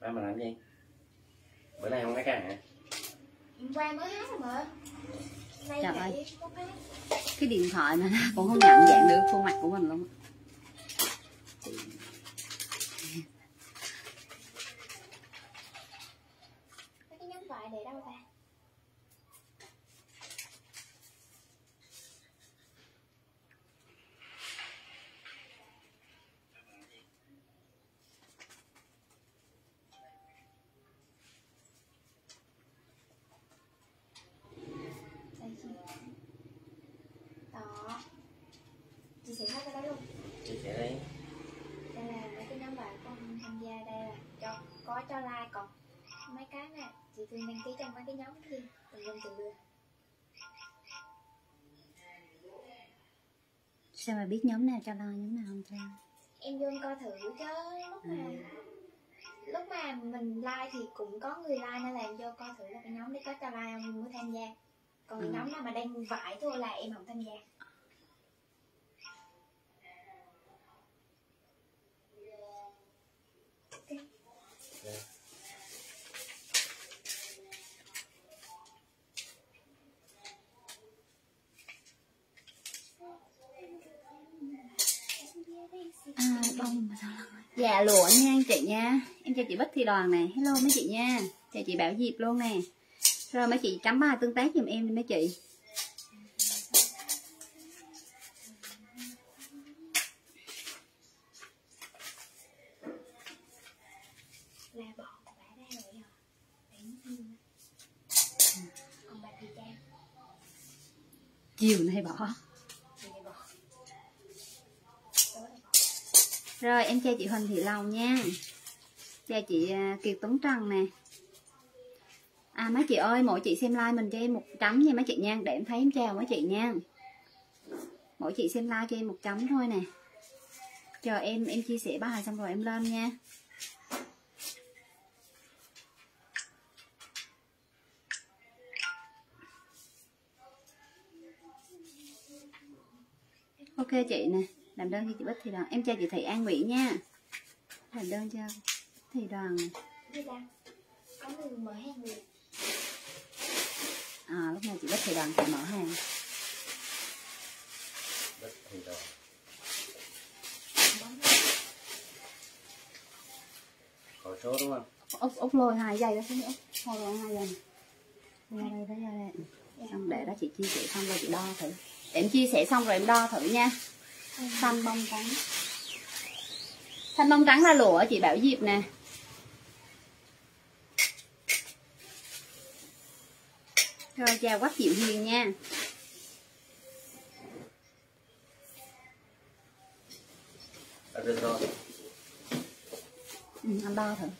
Ai mà làm gì? Bữa nay không hái cá hả? Hôm qua mới hái rồi mà. Nay Trời ơi, vậy không hái. cái điện thoại mà cũng không nhận dạng được khuôn mặt của mình luôn. Mấy cái nhánh vải để đâu ta? Đây chị. Đó. Chị sẽ hết cái đó luôn. Chia sẻ đi. Đây là mấy cái nhóm bạn con tham gia đây là có cho like, còn mấy cái nè chị thường đăng ký trong mấy cái nhóm kia tùm lum tùm lưa. Sao mà biết nhóm nào cho like, nhóm nào không cho? Em vô coi thử chứ lúc mà mình like thì cũng có người like, nên là em vô coi thử là cái nhóm đấy có cho like không mình mới tham gia. Còn cái nhóm nào mà đang vải thôi là em không tham gia. Okay. Yeah. Bông mà sao lắm. Dạ lụa nha anh chị nha. Em chào chị Bích Thị Đoàn nè. Hello mấy chị nha. Chào chị Bảo Diệp luôn nè. Rồi mấy chị chấm bài tương tác giùm em đi mấy chị. Là bỏ của bà ra rồi hả? Còn bà thì trang Chiều nay bỏ. Rồi em chào chị Huỳnh Thị Long nha. Chào chị Kiều Tuấn Trần nè. Mấy chị ơi, mỗi chị xem like mình cho em một chấm nha mấy chị nha, để em thấy em chào mấy chị nha. Mỗi chị xem like cho em một chấm thôi nè. Chờ em chia sẻ bài xong rồi em lên nha. Ok chị nè, làm đơn cho chị Bích Thị Đoàn. Em chào chị Thị An Nguyễn nha. Làm đơn cho Thị Đoàn nè. có người mở hàng người. Lúc này chị Bích Thị Đoàn chị mở hàng. Bích Thị Đoàn. Hỏi số đúng không? Út lôi 2 giây đó xuống Út. Thôi lôi 2 giây. Ra đây, ra đây. Xong để đó chị chia sẻ xong rồi chị đo thử. Để em chia sẻ xong rồi em đo thử nha. Xanh bông trắng. Xanh bông trắng là lụa chị Bảo Diệp nè. Rồi chào Quách Diệu Hiền nha. Được rồi. Anh đo thử.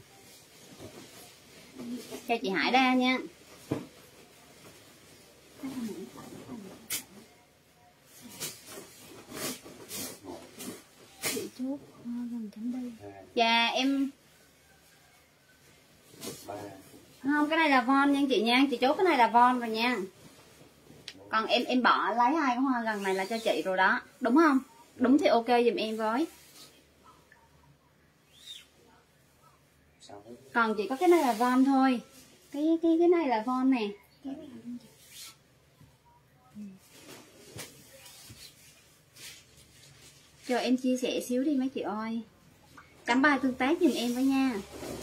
Chào chị Hải Đa nha. Chị chốt gần chấm đi. Dạ em không, cái này là von nha chị nha. Chị chốt cái này là von rồi nha. Còn em bỏ lấy 2 cái hoa gần này là cho chị rồi đó. Đúng không? Đúng thì ok giùm em với. Còn chỉ có cái này là von thôi. Cái này là von nè. Chờ em chia sẻ xíu đi mấy chị ơi. Chấm bài tương tác giùm em với nha.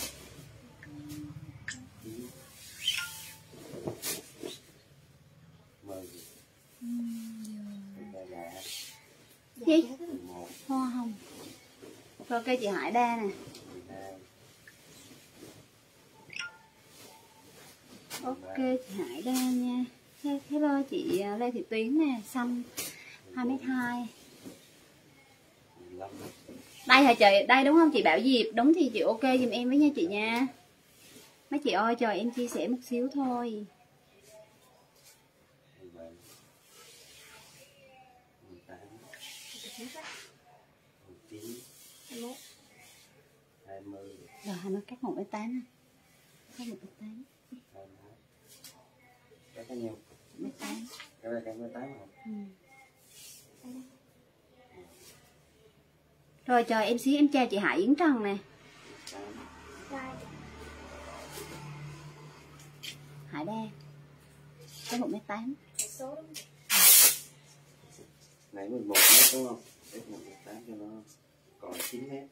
Gì? Hoa hồng. Rồi cây chị Hải Đa nè. Ok chị Hải Đa nha. Hello chị Lê Thị Tuyến nè. Xanh 2m2. Đây hả chị? Đây đúng không chị Bảo Diệp? Đúng thì chị ok giùm em với nha chị nha. Mấy chị ơi chờ em chia sẻ một xíu thôi. Rồi 20 cắt 1,8. Cắt 1,8. Cắt cái nhiêu? 1,8. Cái này cắt 1,8 hả? Rồi chờ em xíu em chào chị Hải Yến Trần nè. Rồi. Hải Đa. Có 1m8. Số đúng không? Nãy 11 mét đúng không? Để 1m8 cho nó còn 9 mét.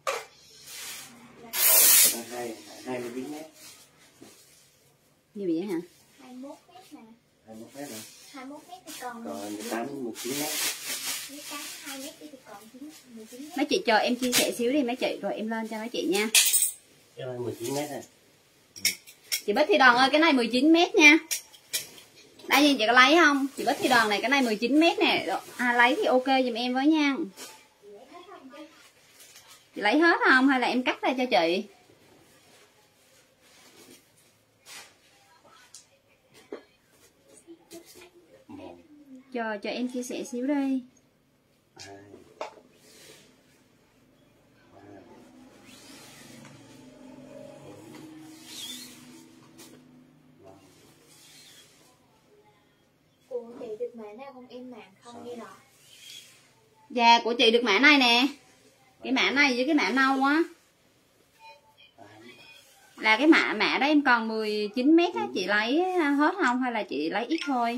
29 mét. Như vậy hả? 21 mét nè. 21 mét hả? 21 mét thì còn 19 mét. Nếu cắt 2 mét thì còn 19 mét. Mấy chị chờ em chia sẻ xíu đi mấy chị, rồi em lên cho mấy chị nha. Cái này 19 mét này. Chị Bích Thi Đoàn ơi, cái này 19 mét nha. Đây nhìn chị có lấy không? Chị Bích Thi Đoàn này, cái này 19 mét nè. Lấy thì ok giùm em với nha. Chị lấy hết không? Hay là em cắt ra cho chị? Cho em chia sẻ xíu đi. 2, 3, 4, 5. Ủa chị được mã nào không em mạng không nghe rõ? Dạ của chị được mã này nè. Cái mã này với cái mã nâu á. Là cái mã đó em còn 19 mét á, chị lấy hết không hay là chị lấy ít thôi?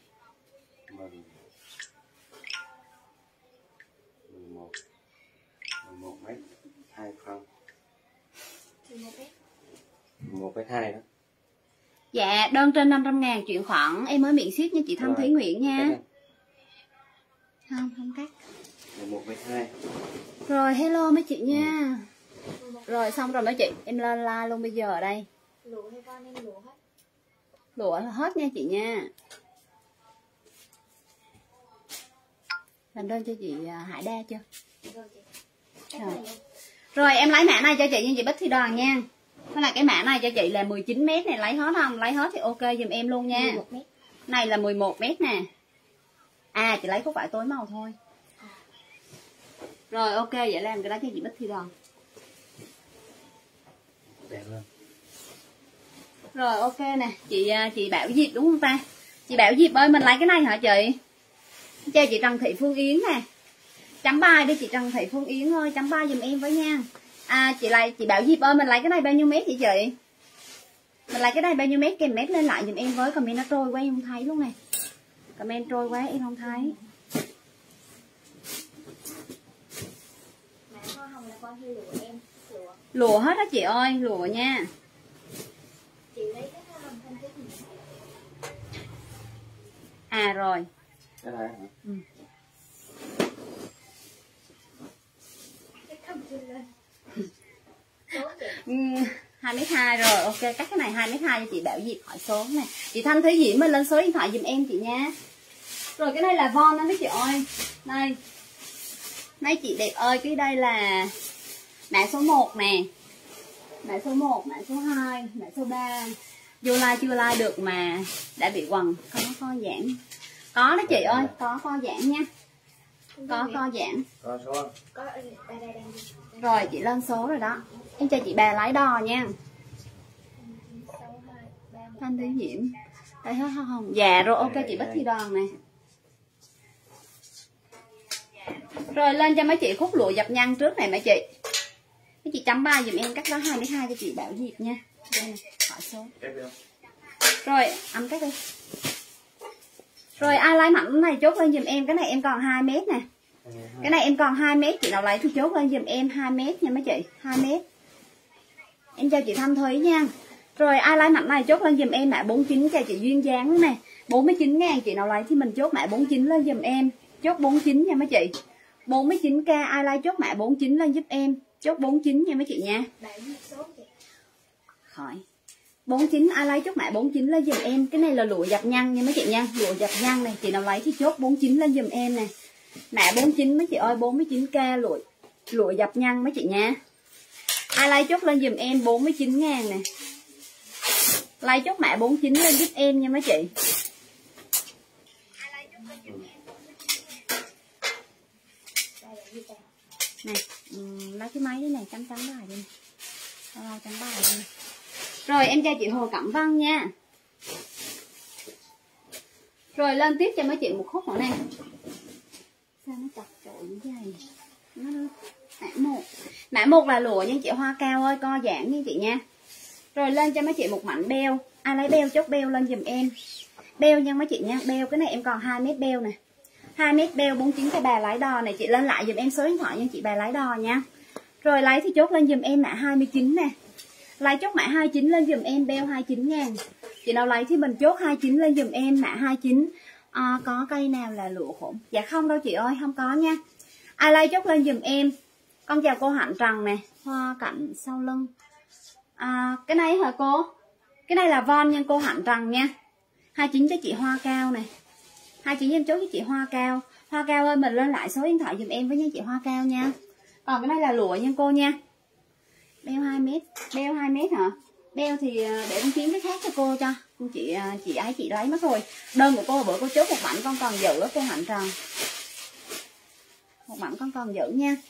11 mét 2 phân. 11 mét. 11,2 đó. Dạ đơn trên 500.000 chuyển khoản em mới miễn ship nha chị Thanh Thúy Nguyễn nha. Không cắt. 11,2. Rồi hello mấy chị nha. Rồi xong rồi mấy chị, em lên like luôn bây giờ ở đây. Lụa hay con em lụa hết. Lụa hết nha chị nha. Làm đơn cho chị Hải Đa chưa? Rồi chị. Rồi em lấy mã này cho chị nha chị Bích Thi Đoàn nha. Thế là cái mã này cho chị là 19 mét này, lấy hết không? Lấy hết thì ok giùm em luôn nha. 11 mét. Này là 11 mét nè. À chị lấy khúc vải tối màu thôi. Rồi ok vậy làm cái đó cho chị Bích Thi Đoàn. Đẹp lên. Rồi ok nè, chị Bảo Diệp đúng không ta? Chị Bảo Diệp ơi mình lấy cái này hả chị? Cho chị Trần Thị Phương Yến nè. Chấm bài đi chị Trần Thị Phương Yến ơi, chấm bài giùm em với nha. À chị Bảo Diệp ơi mình lấy cái này bao nhiêu mét vậy chị? Mình lấy cái này bao nhiêu mét kèm mét lên lại giùm em với, comment nó trôi quá em không thấy luôn nè. Comment trôi quá em không thấy. Mã hoa hồng là con hay lụa em? Lụa. Lụa hết á chị ơi, lụa nha. Chị lấy cái hoa hồng thanh thiết gì? À rồi. Cái này hả? Ừ. Cái không chưa lên. Số chị. 2m2 rồi, ok cắt cái này 2m2 cho chị Bảo Diệp hỏi số này. Chị Thanh Thúy Diễm mình lên số điện thoại giùm em chị nha. Rồi cái này là von đó mấy chị ơi. Đây. Mấy chị đẹp ơi, cái đây là mã số 1 nè. Mã số 1, mã số 2, mã số 3. Vô like chưa like được mà đã bị quần, không có co giãn. Có đó chị ơi, có co giãn nha. Có co giãn. Có số không? Có đây. Rồi chị lên số rồi đó. Em cho chị bà lái đò nha. 6, 2, 3, 1. Thanh Thúy Diễm. Đây hết không? Dạ rồi ok chị Bích Thi Đoàn nè. Rồi lên cho mấy chị khúc lụa dập nhăn trước này mấy chị. Mấy chị chấm 3 dùm em cắt đó 2m2 cho chị Bảo Diệp nha. Đây nè, hỏi số. Rồi âm cắt đi. Rồi ai lấy mảnh này chốt lên dùm em, cái này em còn 2m nè. Cái này em còn 2m, chị nào lấy thì chốt lên dùm em 2m nha mấy chị, 2m. Em chào chị Thanh Thúy nha. Rồi ai lấy mảnh này chốt lên dùm em mã 49 cho chị Duyên Dáng nè. 49.000 chị nào lấy thì mình chốt mã 49 lên dùm em. Chốt 49 nha mấy chị. 49k ai lấy chốt mã 49 lên giúp em. Chốt 49 nha mấy chị nha. Khỏi. 49 ai lấy chốt mã 49 lên dùm em. Cái này là lụa dập nhăn nha mấy chị nha. Lụa dập nhăn này, chị nào lấy thì chốt 49 lên dùm em nè. Mã 49 mấy chị ơi, 49k lụa dập nhăn mấy chị nha. Ai lấy chốt lên dùm em 49.000 nè. Lấy chốt mã 49 lên giúp em nha mấy chị. Này, lấy cái máy đấy này, chấm bài đi nè. Chấm bài đi nè. Rồi em cho chị Hồ Cẩm Văn nha. Rồi lên tiếp cho mấy chị một khúc nữa nè. Sao nó chặt trội như thế này? Mã 1 là lụa nha chị Hoa Cao ơi, co giãn nha chị nha. Rồi lên cho mấy chị một mảnh beo. Ai lấy beo chốt beo lên giùm em. Beo nha mấy chị nha. Beo cái này em còn 2 mét beo nè. 2 mét beo 49 cái bà lái đò này. Chị lên lại giùm em số điện thoại nha chị bà lái đò nha. Rồi lấy thì chốt lên giùm em mã 29 nè. Lấy chốt mã 29 lên giùm em beo 29 ngàn. Chị nào lấy thì mình chốt 29 lên giùm em mã 29. Có cây nào là lụa khổn? Dạ không đâu chị ơi, không có nha. Ai lấy chốt lên giùm em. Con chào cô Hạnh Trần nè. Hoa cạnh sau lưng. Cái này hả cô? Cái này là von nha cô Hạnh Trần nha. 29 cho chị Hoa Cao nè. 29 em chốt cho chị Hoa Cao. Hoa Cao ơi mình lên lại số điện thoại giùm em với nha chị Hoa Cao nha. Còn cái này là lụa nha cô nha. Beo 2 mét. Beo 2 mét hả? Beo thì để con kiếm cái khác cho cô cho. Chị ấy chị lấy mất rồi. Đơn của cô bữa cô chốt một mảnh con còn giữ cô Hạnh Trần. Một mảnh con còn giữ nha.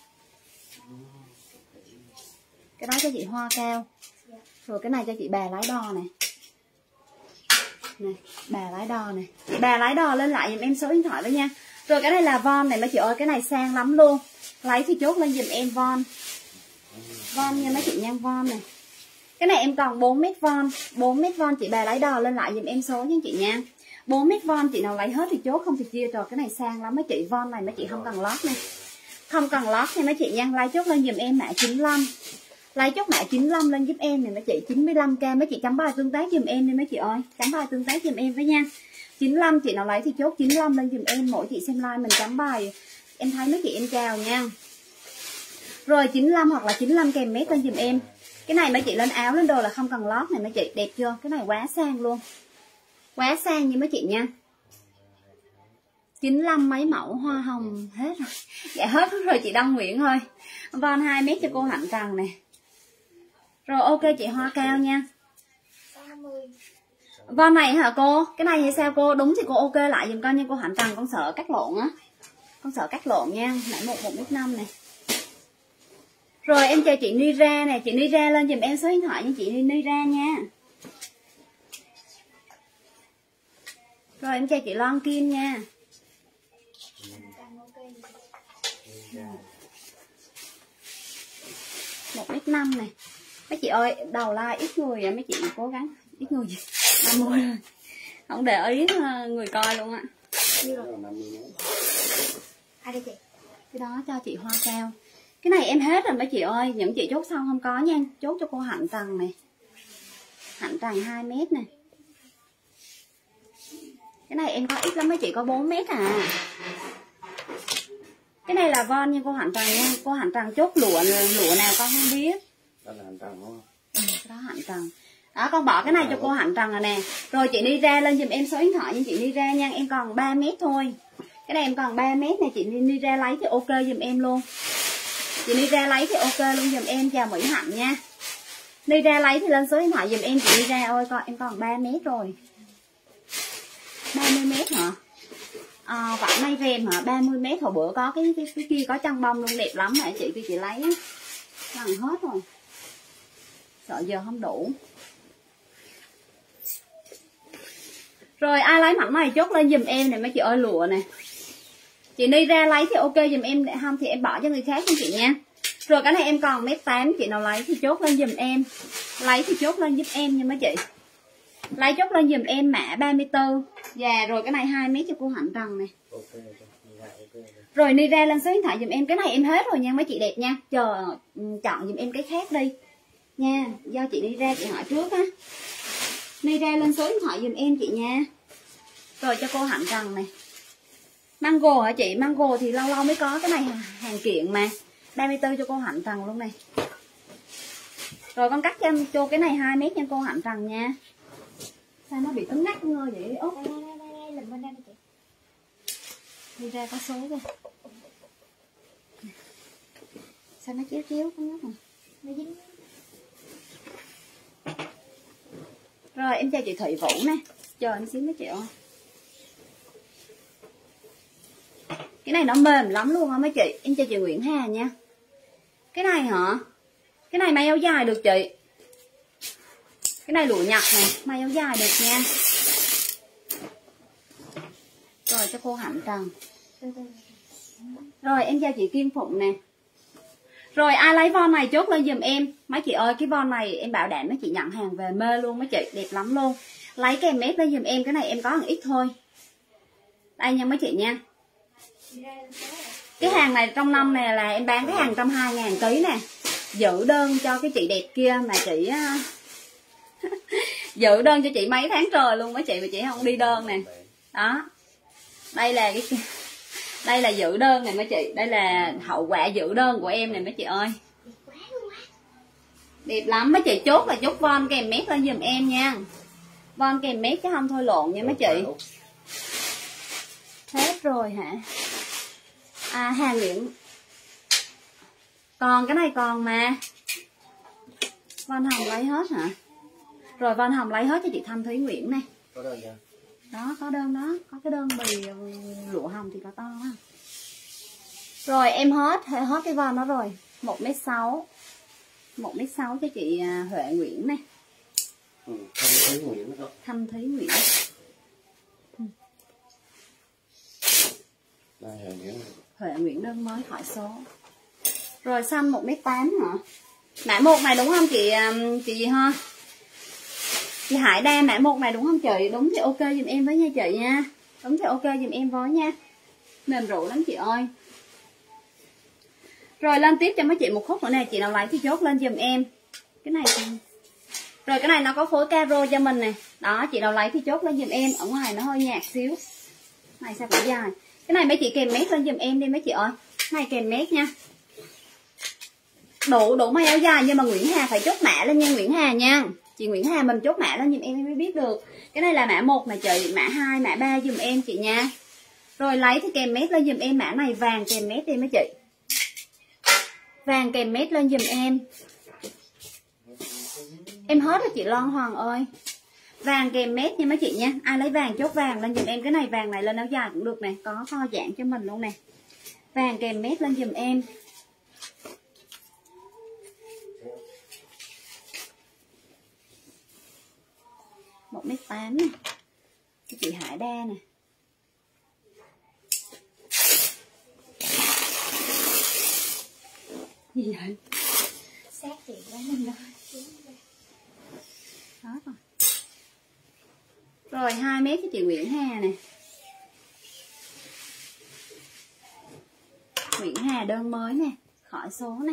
Cái đó cho chị Hoa Cao. Rồi cái này cho chị bà lái đò này. Này, bà lái đò này. Bà lái đò lên lại giùm em số điện thoại với nha. Rồi cái này là von này mấy chị ơi, cái này sang lắm luôn. Lấy thì chốt lên giùm em von. Von nha mấy chị nha, von này. Cái này em còn 4 mét von. 4 mét von chị bà lái đò lên lại giùm em số nha chị nha. 4 mét von chị nào lấy hết thì chốt, không thì chia. Rồi cái này sang lắm mấy chị. Von này mấy chị không cần lót này. Không cần lót nha mấy chị nha. Lấy chốt lên giùm em mã 95. Lấy chốt mã 95 lên giúp em này mấy chị. 95k mấy chị chấm bài tương tác giùm em đi mấy chị ơi. Chấm bài tương tác giùm em với nha. 95 chị nào lấy thì chốt 95 lên giùm em. Mỗi chị xem like mình chấm bài. Em thấy mấy chị em chào nha. Rồi 95 hoặc là 95 kèm mét lên giùm em. Cái này mấy chị lên áo lên đồ là không cần lót này mấy chị. Đẹp chưa? Cái này quá sang luôn. Quá sang như mấy chị nha. 95 mấy mẫu hoa hồng hết rồi. Dạ hết rồi chị Đông Nguyễn ơi. Von 2 mét cho cô Hạnh Trần nè. Rồi ok chị Hoa Cao nha. 60. Von này hả cô? Cái này thì sao cô? Đúng thì cô ok lại giùm con nha cô Hạnh Trần. Con sợ cắt lộn á. Con sợ cắt lộn nha. Nãy 1,5 này. Rồi em chào chị Nira nè. Chị Nira lên giùm em số điện thoại nha chị Nira nha. Rồi em chào chị Loan Kim nha. 1,5 này. Mấy chị ơi, đầu like ít người à, mấy chị cố gắng. Ít người gì? 50 rồi. Không để ý người coi luôn á. Ai đây chị? Cái đó cho chị Hoa Cao. Cái này em hết rồi mấy chị ơi. Những chị chốt xong không có nha. Chốt cho cô Hạnh Trần này. Hạnh Trần 2 mét nè. Cái này em có ít lắm mấy chị, có 4 mét à. Cái này là von nha cô Hạnh Trần nha. Cô Hạnh Trần chốt lụa nào con không biết. Đó là Hạnh Trần đúng không? Cái đó Hạnh Trần. Đó con bỏ cái này cho cô Hạnh Trần rồi nè. Rồi chị đi ra lên giùm em số điện thoại nha chị đi ra nha. Em còn 3 mét thôi. Cái này em còn 3 mét này. Chị đi ra lấy thì ok giùm em luôn. Chị đi ra lấy thì ok luôn giùm em. Chào Mỹ Hạnh nha. Đi ra lấy thì lên số điện thoại giùm em. Chị đi ra ơi con em còn 3 mét rồi. 30 mét hả? Vải may rèm hả? 30 mét. Hồi bữa có cái kia có chân bông luôn đẹp lắm hả chị, chị lấy á. Bằng hết rồi. Sợ giờ không đủ. Rồi ai lấy mảnh này chốt lên giùm em này mấy chị ơi, lụa nè. Chị đi ra lấy thì ok giùm em, không thì em bỏ cho người khác nha chị nha. Rồi cái này em còn 1m8, chị nào lấy thì chốt lên giùm em. Lấy thì chốt lên giúp em nha mấy chị. Lấy chốt lên giùm em mã 34. Dạ rồi cái này 2 mét cho cô Hạnh Trần này. Rồi đi ra lên số điện thoại giùm em. Cái này em hết rồi nha mấy chị đẹp nha. Chờ chọn giùm em cái khác đi nha. Do chị đi ra chị hỏi trước á. Đi ra lên số điện thoại giùm em chị nha. Rồi cho cô Hạnh Trần này. Mango hả chị? Mango thì lâu lâu mới có, cái này hàng kiện mà. 34 cho cô Hạnh Trần luôn này. Rồi con cắt cho cái này 2 mét nha cô Hạnh Trần nha. Sao nó bị cứng ngắc ngơ vậy? Ốp. Đây là bên đây chị. Đi ra có số rồi. Sao nó chéo chéo cứng ngắc rồi? Nó dính. Rồi em chào chị Thị Vũ nè. Chờ em xíu mấy chị ơi. Cái này nó mềm lắm luôn á mấy chị. Em chào chị Nguyễn Hà nha. Cái này hả? Cái này may áo dài được chị. Cái này lụa Nhật này, may áo dài được nha. Rồi cho cô Hạnh Trần. Rồi em chào chị Kim Phụng nè. Rồi ai lấy von này chốt lên giùm em. Mấy chị ơi, cái von này em bảo đảm mấy chị nhận hàng về mê luôn mấy chị, đẹp lắm luôn. Lấy cái em mét lên giùm em, cái này em có một ít thôi. Đây nha mấy chị nha. Cái hàng này trong năm này là em bán cái hàng 120.000 ký nè. Giữ đơn cho cái chị đẹp kia mà chị giữ đơn cho chị mấy tháng trời luôn mấy chị, mà chị không đi đơn nè. Đó. Đây là giữ đơn này mấy chị, đây là hậu quả giữ đơn của em này mấy chị ơi. Đẹp lắm mấy chị, chốt là chốt von kèm mét lên giùm em nha. Von kèm mét chứ không thôi lộn nha mấy chị. Hết rồi hả? À hàng Nguyễn. Còn cái này còn mà. Von Hồng lấy hết hả? Rồi Von Hồng lấy hết cho chị Thanh Thúy Nguyễn này. Có đơn chưa? Đó, có đơn đó, có cái đơn bì lụa hồng thì có to đó. Rồi em hết cái von đó rồi. 1m6. 1m6 cho chị Huệ Nguyễn này. Thanh Thúy Nguyễn đó. Thanh Thúy Nguyễn. Đây Huệ Nguyễn. Huệ Nguyễn đơn mới khỏi số. Rồi xanh 1m8 hả? Mã 1 này đúng không chị gì ha? Chị Hải Đa mã 1 này đúng không chị? Đúng thì ok giùm em với nha chị nha. Đúng thì ok giùm em với nha. Mềm rượu lắm chị ơi. Rồi lên tiếp cho mấy chị một khúc nữa nè, chị nào lấy thì chốt lên giùm em. Cái này thì... Rồi cái này nó có phối caro cho mình nè. Đó, chị nào lấy thì chốt lên giùm em. Ở ngoài nó hơi nhạt xíu. Này sao cũng dài. Cái này mấy chị kèm mét lên giùm em đi mấy chị ơi. Này kèm mét nha. Đủ may áo dài, nhưng mà Nguyễn Hà phải chốt mã lên nha Nguyễn Hà nha. Chị Nguyễn Hà mình chốt mã lên giùm em mới biết được. Cái này là mã 1 nè chị, mã 2, mã 3 giùm em chị nha. Rồi lấy thì kèm mét lên giùm em, mã này vàng kèm mét đi mấy chị. Vàng kèm mét lên giùm em. Em hết rồi chị Loan Hoàng ơi. Vàng kèm mét nha mấy chị nha. Ai lấy vàng chốt vàng lên giùm em. Cái này vàng này lên áo dài cũng được nè, có kho dạng cho mình luôn nè. Vàng kèm mét lên giùm em. Một mét 8 nè. Chị Hải Đa nè. Gì vậy? Sát chị quá mình rồi. Đó rồi. Rồi 2 mét cho chị Nguyễn Hà nè. Nguyễn Hà đơn mới nè, khỏi số nè.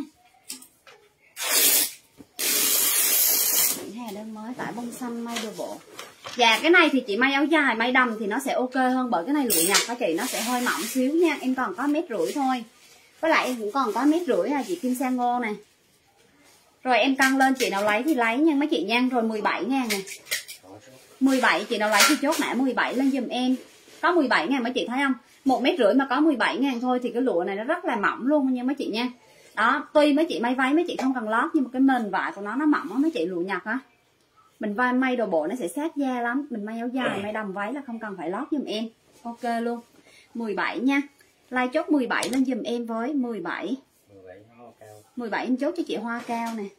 Nguyễn Hà đơn mới tải bông xanh may đồ bộ. Dạ cái này thì chị may áo dài, may đầm thì nó sẽ ok hơn, bởi cái này lụa nhặt các chị nó sẽ hơi mỏng xíu nha. Em còn có 1,5 mét thôi. Với lại em cũng còn có 1,5 mét à chị Kim Sang Ngô nè. Rồi em cân lên chị nào lấy thì lấy nha mấy chị nha. Rồi 17.000 nè. 17 chị nào lấy thì chốt mã 17 lên giùm em. Có 17.000 mấy chị thấy không? 1,5 mét mà có 17.000 thôi thì cái lụa này nó rất là mỏng luôn nha mấy chị nha. Đó, tuy mấy chị may váy mấy chị không cần lót, nhưng mà cái mền vải của nó mỏng á mấy chị, lụa nhặt á. Mình vai may đồ bộ nó sẽ sát da lắm. Mình may áo dài, may đầm váy là không cần phải lót giùm em. Ok luôn. 17 nha. Like chốt 17 lên giùm em với 17. 17 em chốt cho chị Hoa Cao nè.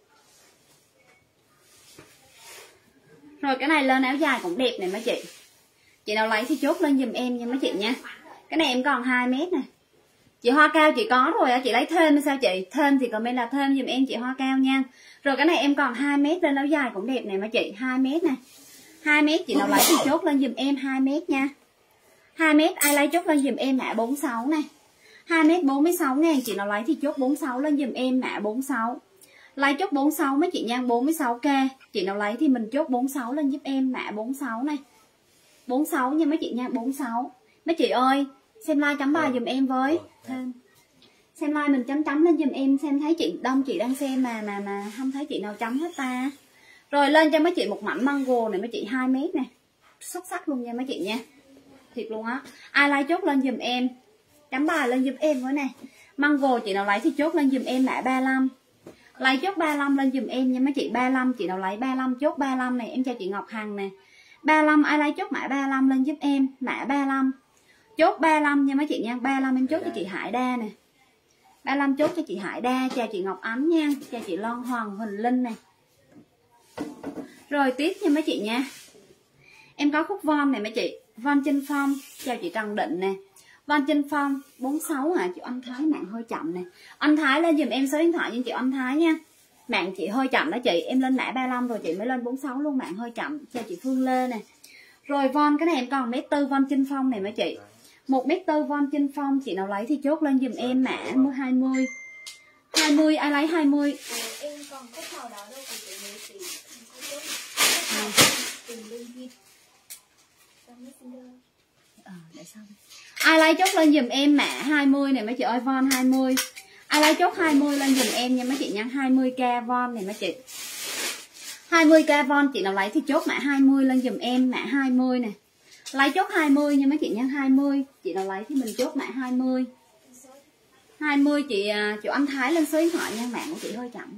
Rồi cái này lên áo dài cũng đẹp này mấy chị. Chị nào lấy thì chốt lên giùm em nha mấy chị nha. Cái này em còn 2 mét nè. Chị Hoa Cao chị có rồi á, chị lấy thêm hay sao chị? Thêm thì comment là thêm giùm em chị Hoa Cao nha. Rồi cái này em còn 2 mét lên áo dài cũng đẹp này mấy chị, 2 mét nè. 2 mét chị nào lấy thì chốt lên giùm em 2 mét nha. 2 mét ai lấy chốt lên giùm em mã 46 nè. 2 mét 46.000 chị nào lấy thì chốt 46 lên giùm em mã 46. Lấy chốt 46 mấy chị nha, 46k. Chị nào lấy thì mình chốt 46 lên giúp em mã 46 này. 46 nha mấy chị nha, 46. Mấy chị ơi, xem like chấm bài giùm em với. Thêm. Xem like mình chấm lên giùm em, xem thấy chị đông chị đang xem mà không thấy chị nào chấm hết ta. Rồi lên cho mấy chị một mảnh mango này mấy chị, 2 mét nè. Xuất sắc luôn nha mấy chị nha. Thiệt luôn á. Ai like chốt lên giùm em. Chấm bài lên giùm em với nè. Mango chị nào lấy thì chốt lên giùm em mã 35. Lấy chốt 35 lên giùm em nha mấy chị, 35 chị nào lấy 35 chốt 35 này, em chào chị Ngọc Hằng nè. 35 ai lấy chốt mã 35 lên giúp em, mã 35. Chốt 35 nha mấy chị nha, 35 em chốt cho chị Hải Đa nè. 35 chốt cho chị Hải Đa, chào chị Ngọc Ánh nha, chào chị Loan Hoàng Huỳnh Linh nè. Rồi tiếp nha mấy chị nha. Em có khúc von này mấy chị, von Trinh Phong, chào chị Trần Định nè. Von Trinh Phong 46 hả chị Anh Thái, mạng hơi chậm nè. Anh Thái lên giùm em số điện thoại cho chị Anh Thái nha. Mạng chị hơi chậm đó chị, em lên mã 35 rồi chị mới lên 46 luôn, mạng hơi chậm. Cho chị Phương Lê nè. Rồi von cái này em còn 1m4 von Chinh Phong này mấy chị. 1m4 von Chinh Phong, chị nào lấy thì chốt lên giùm em mã 20. 20 ai lấy 20. Em còn có màu đỏ đâu của chị nữ chị. Để xong. Ai lấy chốt lên giùm em mã 20 này mấy chị ơi, von 20. Ai lấy chốt 20 lên giùm em nha mấy chị nha, 20k von này mấy chị. 20k von, chị nào lấy thì chốt mã 20 lên giùm em mã 20 nè. Lấy chốt 20 nha mấy chị nha, 20. Chị nào lấy thì mình chốt mã 20. 20 chị chỗ anh Thái lên số điện thoại nha, mạng của chị hơi chậm.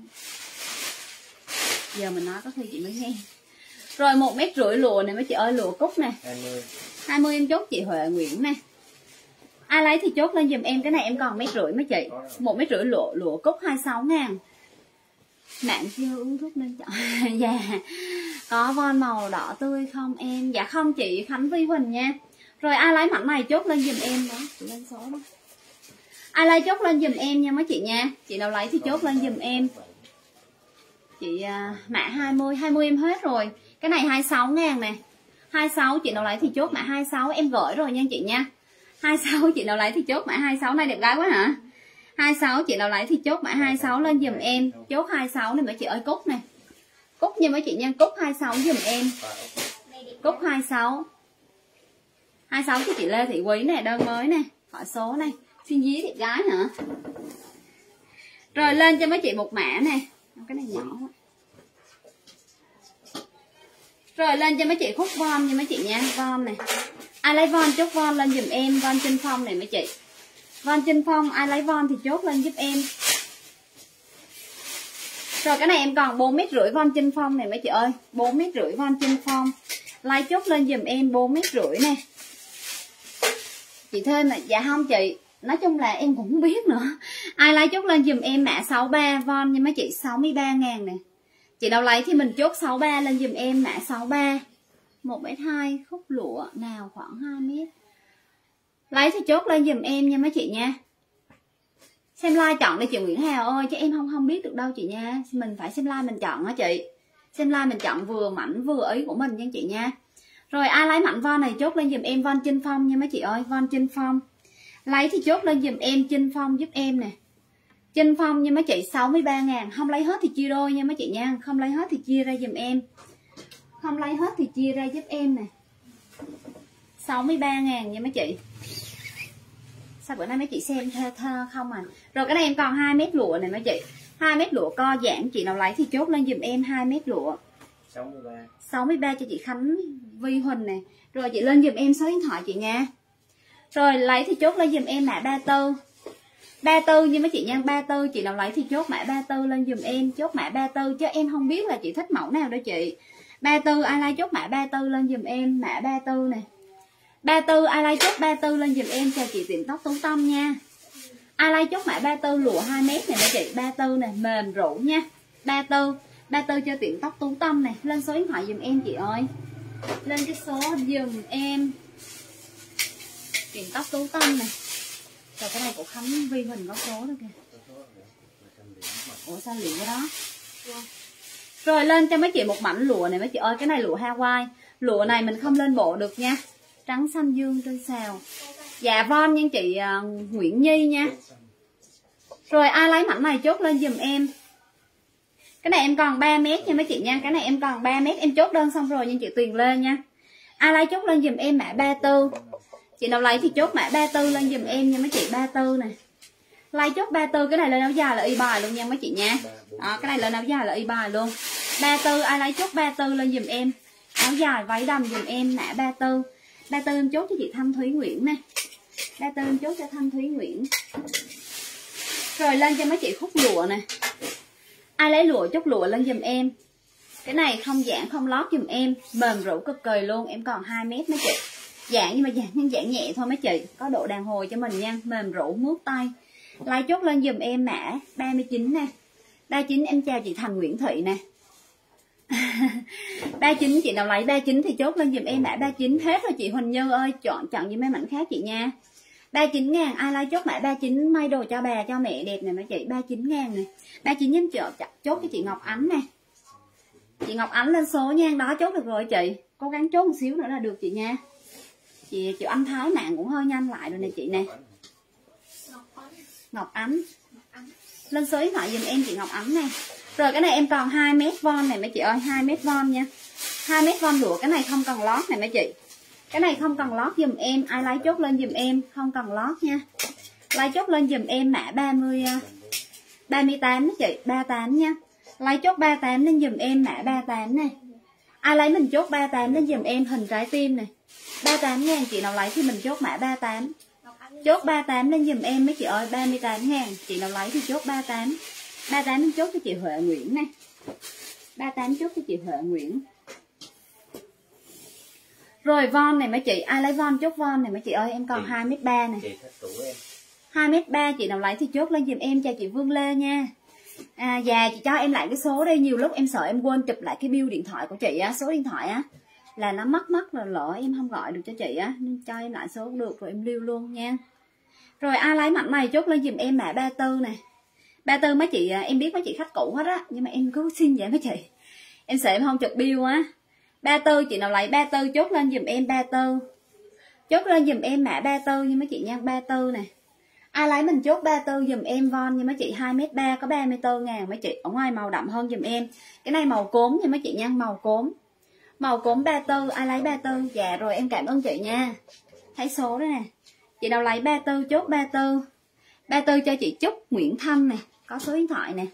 Giờ mình nói có khi chị mới nghe. Rồi 1,5 m lụa này mấy chị ơi, lụa cúc nè. 20 em chốt chị Huệ Nguyễn nè. Ai lấy thì chốt lên giùm em, cái này em còn 1,5 m mấy chị. 1,5 m lụa cúc 26.000. Mạng chưa uống thuốc nên chọn. Dạ. Có von màu đỏ tươi không em? Dạ không chị Khánh Vi Huỳnh nha. Rồi ai lấy mảnh này chốt lên giùm em đó, lên số đó. Ai lấy chốt lên giùm em nha mấy chị nha. Chị nào lấy thì chốt lên giùm em. Chị mã 20, 20 em hết rồi. Cái này 26.000 nè. 26 chị nào lấy thì chốt mã 26, em gửi rồi nha chị nha. 26 chị nào lấy thì chốt mã 26, này đẹp gái quá hả? 26 chị nào lấy thì chốt mã 26 lên giùm em. Chốt 26 này mấy chị ơi, cúc này. Cúc nha mấy chị nha, cúc 26 giùm em. Cúc 26. 26 cho chị Lê Thị Quý nè, đơn mới nè, hỏi số này. Xin dí đẹp gái hả? Rồi lên cho mấy chị một mã nè. Cái này nhỏ quá. Rồi lên cho mấy chị khúc von nha mấy chị nha, von này. Ai lấy von chốt von lên giùm em, von Chinh Phong này mấy chị. Von Chinh Phong, ai lấy von thì chốt lên giúp em. Rồi cái này em còn 4,5 m von Chinh Phong này mấy chị ơi, 4,5 m von Chinh Phong. Lấy chốt lên giùm em 4,5 m nè. Chị thêm mà dạ không chị, nói chung là em cũng không biết nữa. Ai lấy chốt lên giùm em mã 63 von nha mấy chị, 63.000 nè. Chị nào lấy thì mình chốt 63 lên giùm em mã 63. 1,2 m khúc lụa nào khoảng 2 m. Lấy thì chốt lên giùm em nha mấy chị nha. Xem like chọn đi chị Nguyễn Hào ơi, chứ em không biết được đâu chị nha. Mình phải xem like mình chọn hả chị. Xem like mình chọn vừa mảnh vừa ý của mình nha chị nha. Rồi ai lấy mảnh von này chốt lên giùm em von Chinh Phong nha mấy chị ơi, von Chinh Phong. Lấy thì chốt lên giùm em Chinh Phong giúp em nè. Chinh Phong nha mấy chị, 63.000, không lấy hết thì chia đôi nha mấy chị nha, không lấy hết thì chia ra giùm em. Không lấy hết thì chia ra giúp em nè. 63.000 nha mấy chị. Sao bữa nay mấy chị xem thơ không à. Rồi cái này em còn 2 m lụa này mấy chị. 2 m lụa co giãn, chị nào lấy thì chốt lên giùm em 2 m lụa. 63. 63 cho chị Khánh Vi Huỳnh nè. Rồi chị lên giùm em số điện thoại chị nha. Rồi lấy thì chốt lên giùm em mã 34. 34 như mấy chị nha, 34 chị nào lấy thì chốt mã 34 lên giùm em, chốt mã 34 chứ em không biết là chị thích mẫu nào đâu chị. 34 ai lấy chốt mã 34 lên giùm em, mã 34 nè. 34 ai lấy chốt 34 lên giùm em, chào chị tiệm tóc Tú Tâm nha. Ai lấy chốt mã 34 lụa 2 m này mấy chị, 34 nè, mềm rũ nha. 34 cho tiệm tóc Tú Tâm nè, lên số điện thoại giùm em chị ơi. Lên cái số giùm em. Tiệm tóc Tú Tâm nè. Rồi cái này của Khánh Vi Huỳnh có số nữa kìa. Ủa sao liền cái đó? Rồi lên cho mấy chị một mảnh lụa này mấy chị ơi, cái này lụa Hawaii. Lụa này mình không lên bộ được nha. Trắng xanh dương tươi xào. Dạ von nha chị Nguyễn Nhi nha. Rồi ai lấy mảnh này chốt lên giùm em. Cái này em còn 3 m nha mấy chị nha. Cái này em còn 3 m, em chốt đơn xong rồi nha chị Tuyền Lê nha. Ai lấy chốt lên giùm em mã 34. Chị nào lấy thì chốt mã 34 lên giùm em nha mấy chị, 34 nè. Lấy chốt 34, cái này lên áo dài là y bài luôn nha mấy chị nha. Đó, cái này lên áo dài là y bài luôn. 34 ai lấy chốt 34 lên giùm em. Áo dài váy đầm giùm em mã 34. 34 em chốt cho chị Thanh Thúy Nguyễn nè. 34 em chốt cho Thanh Thúy Nguyễn. Rồi lên cho mấy chị khúc lụa nè. Ai lấy lụa chốt lụa lên giùm em. Cái này không giãn không lót giùm em, mềm rũ cực kỳ luôn, em còn 2 m mấy chị. Giãn nhưng mà giãn nhẹ thôi mấy chị, có độ đàn hồi cho mình nha, mềm rũ mướt tay. Lấy chốt lên giùm em mã 39 nè. 39 em chào chị Thành Nguyễn Thị nè. 39 chị nào lấy 39 thì chốt lên giùm em mã 39. Hết rồi chị Huỳnh Như ơi, chọn giùm em mảnh khác chị nha. 39 ngàn. Ai lấy chốt mã 39 may đồ cho bà cho mẹ đẹp này mấy chị. 39 ngàn này. 39 em chốt cho chị Ngọc Ánh nè. Chị Ngọc Ánh lên số nha. Đó chốt được rồi chị. Cố gắng chốt một xíu nữa là được chị nha. Chị anh Thái mạng cũng hơi nhanh lại rồi nè chị nè. Ngọc Ánh. Lên số điện thoại giùm em chị Ngọc Ánh nè. Rồi cái này em còn 2 mét von này mấy chị ơi. 2 mét von nha. 2 mét von lụa. Cái này không cần lót này mấy chị. Cái này không cần lót giùm em. Ai lấy chốt lên giùm em. Không cần lót nha. Lấy chốt lên giùm em mã 38 chị. 38 nha. Lấy chốt 38 lên giùm em mã 38 này. Ai lấy mình chốt 38 lên giùm em hình trái tim này. 38 ngàn. Chị nào lấy thì mình chốt mã 38. Chốt 38 lên giùm em mấy chị ơi. 38 ngàn. Chị nào lấy thì chốt 38. 38 mình chốt cho chị Huệ Nguyễn này. 38 chốt cho chị Huệ Nguyễn. Rồi von này mấy chị. Ai lấy von chốt von này mấy chị ơi. Em còn 2m3 này. 2m3 chị nào lấy thì chốt lên giùm em. Chào chị Vương Lê nha. Dạ chị cho em lại cái số đây. Nhiều lúc em sợ em quên chụp lại cái bill điện thoại của chị á. Số điện thoại á là nó mất rồi, lỡ em không gọi được cho chị á, nên cho em lại số cũng được rồi em lưu luôn nha. Rồi ai lấy mảnh này chốt lên giùm em mã 34 này. 34 mấy chị, em biết mấy chị khách cũ hết á, nhưng mà em cứ xin vậy mấy chị. Em sợ em không chụp bill á. 34 chị nào lấy 34 chốt lên giùm em 34. Chốt lên giùm em mã 34 nha mấy chị nha, 34 này. Ai lấy mình chốt 34 giùm em von nha mấy chị, 2m3 có 34 ngàn mấy chị. Ở ngoài màu đậm hơn giùm em. Cái này màu cốm nha mấy chị nha, màu cốm. Màu cốm 34, ai lấy 34? Dạ rồi em cảm ơn chị nha. Thấy số đó nè. Chị nào lấy 34 chốt 34. 34 cho chị Trúc Nguyễn Thanh nè, có số điện thoại nè.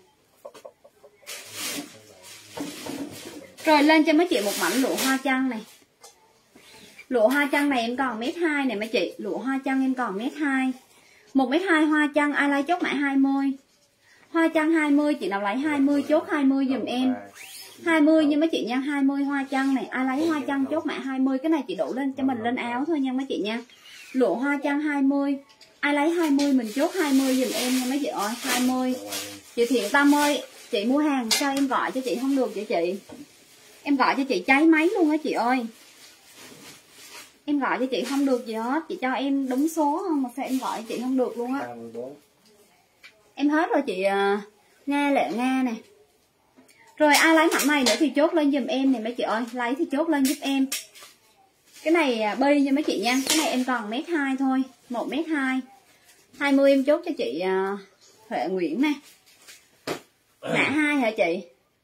Rồi lên cho mấy chị một mảnh lụa hoa chăng này. Lụa hoa chăng này em còn 1m2 này mấy chị. Lụa hoa chăng em còn 1m2. 1m2 hoa chăng ai lấy chốt mã 20. Hoa chăng 20, chị nào lấy 20 chốt 20 giùm em. 20 nha mấy chị nha, 20 hoa chăng này. Ai lấy hoa chăng chốt mã 20. Cái này chị đổ lên cho mình lên áo thôi nha mấy chị nha. Lụa hoa chăng 20. Ai lấy 20 mình chốt 20 giùm em nha mấy chị ơi. 20. Chị Thiện Tâm ơi, chị mua hàng sao em gọi cho chị không được vậy chị? Em gọi cho chị cháy máy luôn á chị ơi. Em gọi cho chị không được gì hết. Chị cho em đúng số không mà sao em gọi cho chị không được luôn á. Em hết rồi chị Nga Lệ Nga nè. Rồi ai lấy mảnh này nữa thì chốt lên giùm em này mấy chị ơi. Lấy thì chốt lên giúp em. Cái này bi nha mấy chị nha. Cái này em còn 1m2 thôi, 1m2. 20 em chốt cho chị Huệ Nguyễn nè. Mã 2 hả chị?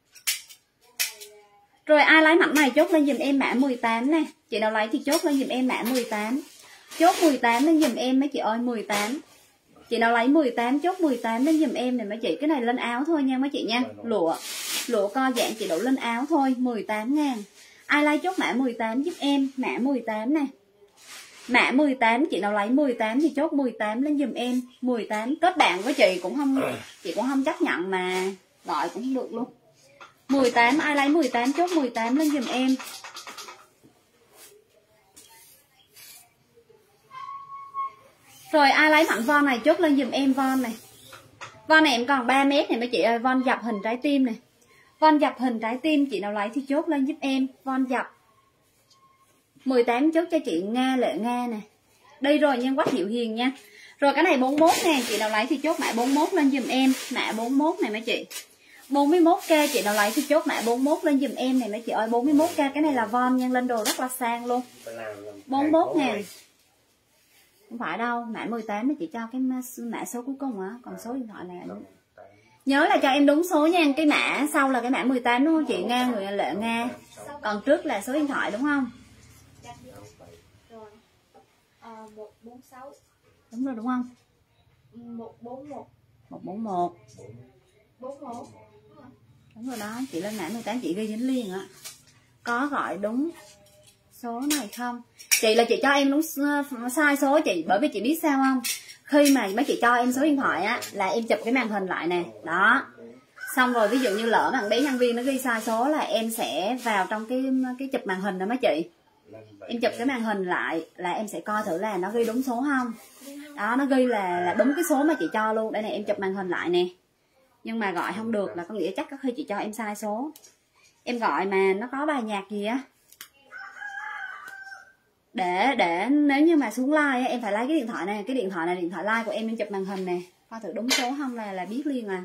Rồi ai lấy mảnh này chốt lên giùm em mã 18 nè. Chị nào lấy thì chốt lên giùm em mã 18. Chốt 18 lên giùm em mấy chị ơi, 18. Chị nào lấy 18 chốt 18 lên giùm em này mấy chị. Cái này lên áo thôi nha mấy chị nha. Lụa co dạng chị đổ lên áo thôi, 18 ngàn. Ai lấy chốt mã 18 giúp em, mã 18 nè. Mã 18, chị nào lấy 18 thì chốt 18 lên giùm em, 18. Kết bạn với chị cũng không chấp nhận mà gọi cũng không được luôn. 18, ai lấy 18 chốt 18 lên giùm em. Rồi ai lấy mảnh von này chốt lên giùm em von này. Von này em còn 3 mét này mấy chị ơi, von dập hình trái tim này. Von dập hình trái tim, chị nào lấy thì chốt lên giúp em, von dập. 18 chốt cho chị Nga Lệ Nga nè. Đây rồi nha, Quách Diệu Hiền nha. Rồi cái này 41 nè, chị nào lấy thì chốt mã 41 lên giùm em, mã 41 này mấy chị. 41k chị nào lấy thì chốt mã 41 lên giùm em này mấy chị ơi, 41k. Cái này là von nha, lên đồ rất là sang luôn. 41 ngàn. Không phải đâu, mã 18 nó chỉ cho cái mã số cuối cùng á, còn số điện thoại là nhớ là cho em đúng số nha. Cái mã sau là cái mã 18 đúng không chị Nga người Lệ Nga, còn trước là số điện thoại đúng không? Rồi 146 Đúng rồi đúng không? 141 141 41 đúng rồi đó. Chị lên mã 18 chị ghi dính liền á. Có gọi đúng số này không? Chị là chị cho em đúng sai số chị, bởi vì chị biết sao không? Khi mà mấy chị cho em số điện thoại á là em chụp cái màn hình lại nè, đó. Xong rồi ví dụ như lỡ thằng bé nhân viên nó ghi sai số là em sẽ vào trong cái chụp màn hình đó mấy chị. Em chụp cái màn hình lại là em sẽ coi thử là nó ghi đúng số không. Đó, nó ghi là đúng cái số mà chị cho luôn. Đây này em chụp màn hình lại nè. Nhưng mà gọi không được là có nghĩa chắc có khi chị cho em sai số. Em gọi mà nó có bài nhạc gì á. để nếu như mà xuống like em phải lấy cái điện thoại này, cái điện thoại này điện thoại like của em chụp màn hình nè, coi thử đúng số không là biết liền à.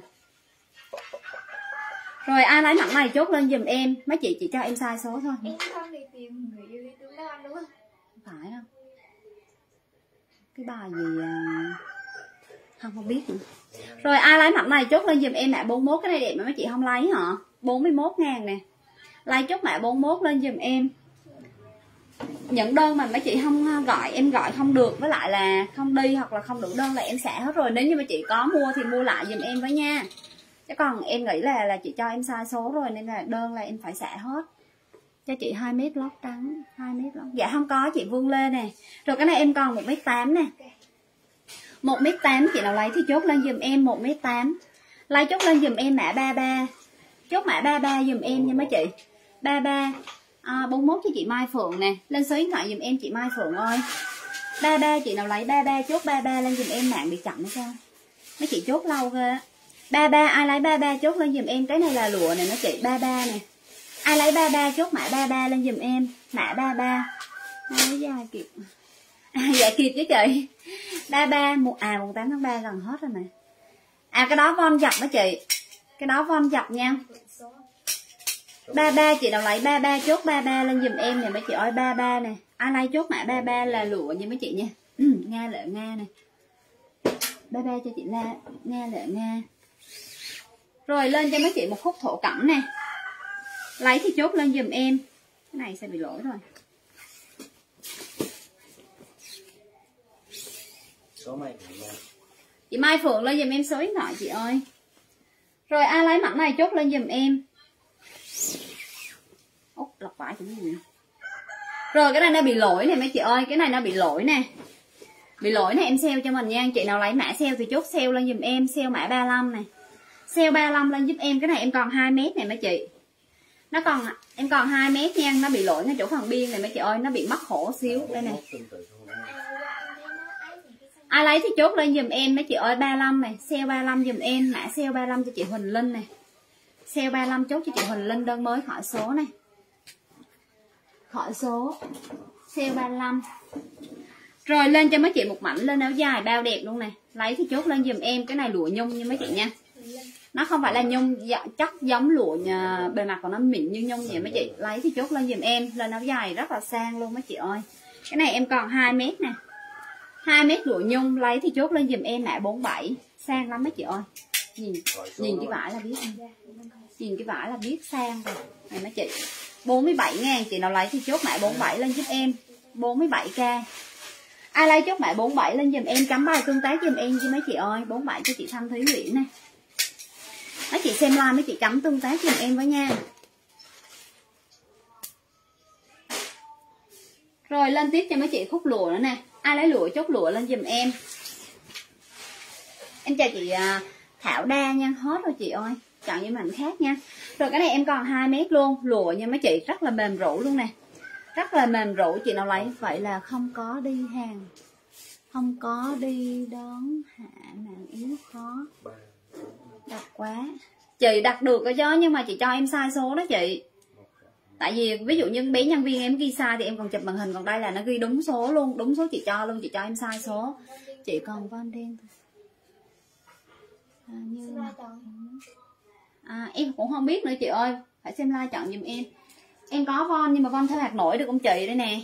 Rồi ai lấy mảnh này chốt lên giùm em, mấy chị chỉ cho em sai số thôi. Em không đi tìm người yêu đi tướng đó anh đúng không? Không phải đâu. Cái bài gì không biết nữa. Rồi ai lấy mảnh này chốt lên giùm em mã 41, cái này đẹp mà mấy chị không lấy hả? 41.000 nè. Lấy chốt mã 41 lên giùm em. Những đơn mà mấy chị không gọi, em gọi không được, với lại là không đi hoặc là không đủ đơn là em xả hết rồi. Nếu như mà chị có mua thì mua lại giùm em với nha. Chứ còn em nghĩ là chị cho em sai số rồi nên là đơn là em phải xả hết. Cho chị 2 mét lót trắng, 2 mét lót. Dạ không có chị Vương Lê nè. Rồi cái này em còn 1m8 nè. 1m8 chị nào lấy thì chốt lên giùm em 1m8. Lấy chốt lên giùm em mã 33. Chốt mã 33 giùm em nha mấy chị. 33 41 cho chị Mai Phượng nè. Lên số điện thoại giùm em chị Mai Phượng ơi. 33 chị nào lấy 33 chốt 33 lên giùm em, mạng bị chậm hay sao? Mấy chị chốt lâu ghê á. 33 ai lấy 33 chốt lên giùm em, cái này là lụa nè mấy chị, 33 nè. Ai lấy 33 chốt mã 33 lên giùm em, mã 33. Ai dài kịp. Dạ kịp chứ chị. 33 mùng 8 tháng 3 gần hết rồi nè. Cái đó von dập đó chị. Cái đó von dập nha. 33 chị nào lấy 33 chốt 33 lên giùm em nè mấy chị ơi, 33 nè. Ai lấy chốt mã 33 là lụa nha mấy chị nha. Nga Lệ Nga nè. 33 cho chị Nga Lệ Nga. Rồi lên cho mấy chị một khúc thổ cẩm nè. Lấy thì chốt lên giùm em. Cái này sẽ bị lỗi rồi. Số mày Chị Mai Phượng lên giùm em số điện thoại chị ơi. Rồi ai lấy mảnh này chốt lên giùm em. Út lọc vải cái gì. Rồi cái này nó bị lỗi nè mấy chị ơi, cái này nó bị lỗi nè. Bị lỗi này em sale cho mình nha. Chị nào lấy mã sale thì chốt sale lên giùm em, sale mã 35 này. Sale 35 lên giúp em, cái này em còn 2 mét này mấy chị. Nó còn em còn 2 mét nha, nó bị lỗi ngay chỗ phần biên này mấy chị ơi, nó bị mắc khổ xíu đây này. Ai lấy thì chốt lên giùm em mấy chị ơi, 35 này, sale 35 giùm em, mã sale 35 cho chị Huỳnh Linh này. Sale 35 chốt cho chị Huỳnh Linh, đơn mới khỏi số này. Khỏi số. Sale 35. Rồi lên cho mấy chị một mảnh lên áo dài bao đẹp luôn nè. Lấy thì chốt lên giùm em, cái này lụa nhung nha mấy chị nha. Nó không phải là nhung chắc giống lụa nhà, bề mặt của nó mịn như nhung vậy mấy chị. Lấy thì chốt lên giùm em, lên áo dài rất là sang luôn mấy chị ơi. Cái này em còn 2 mét nè. 2 mét lụa nhung, lấy thì chốt lên giùm em mã 47. Sang lắm mấy chị ơi. Nhìn cái vải là biết. Nhìn cái vải là biết sang rồi. Này mấy chị. 47.000 chị nào lấy thì chốt mã 47 lên giúp em. 47k. Ai lấy chốt mã 47 lên giùm em, chấm bài tương tác giùm em chứ mấy chị ơi. 47 cho chị Thanh Thúy Nguyễn nè. Mấy chị xem like mấy chị chấm tương tác giùm em với nha. Rồi lên tiếp cho mấy chị khúc lụa nữa nè. Ai lấy lụa chốt lụa lên giùm em. Em chào chị Thảo Đa nha, hết rồi chị ơi. Chọn những mảnh khác nha. Rồi cái này em còn 2 mét luôn, lụa nha mấy chị, rất là mềm rũ luôn nè. Rất là mềm rũ, chị nào lấy vậy là không có đi hàng. Không có đi đón hạ mạng yếu khó. Đặt quá. Chị đặt được rồi chứ, nhưng mà chị cho em sai số đó chị. Tại vì ví dụ như bé nhân viên em ghi sai thì em còn chụp màn hình, còn đây là nó ghi đúng số luôn, đúng số chị cho luôn, chị cho em sai số. Chị còn von đen thôi. Em cũng không biết nữa chị ơi, phải xem like chọn giùm em. Em có von nhưng mà von theo hạt nổi được không chị? Đây nè.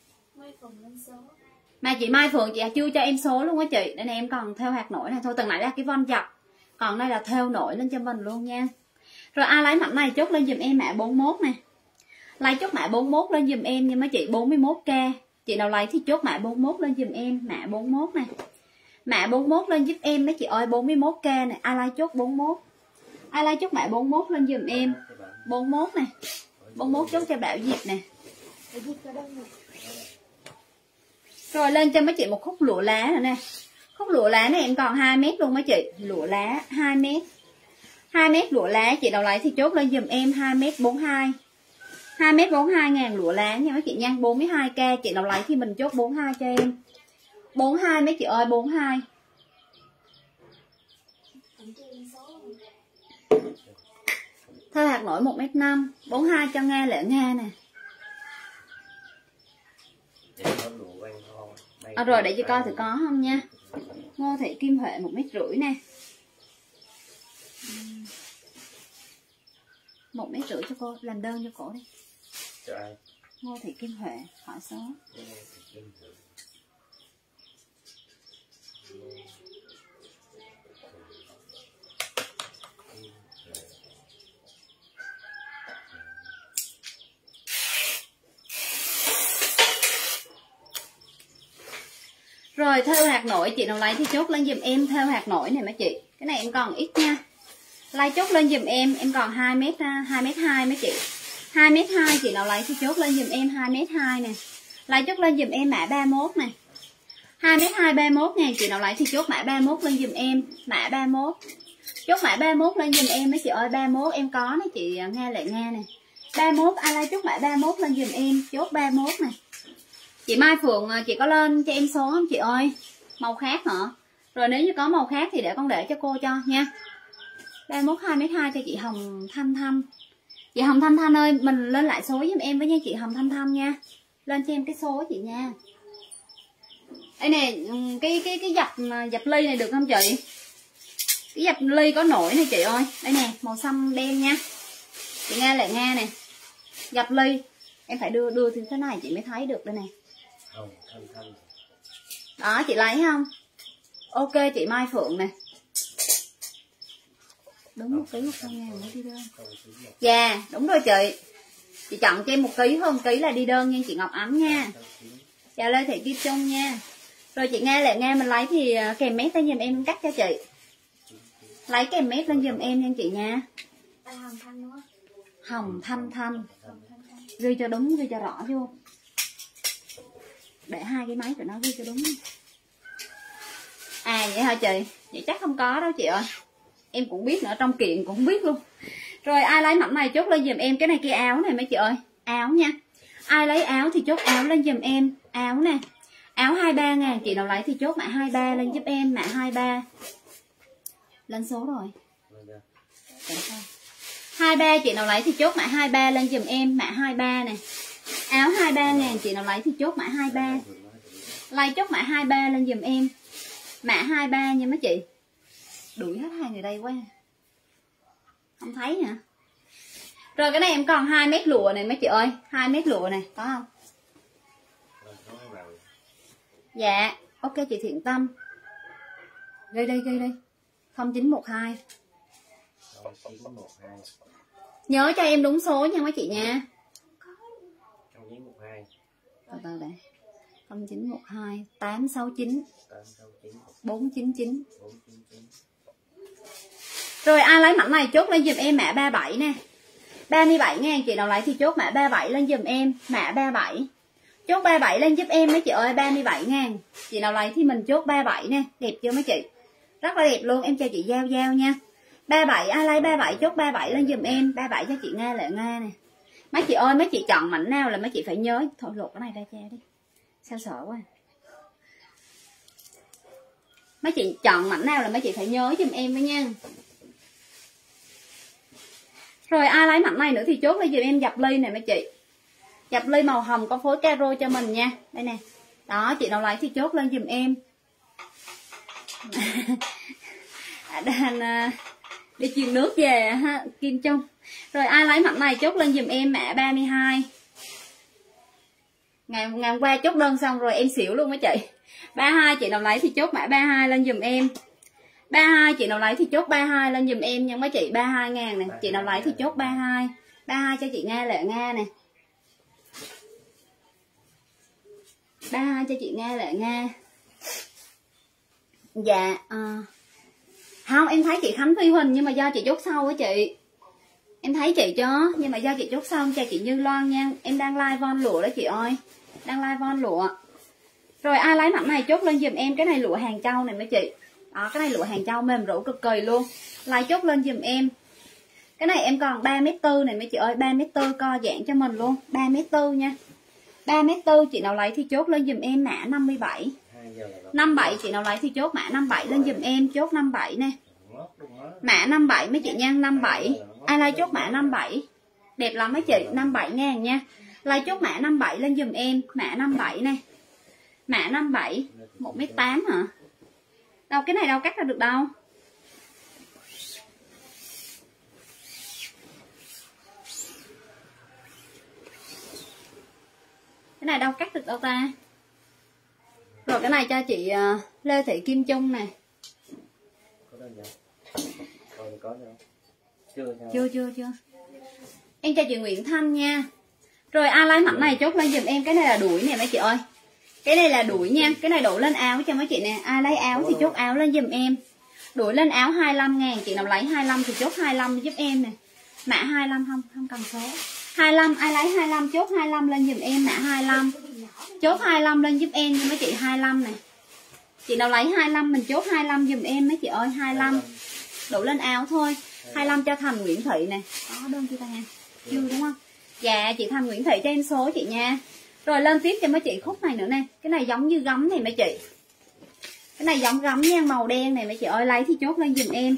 Mà chị Mai Phượng chị chưa cho em số luôn á chị. Đây nè, em còn theo hạt nổi này thôi, từng nãy là cái von dập. Còn đây là theo nổi lên cho mình luôn nha. Rồi ai lấy mảnh này chốt lên giùm em mã 41 nè. Lấy chốt mã 41 lên giùm em nha mấy chị, 41k. Chị nào lấy thì chốt mã 41 lên giùm em, mã 41 nè. Mã 41 lên giúp em mấy chị ơi, 41k này. Ai lấy chốt 41. Ai lấy chốt mã 41 lên giùm em. 41 nè. 41 chốt cho Bảo Diệp nè. Rồi lên cho mấy chị một khúc lụa lá nữa nè. Khúc lụa lá này em còn 2 mét luôn mấy chị. Lụa lá 2 mét. 2 mét lụa lá, chị nào lấy thì chốt lên giùm em 2 mét 42. 2 mét 42 ngàn lụa lá nha mấy chị nha. 42k, chị nào lấy thì mình chốt 42 cho em. 42 mấy chị ơi, 42. Theo hạt nổi 1m5, 42 cho Nga Lệ Nga nè. Rồi để chị coi thử có không nha. Ngô Thị Kim Huệ 1,5 m nè. 1,5 m cho cô, làm đơn cho cổ đi. Cho ai? Ngô Thị Kim Huệ, hỏi số. Rồi thêu hạt nổi chị nào lấy thì chốt lên giùm em thêu hạt nổi này mấy chị. Cái này em còn ít nha. Lấy chốt lên giùm em còn 2m2 mấy chị. 2m2 chị nào lấy thì chốt lên giùm em 2m2 nè. Lấy chốt lên giùm em mã 31 này. 2m2 31 ngàn chị nào lấy thì chốt mã 31 lên giùm em, mã 31. Chốt mã 31 lên giùm em mấy chị ơi, 31 em có nè chị nghe lại nghe nè. 31 ai lấy chốt mã 31 lên giùm em, chốt 31 này. Chị Mai Phượng chị có lên cho em số không chị ơi? Màu khác hả? Rồi nếu như có màu khác thì để con để cho cô cho nha. 31 2m2 cho chị Hồng Thanh Thanh. Chị Hồng Thanh Thanh ơi, mình lên lại số giùm em với nha chị Hồng Thanh Thanh nha. Lên cho em cái số chị nha. Đây nè, cái dập ly này được không chị? Cái dập ly có nổi này chị ơi. Đây nè, màu xanh đen nha. Chị nghe lại nghe nè. Dập ly em phải đưa thì thế này chị mới thấy được đây nè. Đó chị lấy không? Ok chị Mai Phượng nè. Đúng 1 kg 100.000 mới đi đơn. Dạ đúng rồi chị. Chị chọn cho em 1 kg hơn 1 kg là đi đơn nha chị Ngọc Ánh nha. Dạ Lê Thị Kim Trung nha. Rồi chị nghe lại nghe mình lấy thì kèm mét lên giùm em cắt cho chị. Lấy kèm mét lên giùm em nha chị nha. Hồng Thanh đúng không? Hồng Thanh Thanh. Ghi cho đúng, ghi cho rõ vô. Để hai cái máy của nó ghi cho đúng. À vậy hả chị? Vậy chắc không có đâu chị ơi. Em cũng biết nữa, trong kiện cũng biết luôn. Rồi ai lấy mảnh này chốt lên giùm em. Cái này kia áo này mấy chị ơi. Áo nha. Ai lấy áo thì chốt áo lên giùm em. Áo nè. Áo 23 ngàn. Chị nào lấy thì chốt mã 23 lên giúp em. Mã 23. Lên số rồi. 23 chị nào lấy thì chốt mã 23 lên giùm em. Mã 23 nè. Áo 23 ngàn. Chị nào lấy thì chốt mã 23. Lấy chốt mã 23 lên giùm em. Mã 23 nha mấy chị. Đuổi hết hai người đây quá. Không thấy hả? Rồi cái này em còn 2 mét lụa này mấy chị ơi. 2 mét lụa này có không? Dạ. Ok chị Thiện Tâm. Ghi đây 0912. Nhớ cho em đúng số nha mấy chị nha. 0912. Từ để 0912 869 499. Rồi ai lấy mảnh này chốt lên giùm em mã 37 nè. 37 ngàn chị nào lấy thì chốt mã 37 lên giùm em. Mã 37. Chốt 37 lên giúp em mấy chị ơi. 37 ngàn. Chị nào lấy thì mình chốt 37 nè. Đẹp chưa mấy chị? Rất là đẹp luôn. Em cho chị giao nha. 37 ai lấy 37 chốt 37 lên giùm em. 37 cho chị Nga lại Nga nè. Mấy chị ơi mấy chị chọn mảnh nào là mấy chị phải nhớ. Thôi lột cái này ra cha đi. Sao sợ quá. Mấy chị chọn mảnh nào là mấy chị phải nhớ giùm em với nha. Rồi ai lấy mảnh này nữa thì chốt lên giùm em dập ly này mấy chị. Dập ly màu hồng có phối caro cho mình nha. Đây nè. Đó chị nào lấy thì chốt lên giùm em. Đang đi truyền nước về ha Kim Trung. Rồi ai lấy mảnh này chốt lên giùm em mã 32. Ngày hôm qua chốt đơn xong rồi em xỉu luôn mấy chị. 32 chị nào lấy thì chốt mã 32 lên giùm em. 32 chị nào lấy thì chốt 32 lên giùm em nha mấy chị. 32 ngàn này. Chị nào lấy thì chốt 32. 32 cho chị Nga Lệ Nga nè. 32 cho chị Nga Lệ Nga. Dạ không em thấy chị Khánh Phi Huỳnh nhưng mà do chị chốt sau á chị. Em thấy chị chứ nhưng mà do chị chốt xong cho chị Như Loan nha. Em đang live von lụa đó chị ơi. Đang live von lụa. Rồi ai lấy mảnh này chốt lên giùm em. Cái này lụa Hàng Châu này mấy chị. Đó cái này lụa Hàng Châu mềm rũ cực kỳ luôn. Lấy chốt lên giùm em. Cái này em còn 3m4 này mấy chị ơi. 3m4 co giãn cho mình luôn. 3m4 nha. 3m4 chị nào lấy thì chốt lên giùm em mã 57. 57 chị nào lấy thì chốt mã 57 lên giùm em. Chốt 57 nè. Mã 57 mấy chị nha. 57. Ai lấy chốt mã 57. Đẹp lắm mấy chị. 57 ngàn nha. Lấy chốt mã 57 lên giùm em. Mã 57 nè. Mã 57, 1m8 hả? Đâu cái này đâu cắt ra được đâu. Cái này đâu cắt được đâu ta. Rồi cái này cho chị Lê Thị Kim Trung này. Có đâu vậy? Có đâu? Chưa. Em cho chị Nguyễn Thanh nha. Rồi ai lấy mảnh này chốt lên giùm em. Cái này là đuổi nè mấy chị ơi. Cái này là đuổi nha. Cái này đổ lên áo cho mấy chị nè. Ai lấy áo thì chốt áo lên giùm em. Đuổi lên áo 25.000. Chị nào lấy 25 thì chốt 25 giúp em nè. Mã 25 không cần số. 25 ai lấy 25 chốt 25 lên giùm em. Mã 25 chốt 25 lên giúp em nha mấy chị. 25 nè. Chị nào lấy 25 mình chốt 25 giùm em mấy chị ơi. 25 đổ lên áo thôi. 25 cho Thành Nguyễn Thị nè. Có đơn chưa ta nha? Chưa đúng không? Dạ chị Thành Nguyễn Thị cho em số chị nha. Rồi lên tiếp cho mấy chị khúc này nữa nè. Cái này giống như gấm này mấy chị. Cái này giống gấm nha, màu đen này mấy chị ơi. Lấy thì chốt lên giùm em.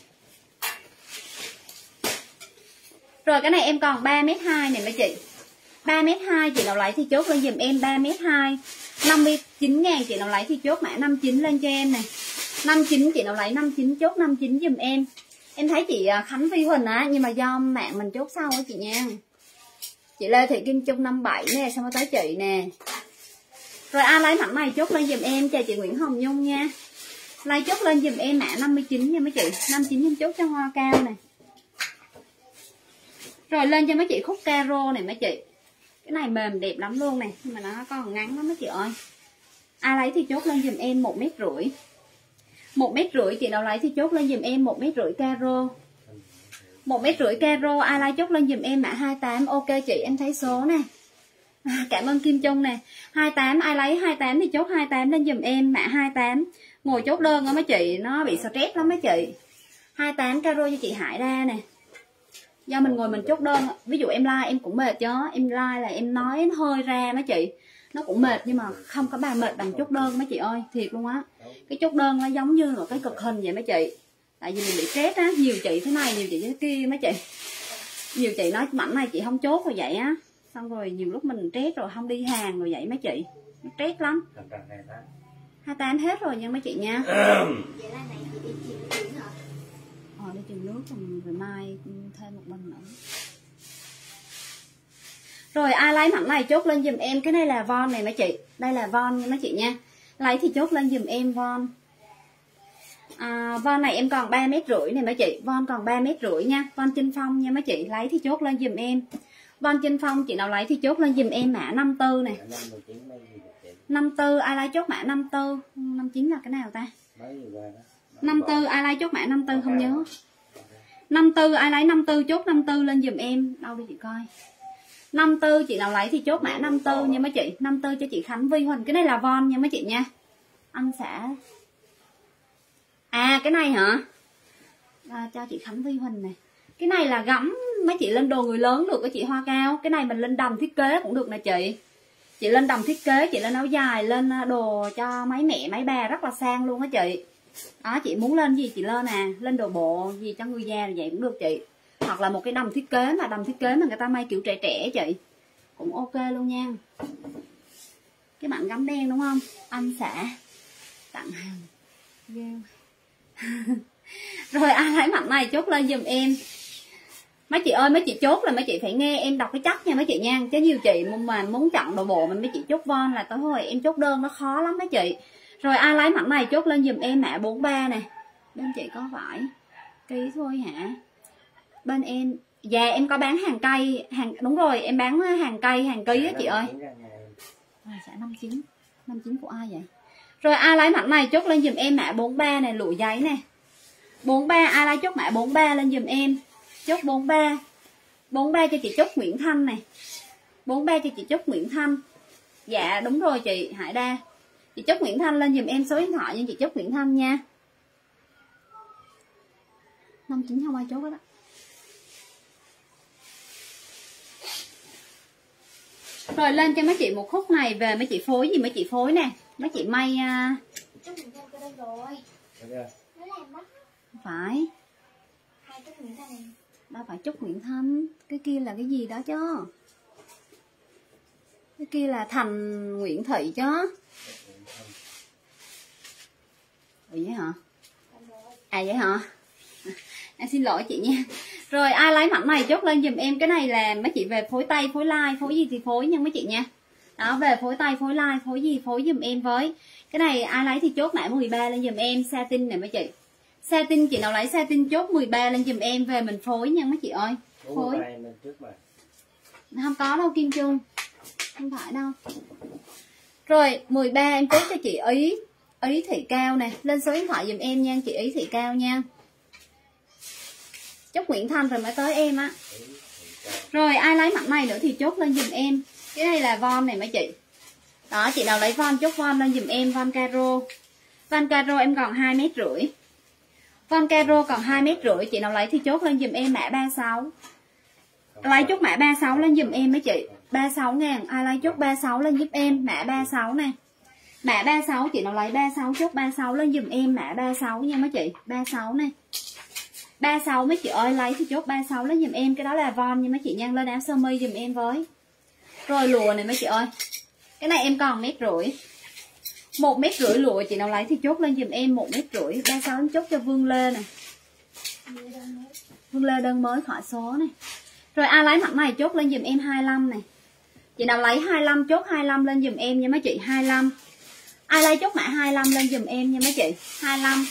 Rồi cái này em còn 3m2 này mấy chị. 3m2 chị nào lấy thì chốt lên giùm em. 3m2 59.000 chị nào lấy thì chốt mã 59 lên cho em nè. 59 chị nào lấy 59 chốt 59 giùm em. Em thấy chị Khánh Vi Huỳnh á, nhưng mà do mạng mình chốt sau á chị nha. Chị Lê Thị Kim Trung 57 nè, xong rồi tới chị nè. Rồi ai lấy mảnh này chốt lên giùm em. Chào chị Nguyễn Hồng Nhung nha. Lấy chốt lên giùm em mã 59 nha mấy chị. 59 em chốt cho hoa cao nè. Rồi lên cho mấy chị khúc caro này mấy chị. Cái này mềm đẹp lắm luôn nè, nhưng mà nó còn ngắn lắm mấy chị ơi. Ai lấy thì chốt lên giùm em 1m50. 1m50 chị nào lấy thì chốt lên giùm em 1m50 caro. 1m50 caro ai lấy chốt lên giùm em mã 28. Ok chị em thấy số nè. Cảm ơn Kim Trung nè. 28 ai lấy 28 thì chốt 28 lên giùm em mã 28. Ngồi chốt đơn đó mấy chị, nó bị stress lắm mấy chị. 28 caro cho chị Hải Đa nè. Do mình ngồi mình chốt đơn, ví dụ em like em cũng mệt chứ. Em like là em nói nó hơi ra mấy chị. Nó cũng mệt nhưng mà không có bà mệt bằng chốt đơn mấy chị ơi, thiệt luôn á. Cái chốt đơn nó giống như một cái cực hình vậy mấy chị. Tại vì mình bị stress á, nhiều chị thế này, nhiều chị thế kia mấy chị. Nhiều chị nói mảnh này chị không chốt rồi vậy á. Xong rồi nhiều lúc mình stress rồi không đi hàng rồi vậy mấy chị. Nó stress lắm. 28 hết rồi nha mấy chị nha. Vậy là này chị đi chìm biển hả? Đi chừng nước rồi mai thêm một bình nữa. Rồi ai lấy mảnh này chốt lên giùm em. Cái này là von này mấy chị. Đây là von nha mấy chị nha. Lấy thì chốt lên giùm em von. Von này em còn 3m50 này mấy chị. Von còn 3m50 nha. Von Trinh Phong nha mấy chị. Lấy thì chốt lên giùm em. Von Trinh Phong chị nào lấy thì chốt lên giùm em mã 54 này. 54 ai lấy chốt mã 54. 59 là cái nào ta? 54 ai lấy chốt mã 54 không nhớ. 54 ai lấy 54 chốt 54 lên giùm em. Đâu đi chị coi. 54 chị nào lấy thì chốt mã 54 nha mấy chị. 54 cho chị Khánh Vi Huỳnh. Cái này là von nha mấy chị nha. Anh xã. Cái này hả? Cho chị Khánh Vi Huỳnh này. Cái này là gấm mấy chị lên đồ người lớn được cái chị Hoa Cao. Cái này mình lên đầm thiết kế cũng được nè chị. Chị lên đầm thiết kế, chị lên áo dài, lên đồ cho mấy mẹ mấy bà rất là sang luôn á chị. Đó chị muốn lên gì chị lên nè. Lên đồ bộ gì cho người già vậy cũng được chị. Hoặc là một cái đầm thiết kế mà người ta may kiểu trẻ trẻ chị. Cũng ok luôn nha. Cái bạn gấm đen đúng không? Anh xã tặng hàng. Rồi ai lấy mặt này chốt lên giùm em. Mấy chị ơi mấy chị chốt là mấy chị phải nghe em đọc cái chắc nha mấy chị nha. Chứ nhiều chị mà muốn chọn đồ bộ mà mấy chị chốt von là tới hồi em chốt đơn nó khó lắm mấy chị. Rồi ai lấy mặt này chốt lên giùm em mã 43 nè. Bên chị có vải ký thôi hả? Bên em dạ em có bán hàng cây, đúng rồi em bán hàng cây hàng ký á chị ơi. Sẽ 59 của ai vậy? Rồi ai lấy mặt này chốt lên giùm em mã 43 này, lụa giấy nè. 43 ai lấy chốt mã 43 lên giùm em. Chốt 43. 43 cho chị chốt Nguyễn Thanh này. 43 cho chị chốt Nguyễn Thanh. Dạ đúng rồi chị Hải Đa. Chị chốt Nguyễn Thanh lên giùm em số điện thoại nha chị chốt Nguyễn Thanh nha. 59 không ai chốt hết á. Rồi lên cho mấy chị một khúc này về mấy chị phối gì mấy chị phối nè. Mấy chị may Chúc Nguyễn Thanh có đây rồi. Nó làm mắt. Phải. Hai Chúc Nguyễn Thanh này. Đâu phải Chúc Nguyễn Thanh. Cái kia là cái gì đó chứ. Cái kia là Thành Nguyễn Thị chứ. Ủa vậy hả? À vậy hả? Em xin lỗi chị nha. Rồi ai lấy mảnh này chốt lên giùm em. Cái này là mấy chị về phối tay, phối like, phối gì thì phối nha mấy chị nha. Đó, về phối tay, phối like, phối gì phối giùm em với. Cái này ai lấy thì chốt mã 13 lên giùm em. Satin này mấy chị. Satin, chị nào lấy satin chốt 13 lên giùm em. Về mình phối nha mấy chị ơi. Phối. Không có đâu Kim Trung. Không phải đâu. Rồi 13 em chốt cho chị Ý Thị Cao nè. Lên số điện thoại giùm em nha chị Ý Thị Cao nha. Chốt Nguyễn Thanh rồi mới tới em á. Rồi ai lấy mặt này nữa thì chốt lên giùm em. Cái này là von này mấy chị. Đó, chị nào lấy von chốt von lên giùm em. Von caro. Von caro em còn 2,5 m. Von caro còn 2,5 m. Chị nào lấy thì chốt lên giùm em mã 36. Lấy chốt mã 36 lên giùm em mấy chị. 36 ngàn. Ai lấy chốt 36 lên giúp em. Mã 36 nè. Mã 36 chị nào lấy 36 chốt 36 lên giùm em. Mã 36 nha mấy chị. 36 nè. 36 mấy chị ơi, lấy thì chốt 36 lên giùm em. Cái đó là von nha mấy chị nha. Lên áo sơ mi giùm em với. Rồi lụa này mấy chị ơi. Cái này em còn 1,5 m. 1,5 m lụa chị nào lấy thì chốt lên giùm em 1,5 m. 36 em chốt cho Vương Lê này. Vương Lê đơn mới khỏi số này. Rồi ai lấy mặt này chốt lên giùm em 25 này. Chị nào lấy 25 chốt 25 lên giùm em nha mấy chị. 25. Ai lấy chốt mã 25 lên giùm em nha mấy chị. 25.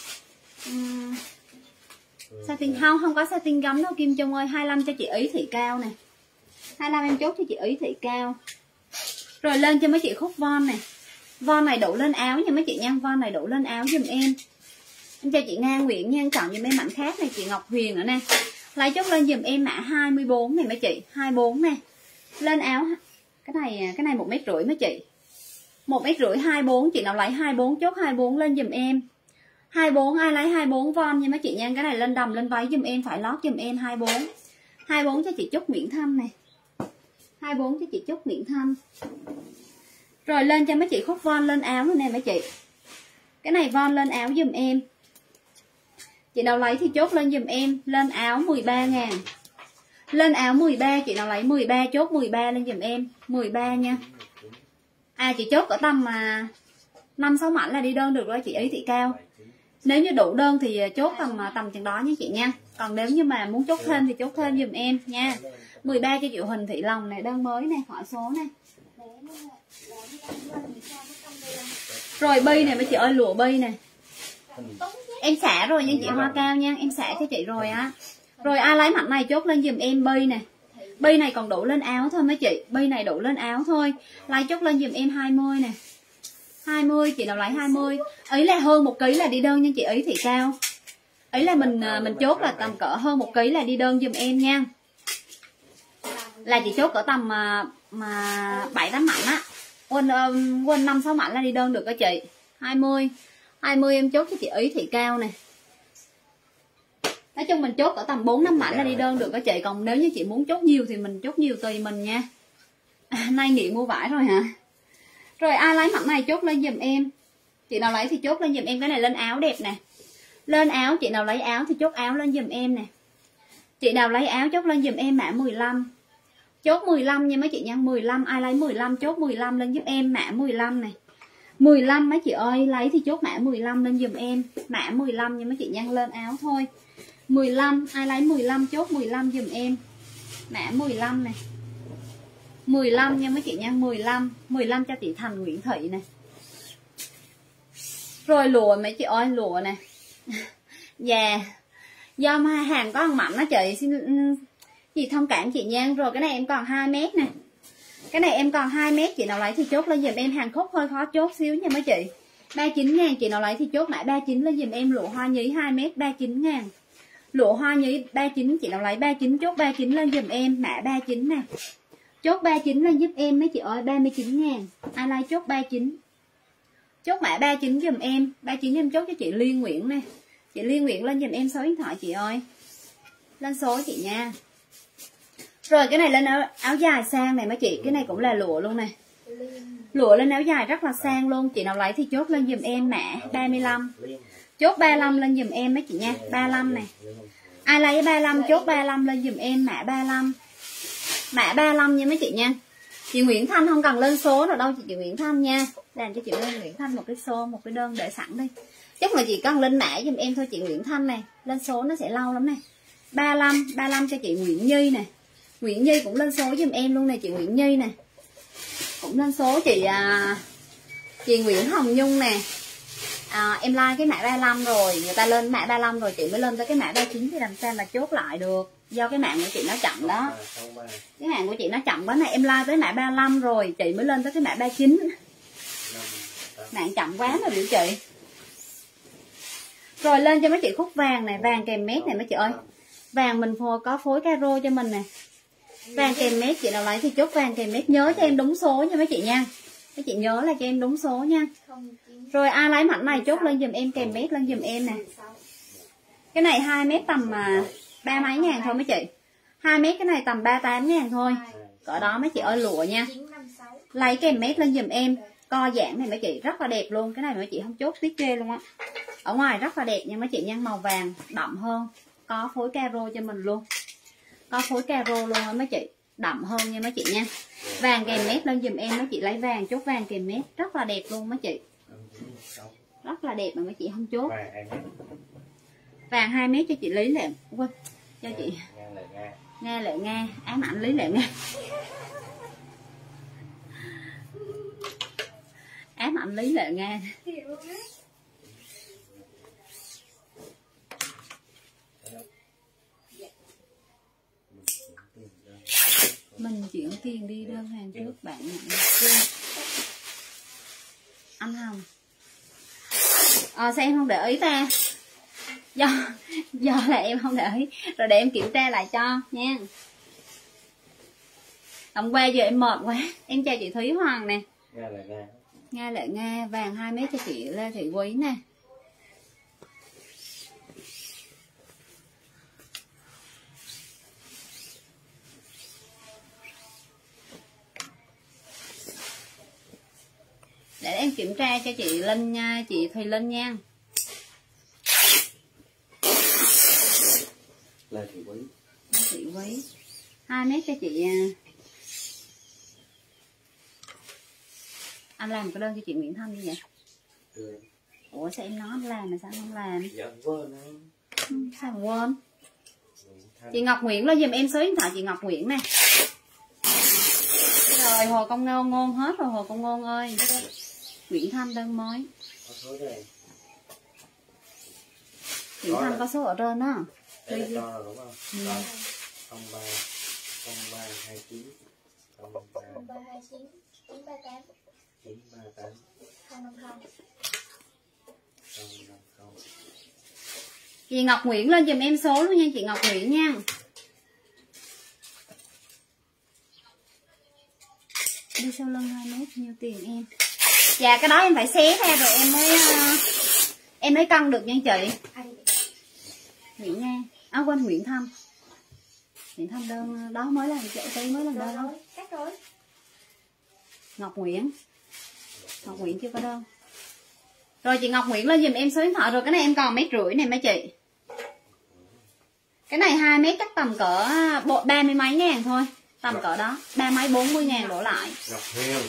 Satin không có satin gấm đâu Kim Trung ơi. 25 cho chị Ý Thị Cao nè. 25 em chốt cho chị Ý Thị Cao. Rồi lên cho mấy chị khúc von này. Von này đổ lên áo nha mấy chị nha. Von này đổ lên áo giùm em. Em cho chị Nga Nguyễn nha. Chọn giùm em mảnh khác này. Chị Ngọc Huyền nữa nè. Lấy chốt lên giùm em mã 24 này mấy chị. 24 nè. Lên áo. Cái này 1,5 m mấy chị. 1,5 m 24. Chị nào lấy 24 chốt 24 lên giùm em. 24 ai lấy 24 von nha mấy chị nha. Cái này lên đầm lên váy giùm em. Phải lót giùm em 24. 24 cho chị Trúc Nguyễn Thanh này. 24 cho chị Trúc Nguyễn Thanh. Rồi lên cho mấy chị khúc von lên áo nữa nè mấy chị. Cái này von lên áo giùm em. Chị nào lấy thì chốt lên giùm em. Lên áo 13 ngàn. Lên áo 13. Chị nào lấy 13 chốt 13 lên giùm em. 13 nha. À chị chốt ở tầm 5-6 mảnh là đi đơn được rồi chị Ý Thị Cao. Nếu như đủ đơn thì chốt tầm chừng đó nha chị nha. Còn nếu như mà muốn chốt thêm thì chốt thêm giùm em nha. 13 cho chị Huỳnh Thị Lòng này. Đơn mới này. Hỏi số này. Rồi bi này mấy chị ơi. Lụa bi này. Em xả rồi nha chị Hoa Cao nha. Em xả cho chị rồi á. Rồi ai lấy mặt này chốt lên giùm em bi nè. Bi này còn đủ lên áo thôi mấy chị. Bi này đủ lên áo thôi. Lấy chốt lên giùm em 20 nè. 20 chị nào lấy 20. Ý là hơn 1 kg là đi đơn nha chị Ý Thị Cao. Ý là mình chốt là tầm cỡ hơn 1 kg là đi đơn giùm em nha. Là chị chốt cỡ tầm 7-8 mảnh á. Quên 5-6 mảnh là đi đơn được đó chị. 20 em chốt cho chị Ý Thị Cao nè. Nói chung mình chốt ở tầm 4-5 mảnh là đi đơn được đó chị. Còn nếu như chị muốn chốt nhiều thì mình chốt nhiều tùy mình nha. Nay nghiện mua vải rồi hả? Rồi ai lấy mặt này chốt lên giùm em. Chị nào lấy thì chốt lên giùm em. Cái này lên áo đẹp nè. Lên áo chị nào lấy áo thì chốt áo lên giùm em nè. Chị nào lấy áo chốt lên giùm em mã 15. Chốt 15 nha mấy chị nha. 15 ai lấy 15 chốt 15 lên giúp em mã 15 này. 15 mấy chị ơi, lấy thì chốt mã 15 lên giùm em. Mã 15 nha mấy chị nha, lên áo thôi. 15 ai lấy 15 chốt 15 giùm em. Mã 15 này. 15 nha mấy chị nha, 15 cho chị Thành Nguyễn Thị này. Rồi lụa mấy chị ơi, lụa nè. Dạ. Do hàng có ăn mặn đó chị, xin chị thông cảm chị nha. Rồi cái này em còn 2 mét nè. Cái này em còn 2 mét, chị nào lấy thì chốt lên giùm em. Hàng khúc hơi khó chốt xíu nha mấy chị. 39 ngàn, chị nào lấy thì chốt mã 39 lên giùm em. Lụa hoa nhí 2 mét 39 ngàn. Lụa hoa nhí 39, chị nào lấy 39 chốt 39 lên giùm em. Mã 39 nè. Chốt 39 lên giúp em mấy chị ơi, 39 ngàn. Ai lấy chốt 39. Chốt mã 39 giùm em. 39 em chốt cho chị Liên Nguyễn nè. Chị Liên Nguyễn lên giùm em số điện thoại chị ơi. Lên số chị nha. Rồi cái này lên áo dài sang này mấy chị. Cái này cũng là lụa luôn nè. Lụa lên áo dài rất là sang luôn. Chị nào lấy thì chốt lên giùm em mã 35. Chốt 35 lên giùm em mấy chị nha. 35 này. Ai lấy 35 chốt 35 lên giùm em mã 35. Mã 35 nha mấy chị nha. Chị Nguyễn Thanh không cần lên số rồi đâu chị Nguyễn Thanh nha. Làm cho chị Nguyễn Thanh một cái số, một cái đơn để sẵn đi. Chắc là chị cần lên mã giùm em thôi chị Nguyễn Thanh này. Lên số nó sẽ lâu lắm này. 35 cho chị Nguyễn Nhi này. Nguyễn Nhi cũng lên số giùm em luôn này chị Nguyễn Nhi này. Cũng lên số chị Nguyễn Hồng Nhung nè. Em like cái mã 35 rồi, người ta lên mã 35 rồi chị mới lên tới cái mã 39 thì làm sao mà chốt lại được. Do cái mạng của chị nó chậm đó. Cái mạng của chị nó chậm quá này, em like tới mã 35 rồi chị mới lên tới cái mã 39. Mạng chậm quá mà biểu chị. Rồi lên cho mấy chị khúc vàng này, vàng kèm mét này mấy chị ơi. Vàng mình có phối caro cho mình nè. Vàng kèm mét chị nào lấy thì chốt vàng kèm mét, nhớ cho em đúng số nha mấy chị nha. Mấy chị nhớ là cho em đúng số nha. Rồi ai lấy mảnh này chốt lên giùm em kèm mét lên giùm em nè. Cái này 2 mét tầm 3 mấy ngàn thôi mấy chị. 2 mét cái này tầm 38 ngàn thôi. Cỡ đó mấy chị ơi lụa nha. Lấy kèm mét lên giùm em. Co giãn này mấy chị rất là đẹp luôn. Cái này mấy chị không chốt tiết ghê luôn á. Ở ngoài rất là đẹp nha mấy chị nha, màu vàng đậm hơn. Có phối caro cho mình luôn. Có phối caro luôn á mấy chị. Đậm hơn nha mấy chị nha. Vàng kèm mét lên giùm em mấy chị lấy vàng chốt vàng kèm mét. Rất là đẹp luôn mấy chị. Rất là đẹp mà mấy chị không chốt. Vàng 2 mét cho chị Lý Lệ. Quên, cho chị Nga Lệ Nga. Ám ảnh Lý Lệ Nga. Ám ảnh Lý Lệ Nga. Mình chuyển tiền đi đơn hàng trước bạn nhận chưa? Anh Hồng. Sao em không để ý ta? Do là em không để ý. Rồi để em kiểm tra lại cho nha. Hôm qua giờ em mệt quá. Em chào chị Thúy Hoàng nè. Nga Lệ Nga. Vàng 2 mét cho chị Lê Thị Quý nè. Để em kiểm tra cho chị Linh nha, chị Thùy Linh nha. Lê Thị Quý. Lê Thị Quý 2 mét cho chị. Anh làm cái đơn cho chị Nguyễn Thanh đi vậy? Ừ. Ủa sao em nói anh làm mà sao không làm? Dạ quên em. Sao mà quên? Chị Ngọc Nguyễn lên giùm em số điện thoại chị Ngọc Nguyễn nè. Rồi Hồ Công Ngôn hết rồi Hồ Công Ngôn ơi. Nguyễn Thanh đơn mới. Nguyễn Thanh có số ở trên đó. Đây là cho rồi đúng không? Ừ. 03 29 0329 938 938 050. Chị Ngọc Nguyễn lên giùm em số luôn nha chị Ngọc Nguyễn nha. Đi sau lưng 2 mét nhiêu tiền em? Dạ cái đó em phải xé ra rồi em mới cân được nha chị. Nguyễn Nga. Quên Nguyễn Thanh. Nguyễn Thanh đơn đó mới làm chợ tí mới làm đơn đó. Cắt rồi. Ngọc Nguyễn. Ngọc Nguyễn chưa có đơn. Rồi chị Ngọc Nguyễn lên giùm em số điện thoại rồi. Cái này em còn 1,5 mét này mấy chị. Cái này 2 mét chắc tầm cỡ 30 mấy ngàn thôi. Tầm cỡ đó 30 mấy 40 ngàn đổ lại. Ngọc Huyền.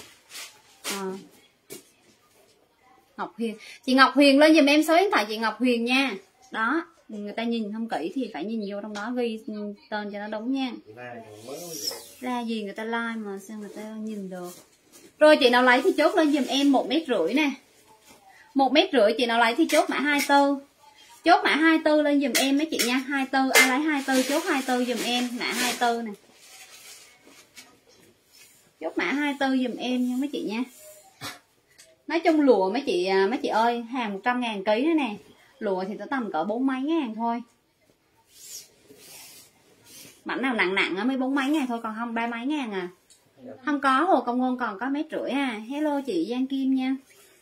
Ngọc Huyền. Chị Ngọc Huyền lên giùm em số điện thoại chị Ngọc Huyền nha. Đó, người ta nhìn không kỹ thì phải nhìn vô trong đó ghi tên cho nó đúng nha. Ra gì người ta like mà sao người ta nhìn được. Rồi chị nào lấy thì chốt lên giùm em 1,5 mét nè. 1,5 mét chị nào lấy thì chốt mã 24. Chốt mã 24 lên giùm em mấy chị nha. 24 ai lấy 24 chốt 24 giùm em, mã 24 nè. Chốt mã 24 giùm em nha mấy chị nha. Nói chung lụa mấy chị ơi, hàng 100.000 ký nữa nè. Lụa thì nó tầm cỡ 40 mấy ngàn thôi. Mảnh nào nặng nặng mới 40 mấy ngàn thôi, còn không 30 mấy ngàn à. Không có Hồ Công Ngôn còn có 1,5 mét à. Hello chị Giang Kim nha.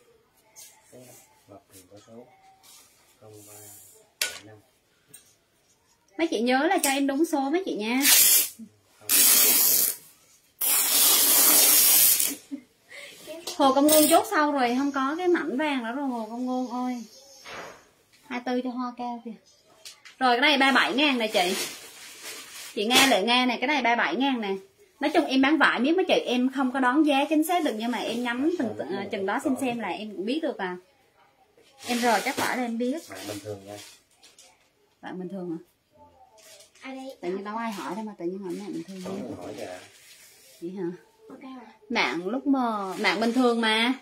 Mấy chị nhớ là cho em đúng số mấy chị nha. Hồ Công Ngôn chốt sau rồi, không có cái mảnh vàng đó rồi Hồ Công Ngôn ơi. 24 cho hoa cao kìa. Rồi cái này 37 ngàn này chị. Chị Nga Lệ Nga này, cái này 37 ngàn nè. Nói chung em bán vải biết mấy chị, em không có đón giá chính xác được, nhưng mà em nhắm chừng đó xem là em cũng biết được à. Em rồi chắc phải là em biết. Bạn bình thường nha. Bạn bình thường à? Ai đây? Tự nhiên đâu ai hỏi đâu mà tự nhiên hỏi bạn bình thường Có nha. người hỏi kìa. Vậy hả? Ok rồi. Mạng lúc mờ, mạng bình thường mà.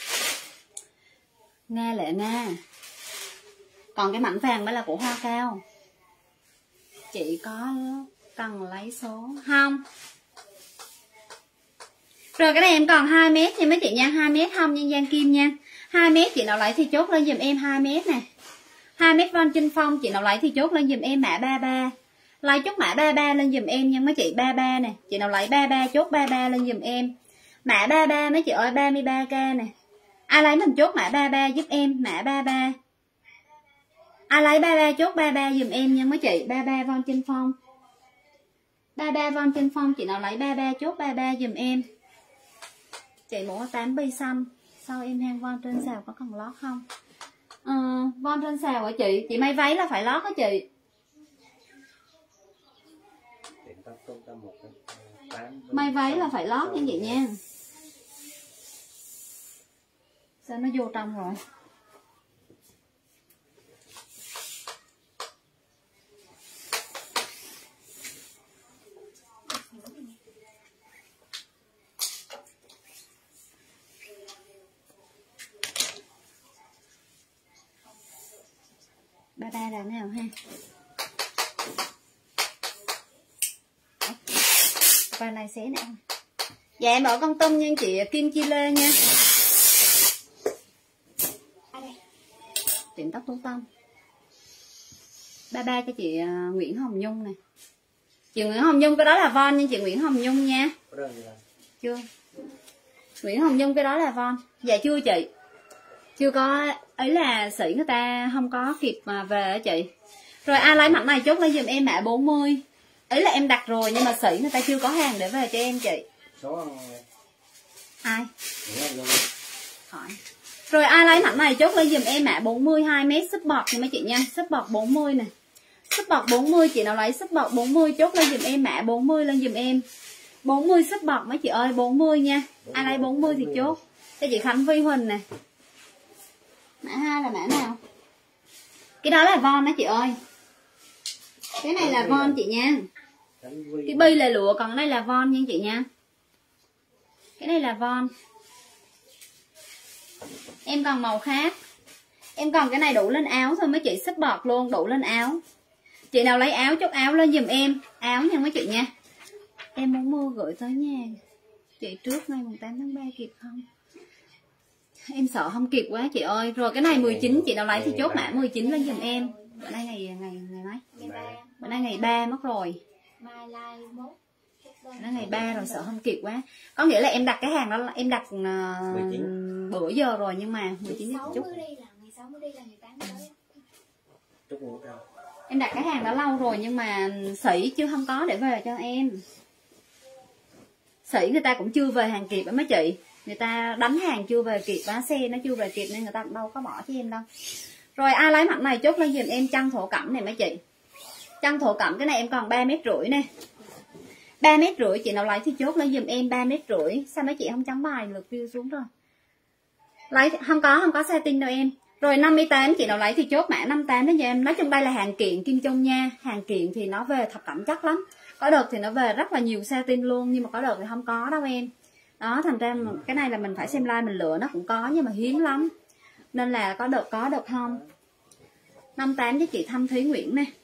Nga Lệ Nga. Còn cái mảnh vàng mới là của Hoa Cao. Chị có cần lấy số không? Rồi cái này em còn 2 mét nha mấy chị nha, 2 mét không nha Giang Kim nha. 2 mét chị nào lấy thì chốt lên giùm em 2 mét nè. 2 mét von Trinh Phong chị nào lấy thì chốt lên giùm em mã 33. Lấy chốt mã 33 lên giùm em nha mấy chị, 33 nè. Chị nào lấy 33 chốt 33 lên giùm em. Mã 33 mấy chị ơi, 33k nè. Ai lấy mình chốt mã 33 giúp em, mã 33. Ai lấy 33 chốt 33 giùm em nha mấy chị, 33 von Trinh Phong. 33 von Trinh Phong chị nào lấy 33 chốt 33 giùm em. Chị mũ 8 bi xăm. Sau em hang von trên xào có cần lót không? Von trên xào hả chị may váy là phải lót hả chị? May váy là phải lót nha chị nha. Sao nó vô trong rồi? Ba là nào ha? Qua này xé nè. Dạ em bỏ con tôm nha chị Kim Chi Lê nha. Tiệm tóc Tú Tâm. 33 cho chị Nguyễn Hồng Nhung này. Chị Nguyễn Hồng Nhung cái đó là von nha chị Nguyễn Hồng Nhung nha. Chưa. Nguyễn Hồng Nhung cái đó là von. Dạ chưa chị. Chưa có, ấy là sĩ người ta không có kịp mà về á chị. Rồi ai lấy mặt này chốt lên giùm em mã 40. Ấy là em đặt rồi nhưng mà sĩ người ta chưa có hàng để về cho em chị. Số ai? Hỏi. Rồi ai lấy mặt này chốt lên giùm em mã 40 2m support nha mấy chị nha, support 40 nè. Support 40 chị nào lấy support 40 chốt lên giùm em mã 40 lên giùm em. 40 support mấy chị ơi, 40 nha. Ai lấy 40 thì chốt. Cho chị Khánh Vi Huỳnh nè. Mã 2 là mã nào? Cái đó là von đó chị ơi. Cái này là von chị nha. Cái bi là lụa, còn cái này là von nha chị nha. Cái này là von. Em còn màu khác. Em còn cái này đủ lên áo thôi mấy chị, support luôn, đủ lên áo. Chị nào lấy áo chốt áo lên giùm em. Áo nha mấy chị nha. Em muốn mua gửi tới nhà chị trước ngày 8 tháng 3 kịp không? Em sợ không kịp quá chị ơi. Rồi cái này 19 chị nào lấy thì chốt mã 19 lên giùm em. Bữa nay ngày mấy? Bữa nay ngày 3 mất rồi. Mai lai mốt. Nó ngày 3 rồi, sợ không kịp quá. Có nghĩa là em đặt cái hàng đó, em đặt bữa giờ rồi nhưng mà 19 chút. Em đặt cái hàng đó lâu rồi nhưng mà sỉ chưa không có để về cho em. Sỉ người ta cũng chưa về hàng kịp á mấy chị. Người ta đánh hàng chưa về kịp, bán xe nó chưa về kịp nên người ta đâu có bỏ cho em đâu. Rồi ai lấy mặt này chốt lên giùm em chăn thổ cẩm này mấy chị. Chăn thổ cẩm cái này em còn 3,5 m nè. 3,5 m chị nào lấy thì chốt lên giùm em 3,5 m. Sao mấy chị không chấm bài lượt view xuống rồi. Lấy không có satin đâu em. Rồi 58 chị nào lấy thì chốt mã 58 đó cho em. Nói chung đây là hàng kiện Kim Trung nha. Hàng kiện thì nó về thập cẩm chắc lắm. Có đợt thì nó về rất là nhiều satin luôn, nhưng mà có đợt thì không có đâu em. Đó, thành ra cái này là mình phải xem like mình lựa, nó cũng có nhưng mà hiếm lắm. Nên là có đợt không. 58 với chị Thâm Thúy Nguyễn nè.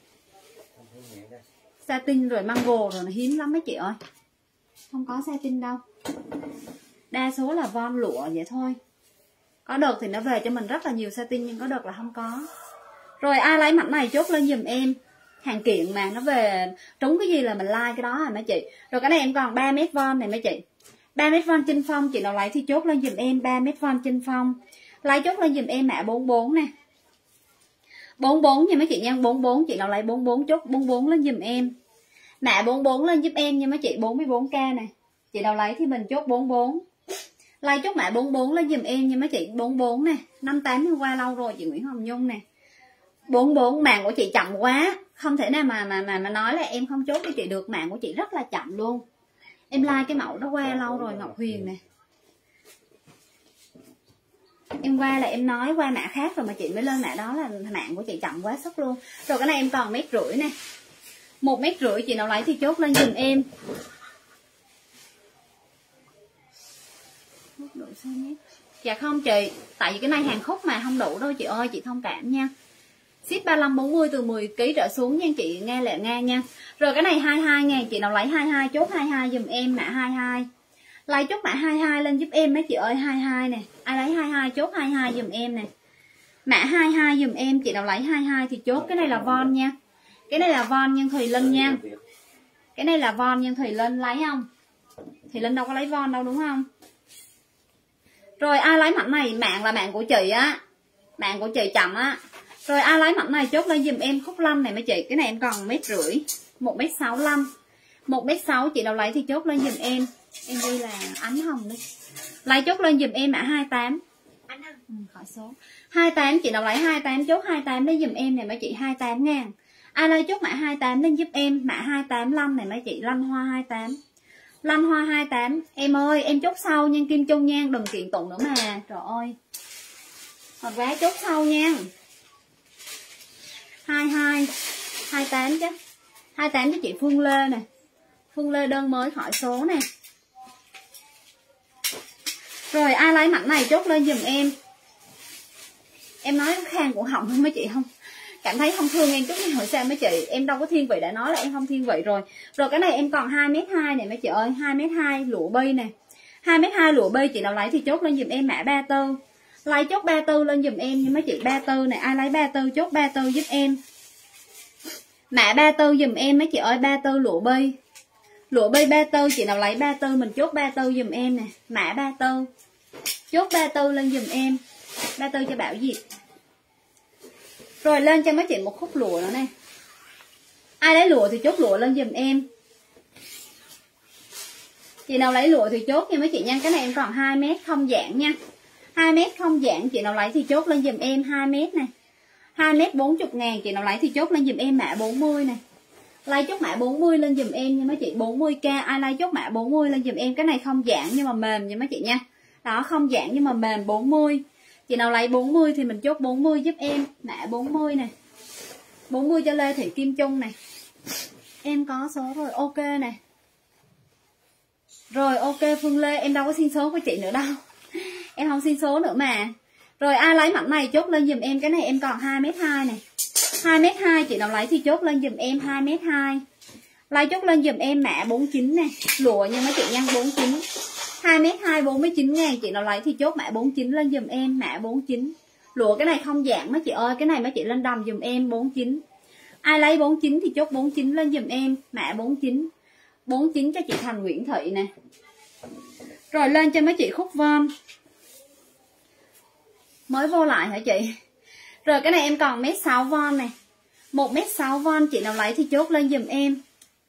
Satin rồi mango rồi nó hiếm lắm mấy chị ơi. Không có satin đâu. Đa số là von lụa vậy thôi. Có đợt thì nó về cho mình rất là nhiều satin nhưng có đợt là không có. Rồi ai lấy mảnh này chốt lên giùm em. Hàng kiện mà nó về trúng cái gì là mình like cái đó hả mấy chị. Rồi cái này em còn 3 mét von này mấy chị. 3 mét von Trinh Phong chị nào lấy thì chốt lên giùm em 3 mét von Trinh Phong. Lấy chốt lên giùm em mã 44 nè. 44 nha mấy chị nha, 44 chị nào lấy 44 chốt 44 lên giùm em. Mã 44 lên giúp em nha mấy chị, 44k nè. Chị nào lấy thì mình chốt 44. Lấy chốt mã 44 lên giùm em nha mấy chị, 44 nè. 58 qua lâu rồi chị Nguyễn Hồng Nhung nè. 44 mạng của chị chậm quá, không thể nào mà nói là em không chốt cho chị được, mạng của chị rất là chậm luôn. Em like cái mẫu đó qua lâu rồi, Ngọc Huyền nè. Em qua là em nói qua mã khác rồi mà chị mới lên mã đó, là mạng của chị chậm quá sức luôn. Rồi cái này em còn 1,5 m nè. 1,5 m chị nào lấy thì chốt lên giùm em. Độ 6 m. Dạ không chị, tại vì cái này hàng khúc mà không đủ đâu chị ơi, chị thông cảm nha. Ship 35-40 từ 10 kg trở xuống nha chị, nghe lẹ nghe nha. Rồi cái này 22.000, chị nào lấy 22 chốt 22 giùm em, mã 22. Lấy chốt mã 22 lên giúp em mấy chị ơi, 22 nè. Ai lấy 22 chốt 22 giùm em nè. Mã 22 giùm em, chị nào lấy 22 thì chốt. Cái này là von nha. Cái này là von nhân Thùy Linh nha. Cái này là von nhân Thùy Linh, lấy không? Thùy Linh đâu có lấy von đâu đúng không? Rồi ai lấy mảnh này, mạng là mạng của chị á. Mạng của chị chậm á. Rồi ai lấy mảnh này chốt lên giùm em khúc 5 này mấy chị. Cái này em còn 1,5 m, 1,65 m. 1,6 m chị nào lấy thì chốt lên giùm em. Em ghi là ánh hồng đi. Lấy chốt lên giùm em mã 28. Ánh hồng. Khỏi số. 28 chị nào lấy 28 chốt 28 lên giùm em này mấy chị, 28.000. Ai lấy chốt mã 28 lên giúp em, mã 285 này mấy chị, lanh hoa 28. Lanh hoa 28. Em ơi, em chốt sau nha Kim Trung nha, đừng kiện tụng nữa mà. Trời ơi. Hoặc vé chốt sau nha. 22 28 chứ. 28 cho chị Phương Lê nè. Phương Lê đơn mới khỏi số nè. Rồi ai lấy mảnh này chốt lên giùm em. Em nói khang của họng không mấy chị, không cảm thấy không thương em chút nào hỏi sao mấy chị. Em đâu có thiên vị, đã nói là em không thiên vị rồi. Rồi cái này em còn 2,2 m này mấy chị ơi, 2,2 m lụa bi nè. 2,2 m lụa bi chị nào lấy thì chốt lên giùm em mã 34. Lấy chốt 34 lên giùm em nha mấy chị, 34 này. Ai lấy 34 chốt 34 giúp em. Mã 34 giùm em mấy chị ơi, 34 lụa bi. Lụa bi 34 chị nào lấy 34 mình chốt 34 giùm em nè, mã 34. Chốt 34 lên giùm em. 34 cho Bảo Diệp. Rồi lên cho mấy chị một khúc lụa nữa nè. Ai lấy lụa thì chốt lụa lên giùm em. Chị nào lấy lụa thì chốt nha mấy chị nha. Cái này em còn 2 m không giãn nha. 2 m không giãn chị nào lấy thì chốt lên giùm em 2 m nè. 2 m 40.000 chị nào lấy thì chốt lên giùm em mã 40 nè. Lấy chốt mã 40 lên giùm em nha mấy chị, 40k. Ai lấy chốt mã 40 lên giùm em. Cái này không giãn nhưng mà mềm nha mấy chị nha. Đó, không giãn nhưng mà mềm 40. Chị nào lấy 40 thì mình chốt 40 giúp em, mã 40 nè. 40 cho Lê Thị Kim Trung này. Em có số rồi, ok nè. Rồi ok Phương Lê, em đâu có xin số của chị nữa đâu. Em không xin số nữa mà. Rồi ai lấy mảnh này chốt lên giùm em. Cái này em còn 2,2 m này. 2,2 m chị nào lấy thì chốt lên giùm em 2,2 m. Lấy chốt lên giùm em mã 49 nè. Lụa nha mấy chị nha, 49. 2,2 m 49.000 chị nào lấy thì chốt mã 49 lên giùm em, mã 49. Lụa cái này không giãn mấy chị ơi, cái này mấy chị lên đầm giùm em 49. Ai lấy 49 thì chốt 49 lên giùm em, mã 49. 49 cho chị Thành Nguyễn Thị nè. Rồi lên cho mấy chị khúc von. Mới vô lại hả chị? Rồi cái này em còn 1,6 m von này. 1,6 m von chị nào lấy thì chốt lên giùm em.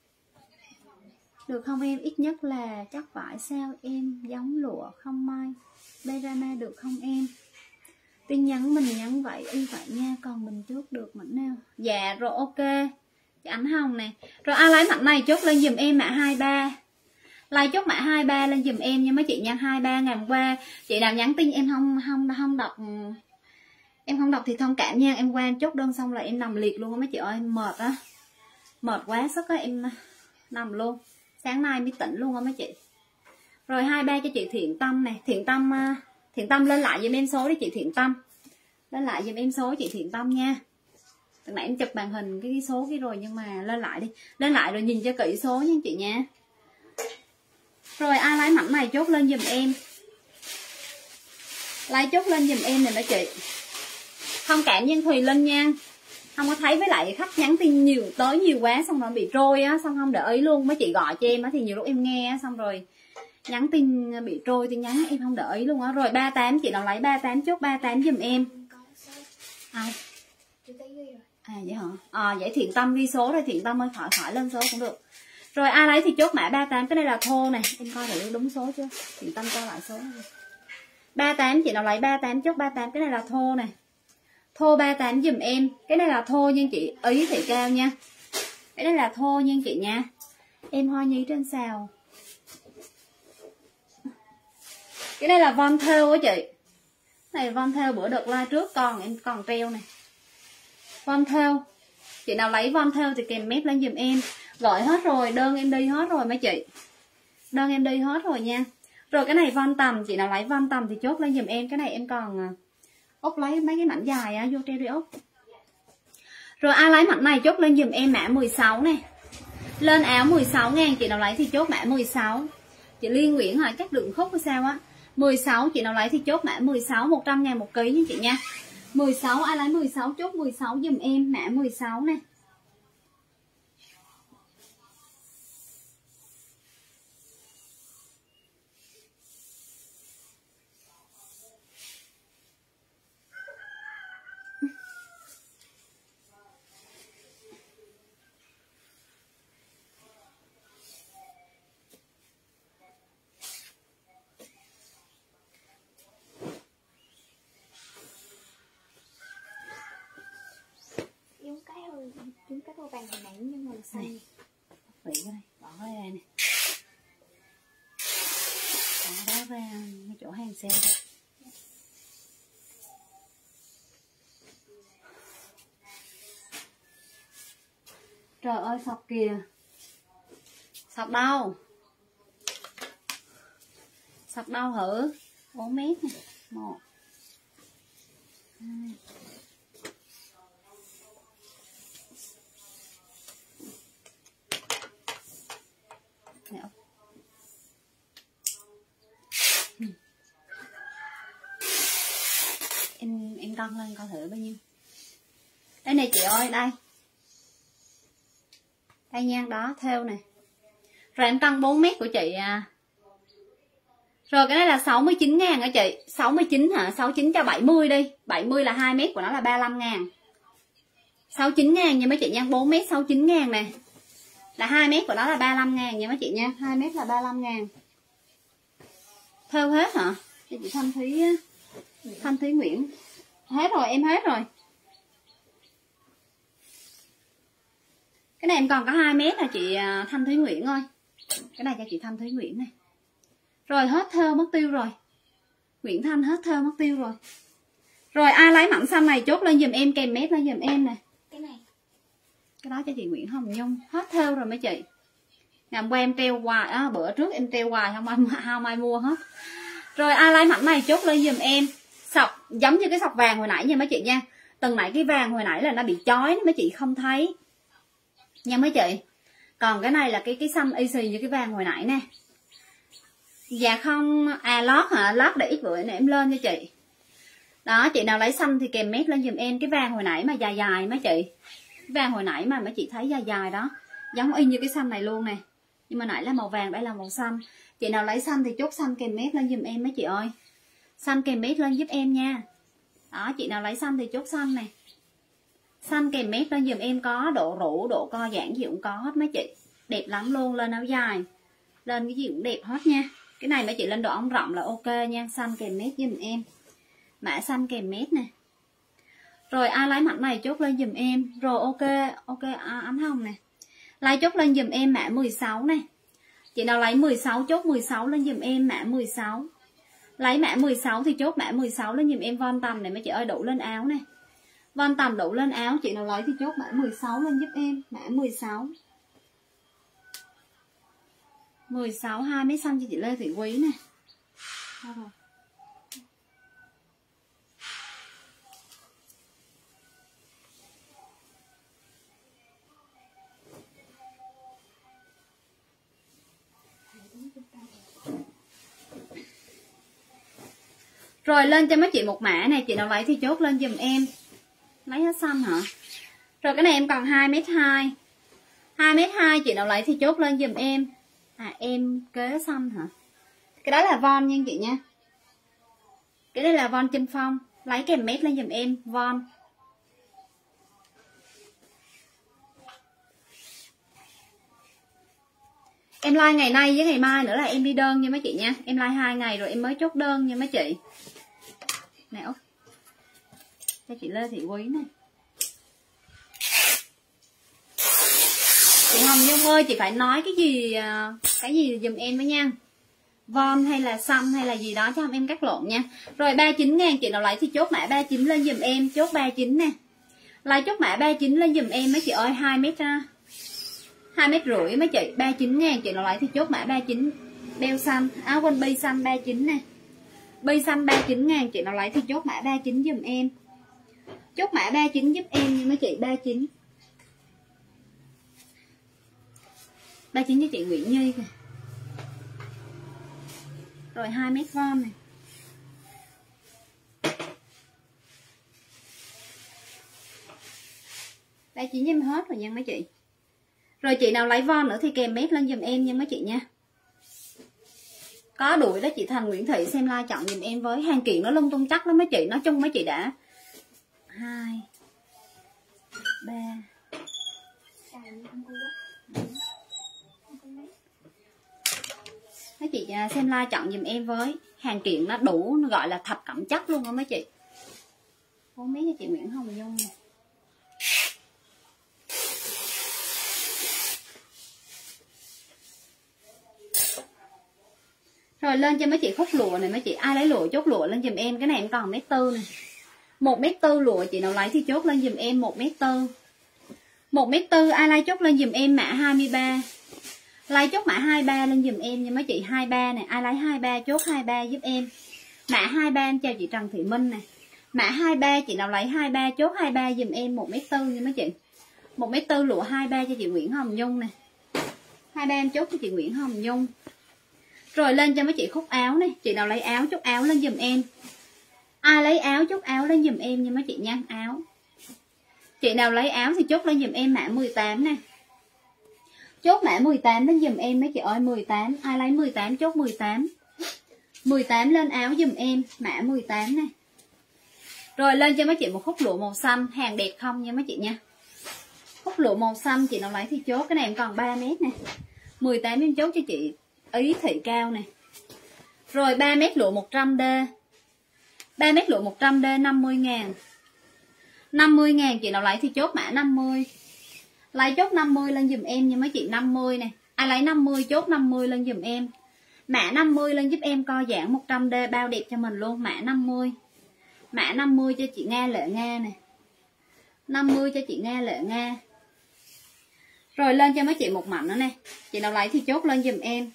Được không em? Ít nhất là chắc phải sao em, giống lụa không may. Berama được không em? Tin nhắn mình nhắn vậy y vậy nha, còn mình chốt được mảnh nào? Dạ rồi ok. Chị Ánh Hồng nè. Rồi ai lấy mảnh này chốt lên giùm em mã 23. Lấy chốt mã 23 lên giùm em nha mấy chị nha. 23 ngàn qua. Chị nào nhắn tin em không đọc. Em không đọc thì thông cảm nha. Em qua em chốt đơn xong là em nằm liệt luôn á mấy chị ơi, mệt á. Mệt quá sức á, em nằm luôn. Sáng nay mới tỉnh luôn á mấy chị. Rồi 23 cho chị Thiện Tâm nè. Thiện Tâm lên lại giùm em số đi chị Thiện Tâm. Lên lại giùm em số chị Thiện Tâm nha. Từ nãy em chụp màn hình cái số kia rồi nhưng mà lên lại đi. Lên lại rồi nhìn cho kỹ số nha chị nha. Rồi ai lấy mảnh này chốt lên giùm em. Lấy chốt lên giùm em nè mấy chị. Thông cảm nhân Thùy Linh nha. Không có thấy, với lại khách nhắn tin nhiều quá xong rồi bị trôi á, xong không để ý luôn. Mấy chị gọi cho em á thì nhiều lúc em nghe á, xong rồi nhắn tin bị trôi tin nhắn em không để ý luôn á. Rồi 38 chị nào lấy 38 chốt 38 giùm em. Ai? À vậy hả? Vậy Thiện Tâm ghi số rồi, Thiện Tâm ơi khỏi lên số cũng được. Rồi ai lấy thì chốt mã 38, cái này là thô này, em coi thử đúng số chưa. Thiện Tâm coi lại số này. 38 chị nào lấy 38 chốt 38, cái này là thô này. Thô 38 giùm em. Cái này là thô nha chị, ý thị cao nha. Cái này là thô nha chị nha. Em Hoa Nhí trên xào. Cái này là von thêu á chị. Này von thêu bữa đợt like trước em còn treo này. Von thêu. Chị nào lấy von thêu thì kèm mép lên giùm em. Gọi hết rồi, đơn em đi hết rồi mấy chị. Đơn em đi hết rồi nha. Rồi cái này von tầm, chị nào lấy von tầm thì chốt lên giùm em. Cái này em còn Úc lấy mấy cái mảnh dài á, vô treo đi Úc. Rồi ai lấy mảnh này chốt lên giùm em mã 16 này. Lên áo 16.000, chị nào lấy thì chốt mã 16. Chị Liên Nguyễn hả, chắc đường khúc hay sao á. 16, chị nào lấy thì chốt mã 16, 100.000 một ký nha chị nha. 16, ai lấy 16 chốt 16 giùm em, mã 16 nè. Chúng cái màu vàng hồi nãy nhưng mà xanh. Vị cái này, bỏ cái ra nè. Bỏ đó ra mấy chỗ hàng xe. Trời ơi sọc kìa. Sọc đâu? Sọc đâu hử? 4 mét nè. 1 2 em cân lên coi thử bao nhiêu. Đây này chị ơi, đây. Đây nha, đó, theo nè. Rồi em cân 4 mét của chị à. Rồi cái này là 69.000 hả chị? 69 hả? 69 cho 70 đi. 70 là 2 mét của nó là 35.000. 69.000 nha mấy chị nha, 4 mét 69.000 nè. Là 2 mét của nó là 35.000 nha mấy chị nha, 2 mét là 35.000. Theo hết hả? Cho chị Thanh Thúy Nguyễn. Hết rồi, em hết rồi. Cái này em còn có 2 mét là chị Thanh Thúy Nguyễn ơi. Cái này cho chị Thanh Thúy Nguyễn này. Rồi hết thêu mất tiêu rồi. Nguyễn Thanh hết thêu mất tiêu rồi. Rồi ai lấy mảnh xanh này chốt lên giùm em, kèm mét lên giùm em nè. Cái này. Cái đó cho chị Nguyễn Hồng Nhung. Hết thêu rồi mấy chị. Ngày hôm qua em treo hoài á, bữa trước em treo hoài không ai mua hết. Rồi ai lấy mảnh này chốt lên giùm em. Sọc giống như cái sọc vàng hồi nãy nha mấy chị nha. Từng nãy cái vàng hồi nãy là nó bị chói mấy chị không thấy nha mấy chị. Còn cái này là cái xanh y xì như cái vàng hồi nãy nè. Dạ không, lót hả? Lót để ít bữa nữa em lên cho chị. Đó, chị nào lấy xanh thì kèm mét lên giùm em. Cái vàng hồi nãy mà dài dài mấy chị. Cái vàng hồi nãy mà mấy chị thấy dài dài đó, giống y như cái xanh này luôn nè. Nhưng mà nãy là màu vàng, đây là màu xanh. Chị nào lấy xanh thì chốt xanh kèm mét lên giùm em mấy chị ơi. Xanh kèm mét lên giúp em nha. Đó, chị nào lấy xanh thì chốt xanh nè. Xanh kèm mét lên giùm em, có độ rũ, độ co giãn gì cũng có hết mấy chị. Đẹp lắm luôn, lên áo dài. Lên cái gì cũng đẹp hết nha. Cái này mấy chị lên độ ống rộng là ok nha. Xanh kèm mét giùm em. Mã xanh kèm mét nè. Rồi ai lấy mảnh này chốt lên giùm em. Rồi ok ánh hồng nè. Lấy chốt lên giùm em mã 16 nè. Chị nào lấy 16 chốt 16 lên giùm em mã 16. Lấy mã 16 thì chốt mã 16 lên giùm em von tầm này mấy chị ơi, đủ lên áo nè. Von tầm đủ lên áo, chị nào lấy thì chốt mã 16 lên giúp em, mã 16. 16 2 mét xanh cho chị Lê Thị Quý nè. Rồi. Rồi lên cho mấy chị một mã này, chị nào lấy thì chốt lên giùm em. Lấy hết xanh hả? Rồi cái này em còn 2m2. 2m2 chị nào lấy thì chốt lên giùm em. Em kế xanh hả? Cái đó là von nha chị nha. Cái đây là von Trinh Phong. Lấy kèm mét lên giùm em, von. Em like ngày nay với ngày mai nữa là em đi đơn nha mấy chị nha. Em like 2 ngày rồi em mới chốt đơn nha mấy chị. Nè Úc, cho chị Lê Thị Quý này. Chị Hồng Nhung ơi, chị phải nói cái gì giùm em với nha. von hay là xăm hay là gì đó cho em cắt lộn nha. Rồi 39.000 chị nào lấy thì chốt mã 39 lên giùm em, chốt 39 nè. Lấy chốt mã 39 lên giùm em mấy chị ơi, 2 mét ra. 2 mét rưỡi mấy chị, 39.000 chị nào lấy thì chốt mã 39. Beo xanh, áo quần bi xanh 39 nè. Bi xanh 39.000 chị nào lấy thì chốt mã 39 giùm em. Chốt mã 39 giúp em nha mấy chị, 39. 39 cho chị Nguyễn Nhi kìa. Rồi 2 mét von này. Đây chị em hết rồi nha mấy chị. Rồi chị nào lấy von nữa thì kèm mét lên giùm em nha mấy chị nha. Có đuổi đó chị Thành Nguyễn Thị xem like chọn giùm em với. Hàng kiện nó lung tung chắc lắm mấy chị. Nói chung mấy chị đã 2 3 mấy chị xem like chọn giùm em với. Hàng kiện nó đủ, nó gọi là thập cẩm chất luôn đó mấy chị. 4 mét cho chị Nguyễn Hồng Nhung này. Rồi lên cho mấy chị khúc lụa này mấy chị. Ai lấy lụa chốt lụa lên giùm em. Cái này em còn 1m4 này. 1m4 lụa chị nào lấy thì chốt lên giùm em 1m4. 1m4 ai lấy chốt lên giùm em mã 23. Lấy chốt mã 23 lên giùm em nha mấy chị. 23 này, ai lấy 23 chốt 23 giúp em. Mã 23 em chào chị Trần Thị Minh này. Mã 23 chị nào lấy 23 chốt 23 giùm em 1m4 nha mấy chị. 1m4 lụa 23 cho chị Nguyễn Hồng Nhung này. 23 em chốt cho chị Nguyễn Hồng Nhung. Rồi lên cho mấy chị khúc áo này. Chị nào lấy áo chốt áo lên giùm em. Ai lấy áo chốt áo lên giùm em nha mấy chị nha. Áo. Chị nào lấy áo thì chốt lên giùm em mã 18 nè. Chốt mã 18 lên giùm em mấy chị ơi, 18. Ai lấy 18 chốt 18. 18 lên áo giùm em, mã 18 nè. Rồi lên cho mấy chị một khúc lụa màu xanh, hàng đẹp không nha mấy chị nha. Khúc lụa màu xanh chị nào lấy thì chốt, cái này em còn 3 mét nè. 18 em chốt cho chị Ý Thị Cao nè. Rồi 3 mét lụa 100D. 3 mét lụa 100D 50.000. 50.000 chị nào lấy thì chốt mã 50. Lấy chốt 50 lên giùm em nha mấy chị, 50 nè. Ai lấy 50 chốt 50 lên giùm em. Mã 50 lên giúp em co giãn 100D bao đẹp cho mình luôn, mã 50. Mã 50 cho chị Nga Lệ Nga nè. 50 cho chị Nga Lệ Nga. Rồi lên cho mấy chị một mảnh nữa nè. Chị nào lấy thì chốt lên giùm em.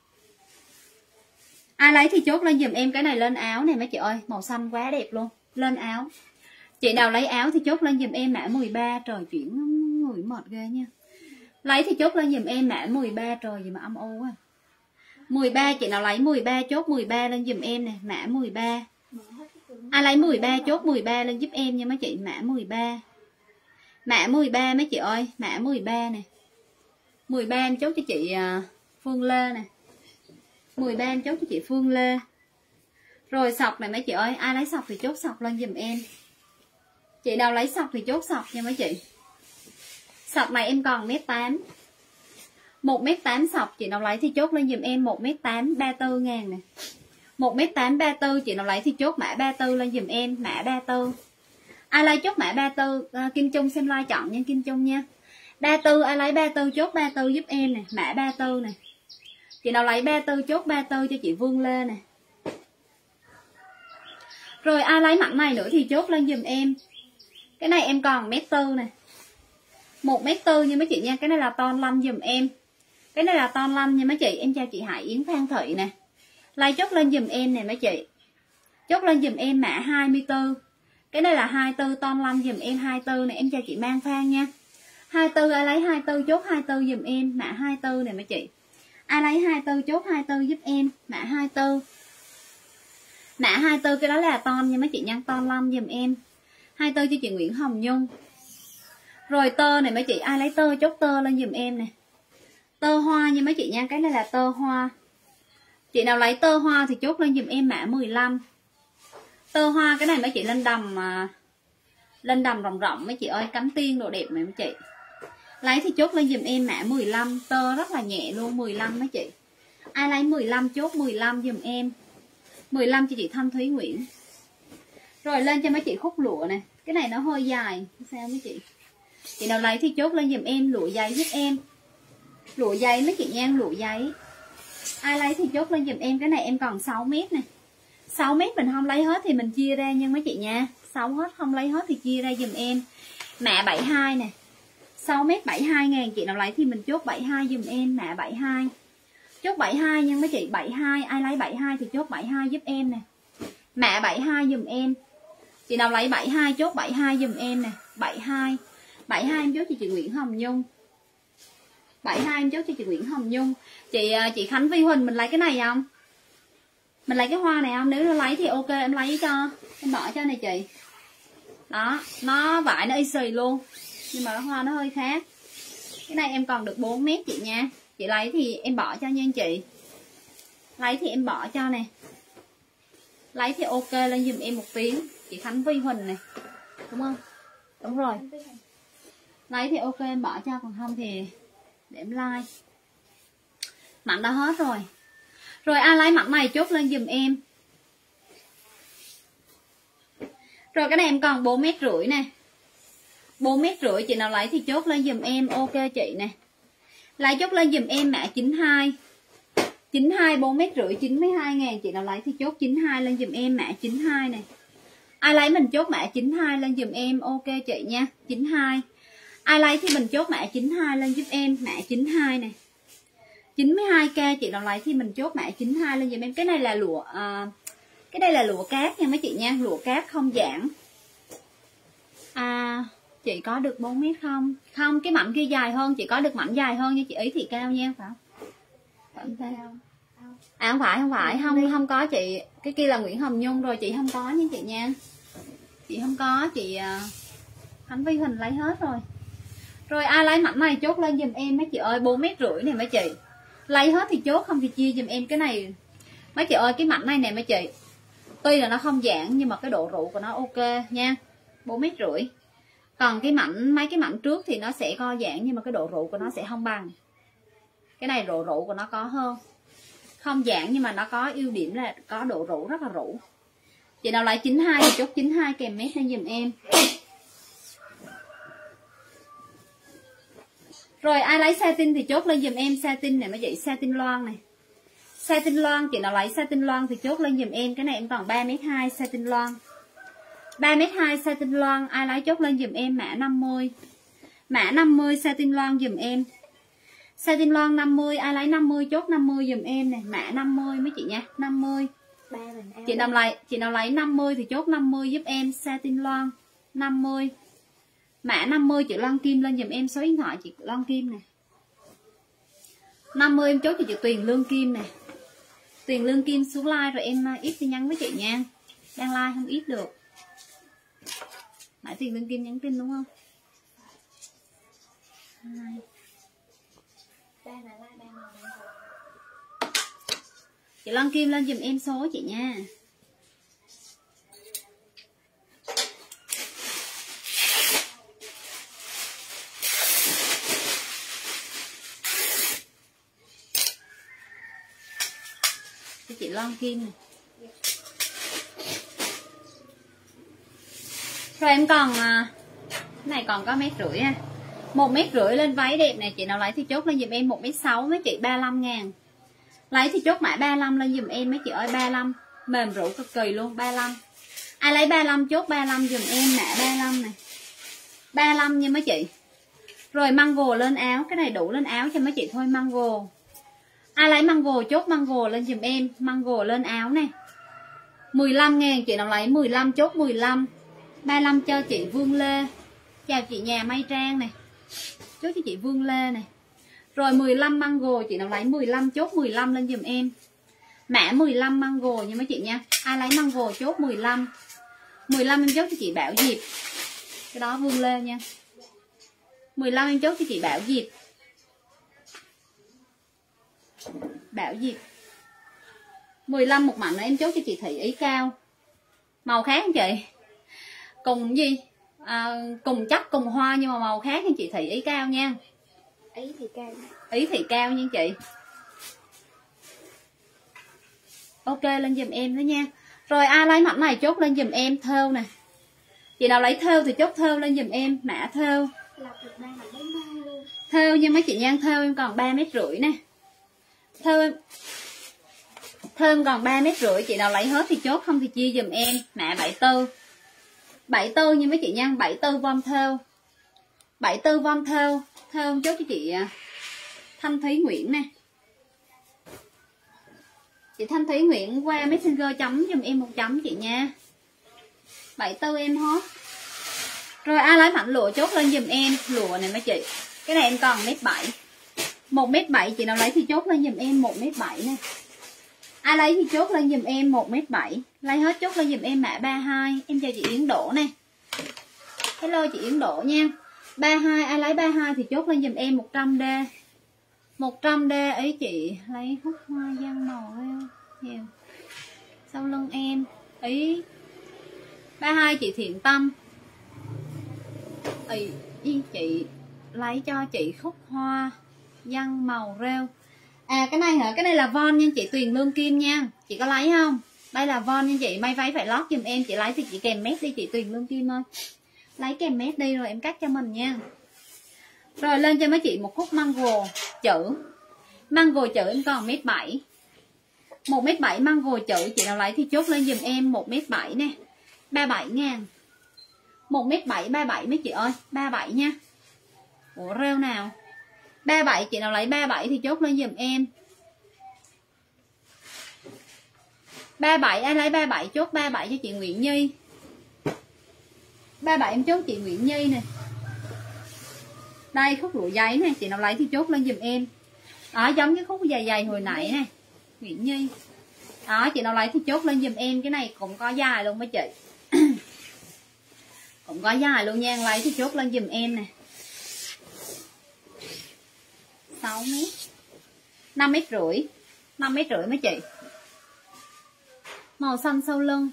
Ai lấy thì chốt lên giùm em, cái này lên áo này mấy chị ơi, màu xanh quá đẹp luôn. Lên áo. Chị nào lấy áo thì chốt lên giùm em mã 13. Trời chuyển người mệt ghê nha. Lấy thì chốt lên giùm em mã 13. Trời gì mà âm u quá. 13 chị nào lấy 13 chốt 13 lên giùm em nè, mã 13. Ai lấy 13 chốt 13 lên giúp em nha mấy chị, mã 13. Mã 13 mấy chị ơi, mã 13 nè. 13 em chốt cho chị Phương Lê nè. 13 em chốt cho chị Phương Lê. Rồi sọc này mấy chị ơi, ai lấy sọc thì chốt sọc lên giùm em. Chị nào lấy sọc thì chốt sọc nha mấy chị. Sọc này em còn 1m8. 1m8 sọc, chị nào lấy thì chốt lên giùm em 1m8 34.000 nè. 1m8 34 chị nào lấy thì chốt mã 34 lên giùm em, mã 34. Ai lấy chốt mã 34 Kim Trung xem like chọn nha Kim Trung nha. 34 ai lấy 34 chốt 34 giúp em nè, mã 34 nè. Chị nào lấy 34 chốt 34 cho chị Vương Lê nè. Rồi ai lấy mảnh này nữa thì chốt lên giùm em. Cái này em còn 1m4 nè. 1m4 nha mấy chị nha, cái này là ton 5 giùm em. Cái này là ton 5 nha mấy chị. Em chào chị Hải Yến Phan Thị nè. Lấy chốt lên giùm em nè mấy chị. Chốt lên giùm em mã 24. Cái này là 24 ton 5 giùm em 24 này. Em chào chị Mang Phan nha. 24 ai lấy 24 chốt 24 giùm em, mã 24 nè mấy chị. Ai lấy 24 chốt 24 giúp em, mã 24. Mã 24 cái đó là ton nha mấy chị nha, ton 5 giùm em. 24 cho chị Nguyễn Hồng Nhung. Rồi tơ này mấy chị, ai lấy tơ chốt tơ lên giùm em nè. Tơ hoa nha mấy chị nha, cái này là tơ hoa. Chị nào lấy tơ hoa thì chốt lên giùm em mã 15. Tơ hoa cái này mấy chị lên đầm rộng rộng mấy chị ơi, cắm tiên đồ đẹp mấy chị. Lấy thì chốt lên giùm em mã 15, tơ rất là nhẹ luôn, 15 mấy chị. Ai lấy 15 chốt 15 giùm em. 15 cho chị Thanh Thúy Nguyễn. Rồi lên cho mấy chị khúc lụa nè. Cái này nó hơi dài, sao mấy chị? Chị nào lấy thì chốt lên giùm em lụa giấy giúp em. Lụa giấy mấy chị nha, lụa giấy. Ai lấy thì chốt lên giùm em. Cái này em còn 6 mét nè. 6 mét mình không lấy hết thì mình chia ra nha mấy chị nha. 6 hết không lấy hết thì chia ra giùm em. Mạ 72 nè. 6 mét 72 ngàn. Chị nào lấy thì mình chốt 72 giùm em. Mạ 72. Chốt 72 nha mấy chị. 72. Ai lấy 72 thì chốt 72 giúp em nè. Mạ 72 giùm em. Chị nào lấy 72 chốt 72 giùm em nè. 72. 72 em chốt cho chị Nguyễn Hồng Nhung. 72 em chốt cho chị Nguyễn Hồng Nhung. Chị Khánh Vi Huỳnh mình lấy cái này không? Mình lấy cái hoa này không? Nếu nó lấy thì ok em lấy cho. Em bỏ cho này chị. Đó, nó vải nó y xì luôn. Nhưng mà hoa nó hơi khác. Cái này em còn được 4 mét chị nha. Chị lấy thì em bỏ cho nha anh chị. Lấy thì em bỏ cho nè. Lấy thì ok lên giùm em một tiếng. Chị Khánh Vi Huỳnh này. Đúng không? Đúng rồi. Lấy thì ok em bỏ cho. Còn không thì để em like. Mặn đã hết rồi. Rồi ai lấy mặn này chốt lên giùm em. Rồi cái này em còn 4,5 mét nè. 4,5 mét chị nào lấy thì chốt lên giùm em. Ok chị nè. Lấy chốt lên giùm em mã 92. 92 4,5 mét 92 ngàn. Chị nào lấy thì chốt 92 lên giùm em mã 92 nè. Ai lấy mình chốt mã 92 lên giùm em. Ok chị nha. 92. Ai lấy thì mình chốt mã 92 lên giúp em. Mã 92 nè. 92k chị nào lấy thì mình chốt mã 92 lên giùm em. Cái này là lụa cái đây là lụa cát nha mấy chị nha. Lụa cát không giãn. Chị có được 4 mét không? Không, cái mảnh kia dài hơn. Chị có được mảnh dài hơn nha chị. Ý thì cao nha phải không? Không phải. Không có chị. Cái kia là Nguyễn Hồng Nhung rồi. Chị không có nha chị nha. Chị không có. Chị Khánh Vi Huỳnh lấy hết rồi. Rồi ai lấy mảnh này chốt lên giùm em mấy chị ơi. 4,5 mét nè mấy chị. Lấy hết thì chốt, không thì chia giùm em cái này. Mấy chị ơi cái mảnh này nè mấy chị. Tuy là nó không giãn nhưng mà cái độ rụ của nó ok nha. 4,5 mét. Còn cái mấy cái mảnh trước thì nó sẽ co giãn nhưng mà cái độ rụ của nó sẽ không bằng. Cái này độ rụ của nó có hơn. Không giãn nhưng mà nó có ưu điểm là có độ rụ rất là rụ. Chị nào lấy 92 thì chốt 92 kèm mét lên giùm em. Rồi ai lấy satin thì chốt lên giùm em. Satin này mấy chị. Satin loan này. Satin loan chị nào lấy satin loan thì chốt lên giùm em. Cái này em còn 3,2 mét satin loan. 3,2 mét satin loan. Ai lấy chốt lên giùm em mã 50. Mã 50 satin loan giùm em. Satin loan 50. Ai lấy 50 chốt 50 giùm em nè. Mã 50 mấy chị nha. 50. Chị nào lấy 50 thì chốt 50 giúp em. Satin loan 50. Mã 50 chị Loan Kim lên giùm em số điện thoại chị Loan Kim nè. 50 em chốt cho chị Tuyền Lương Kim nè. Tuyền Lương Kim xuống like rồi em ít tin nhắn với chị nha. Đang like không ít được. Nãy Tuyền Lương Kim nhắn tin đúng không? Chị Loan Kim lên giùm em số chị nha. Chị Loan Kim này. Rồi em còn cái này còn có 1,5 mét ha. 1,5 mét lên váy đẹp này. Chị nào lấy thì chốt lên giùm em 1,6 mét mấy chị. 35 ngàn. Lấy thì chốt mã 35 lên giùm em mấy chị ơi. 35 mềm rũ cực kỳ luôn. 35. Ai lấy 35 chốt 35 giùm em. Mã 35 này. 35 nha mấy chị. Rồi mango lên áo. Cái này đủ lên áo cho mấy chị thôi. Mango. Ai lấy mango chốt mango lên giùm em. Mango lên áo nè. 15 ngàn. Chị nào lấy 15 chốt 15. 35 cho chị Vương Lê. Chào chị nhà Mai Trang nè. Chốt cho chị Vương Lê nè. Rồi 15 mango. Chị nào lấy 15 chốt 15 lên giùm em. Mã 15 mango nha mấy chị nha. Ai lấy mango chốt 15. 15 em chốt cho chị Bảo Diệp. Cái đó Vương Lê nha. 15 em chốt cho chị Bảo Diệp. Bảo Diệp. 15 một mảnh em chốt cho chị Thị Ý Cao. Màu khác không chị? Cùng gì? Cùng chất cùng hoa nhưng mà màu khác nha chị Thị Ý Cao nha. Ý thì cao. Ý thì cao nha chị. Ok lên giùm em đó nha. Rồi ai lấy mảnh này chốt lên giùm em. Thêu nè. Chị nào lấy thêu thì chốt thêu lên giùm em. Mã thêu. Thêu nha mấy chị nha. Thêu em còn 3,5 mét nè. Thơm còn 3,5 mét, chị nào lấy hết thì chốt, không thì chia giùm em. Mã 74 nha mấy chị nha, 74 von thêu. 74 von thêu, thơm chốt cho chị Thanh Thúy Nguyễn nè. Chị Thanh Thúy Nguyễn qua Messenger chấm giùm em 1 chấm chị nha. 74 em hot. Rồi ai lấy mảnh lụa chốt lên giùm em. Lụa này mấy chị, cái này em còn 1m7. 1m7 chị nào lấy thì chốt lên giùm em 1m7 nè. Ai lấy thì chốt lên giùm em 1m7. Lấy hết chốt lên giùm em mã 32. Em chào chị Yến Đỗ nè. Hello chị Yến Đỗ nha. 32, ai lấy 32 thì chốt lên giùm em 100D. 100D ấy chị lấy hút hoa giăng màu nhiều. Sau lưng em ý 32 chị Thiện Tâm. Ý chị lấy cho chị khúc hoa giăng màu rêu. À cái này hả? Cái này là von nha chị Tuyền Lương Kim nha. Chị có lấy không? Đây là von nha chị. May váy phải lót giùm em. Chị lấy thì chị kèm mét đi chị Tuyền Lương Kim ơi. Lấy kèm mét đi rồi em cắt cho mình nha. Rồi lên cho mấy chị một khúc mango chữ. Mango chữ em còn 1m7. 1m7 mango chữ. Chị nào lấy thì chốt lên giùm em 1m7 nè. 37.000. 1m7 37 mấy chị ơi. 37 nha. Ủa rêu nào. 37 chị nào lấy 37 thì chốt lên giùm em. 37 ai lấy 37 chốt 37 cho chị Nguyễn Nhi. 37 em chốt chị Nguyễn Nhi nè. Đây khúc lụa giấy nè, chị nào lấy thì chốt lên giùm em. Đó giống cái khúc dày dày hồi nãy nè, Nguyễn Nhi. Đó chị nào lấy thì chốt lên giùm em, cái này cũng có dài luôn mấy chị. Cũng có dài luôn nha, lấy thì chốt lên giùm em nè. 6m. 5,5 mét. 5,5 mét mấy chị. Màu xanh sau lưng.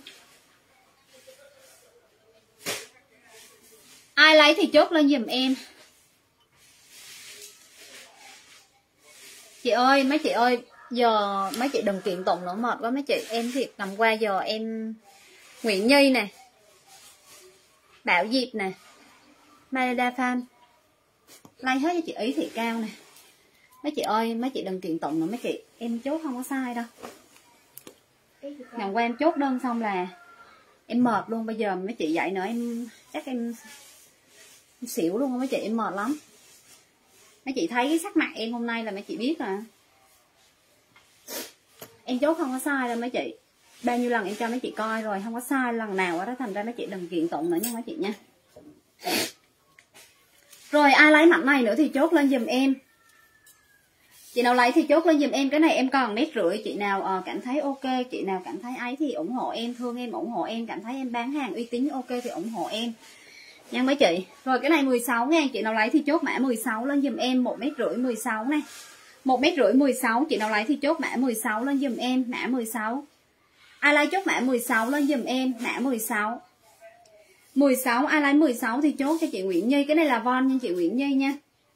Ai lấy thì chốt lên giùm em. Chị ơi, mấy chị ơi, giờ mấy chị đừng kiện tụng nữa, mệt quá mấy chị. Em thiệt nằm qua giờ em Nguyễn Nhi nè, Bảo Diệp nè, Maleda Fan lấy hết cho chị Ý Thị Cao nè. Mấy chị ơi, mấy chị đừng kiện tụng nữa mấy chị. Em chốt không có sai đâu. Nằm qua em chốt đơn xong là em mệt luôn. Bây giờ mấy chị dậy nữa em chắc em xỉu luôn mấy chị, em mệt lắm. Mấy chị thấy cái sắc mặt em hôm nay là mấy chị biết rồi. Em chốt không có sai đâu mấy chị. Bao nhiêu lần em cho mấy chị coi rồi, không có sai lần nào đó. Thành ra mấy chị đừng kiện tụng nữa nha mấy chị nha. Rồi ai lấy mảnh này nữa thì chốt lên giùm em. Chị nào lấy thì chốt lên giùm em. Cái này em còn 1,5 mét. Chị nào cảm thấy ok, chị nào cảm thấy ấy thì ủng hộ em, thương em ủng hộ em, cảm thấy em bán hàng uy tín ok thì ủng hộ em nha mấy chị. Rồi cái này 16.000. Chị nào lấy thì chốt mã 16 lên giùm em. 1,5 mét 16 này. 1,5 mét 16. Chị nào lấy thì chốt mã 16 lên giùm em. Mã 16. Ai lấy chốt mã 16 lên giùm em. Mã 16. 16 ai lấy 16 thì chốt cho chị Nguyễn Nhi. Cái này là von nha chị Nguyễn Nhi nha.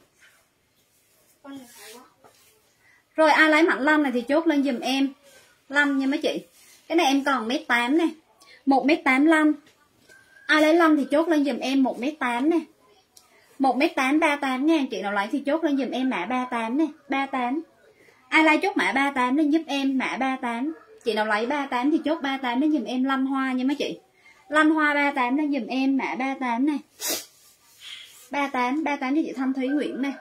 Rồi ai lấy mảnh 5 này thì chốt lên giùm em. 5 nha mấy chị. Cái này em còn 1m8 nè. 1m85. Ai lấy 5 thì chốt lên giùm em 1m8 nè. 1m8 38.000. Chị nào lấy thì chốt lên giùm em mã 38 nè. 38. Ai lấy chốt mã 38 lên giúp em mã 38. Chị nào lấy 38 thì chốt 38 lên giùm em. Lanh hoa nha mấy chị. Lanh hoa 38 lên giùm em mã 38 nè. 38 cho chị Thanh Thúy Nguyễn nè.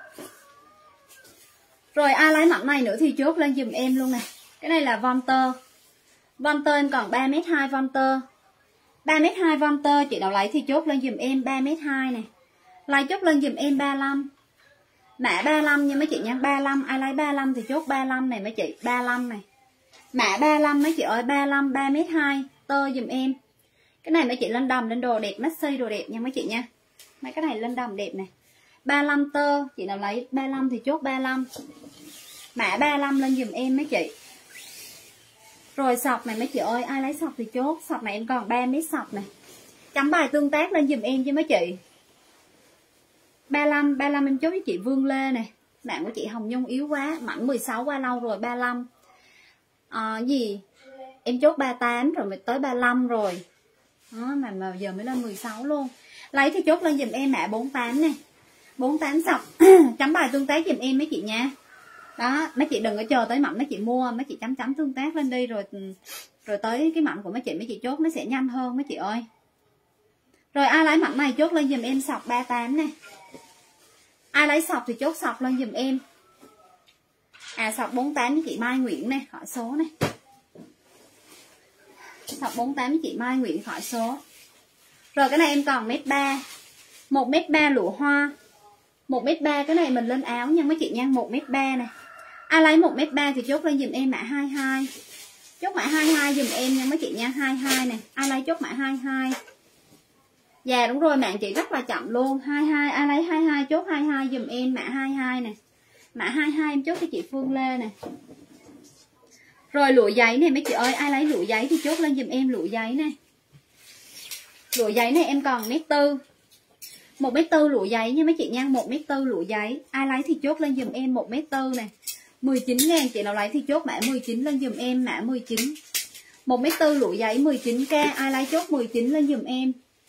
Rồi ai lấy mảnh này nữa thì chốt lên giùm em luôn nè. Cái này là von tơ. Von tơ em còn 3m2 von tơ. 3m2 von tơ. Chị nào lấy thì chốt lên giùm em 3m2 nè. Lấy chốt lên giùm em 35. Mã 35 nha mấy chị nha. 35 ai lấy 35 thì chốt 35 này mấy chị. 35 này. Mã 35 mấy chị ơi. 35 3m2 tơ giùm em. Cái này mấy chị lên đầm lên đồ đẹp, maxi đồ đẹp nha mấy chị nha. Mấy cái này lên đầm đẹp này. 35 tơ. Chị nào lấy 35 thì chốt 35. Mã 35 lên giùm em mấy chị. Rồi sọc này mấy chị ơi. Ai lấy sọc thì chốt. Sọc này em còn 3 mét sọc này. Chấm bài tương tác lên giùm em chứ mấy chị. 35 em chốt với chị Vương Lê này. Bạn của chị Hồng Nhung yếu quá. Mảnh 16 qua lâu rồi. 35 gì em chốt 38 rồi mới tới 35 rồi. Đó, mà giờ mới lên 16 luôn. Lấy thì chốt lên giùm em mã 48 nè. 48 sọc. Chấm bài tương tác giùm em mấy chị nha. Đó, mấy chị đừng có chờ tới mảnh mấy chị mua, mấy chị chấm tương tác lên đi, rồi tới cái mảnh của mấy chị chốt nó sẽ nhanh hơn mấy chị ơi. Rồi ai lấy mảnh này chốt lên giùm em sọc 38 nè. Ai lấy sọc thì chốt sọc lên giùm em. Sọc 48 với chị Mai Nguyễn nè, khỏi số này. Sọc 48 với chị Mai Nguyễn khỏi số. Rồi cái này em còn 1m3. 1m3 lụa hoa. 1m3 cái này mình lên áo nha mấy chị nha, 1m3 nè. Ai lấy 1m3 thì chốt lên giùm em mã 22. Chốt mã 22 giùm em nha mấy chị nha, 22 nè. Ai lấy chốt mã 22. Dạ đúng rồi, mạng chị rất là chậm luôn. 22, ai lấy 22 chốt 22 giùm em mã 22 nè. Mã 22 em chốt cho chị Phương Lê nè. Rồi lụa giấy này mấy chị ơi, ai lấy lụa giấy thì chốt lên giùm em lụa giấy nè. Lụa giấy này em còn 1m4. 1m4 lụa giấy nha mấy chị nha, 1m4 lụa giấy. Ai lấy thì chốt lên giùm em 1m4 nè. 19.000 chị nào lấy thì chốt mã 19 lên giùm em mã 19. 1m4 lụa giấy 19k, ai lấy chốt 19 lên giùm em.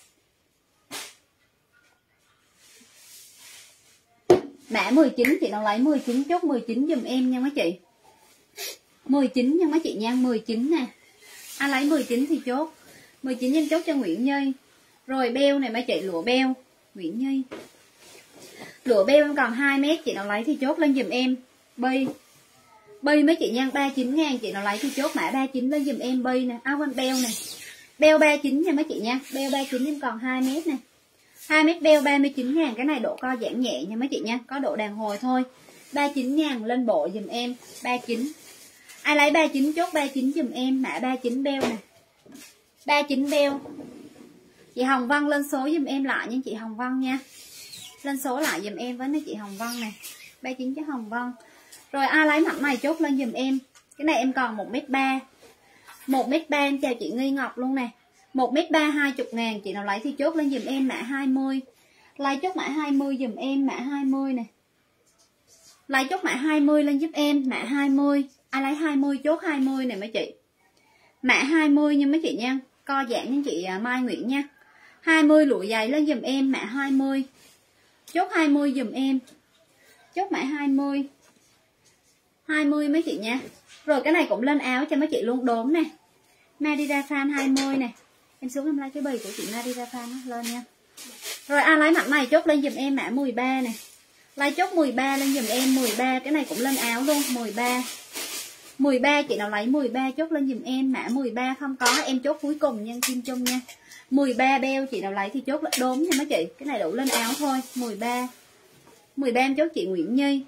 Mã 19 chị nào lấy 19 chốt 19 giùm em nha mấy chị. 19 nha mấy chị nha, 19 nè. Ai lấy 19 thì chốt. 19 em chốt cho Nguyễn Nhi. Rồi beo này mấy chị, lụa beo Nguyễn Nhi. Lụa beo em còn 2m, chị nào lấy thì chốt lên giùm em. Bi mấy chị nha, 39.000 chị nào lấy thì chốt mã 39 lên giùm em. Bi nè, áo quanh beo nè. Beo 39 nha mấy chị nha, beo 39 em còn 2m nè. 2m beo 39.000, cái này độ co giãn nhẹ nha mấy chị nha, có độ đàn hồi thôi. 39.000 lên bộ giùm em, 39. Ai lấy 39 chốt 39 giùm em, mã 39 beo nè. 39 beo. Chị Hồng Vân lên số giùm em lại nha chị Hồng Vân nha. Lên số lại giùm em với chị Hồng Vân nè. 39 cho Hồng Vân. Rồi ai lấy mảnh này chốt lên giùm em. Cái này em còn 1m3. 1m3 em chào chị Nghi Ngọc luôn nè. 1m3 20.000, chị nào lấy thì chốt lên giùm em mã 20. Lấy chốt mã 20 giùm em, mã 20 nè. Lấy chốt mã 20 lên giúp em, mã 20. Ai lấy 20 chốt 20 nè mấy chị. Mã 20 nha mấy chị nha, co giãn nha chị Mai Nguyễn nha. 20 lụa giấy lên giùm em, mã 20. Chốt 20 giùm em. Chốt mã 20. 20 mấy chị nha. Rồi cái này cũng lên áo cho mấy chị luôn, đốm nè. Madira Fan 20 nè. Em xuống em lấy cái bì của chị Madira Fan lên nha. Rồi ai lấy mảnh này chốt lên giùm em mã 13 nè. Lấy chốt 13 lên giùm em, 13 cái này cũng lên áo luôn, 13. 13 chị nào lấy 13 chốt lên giùm em mã 13, không có em chốt cuối cùng nha Kim Trung nha. 13 beo chị nào lấy thì chốt đốm nha mấy chị, cái này đủ lên áo thôi. 13. 13 em chốt chị Nguyễn Nhi.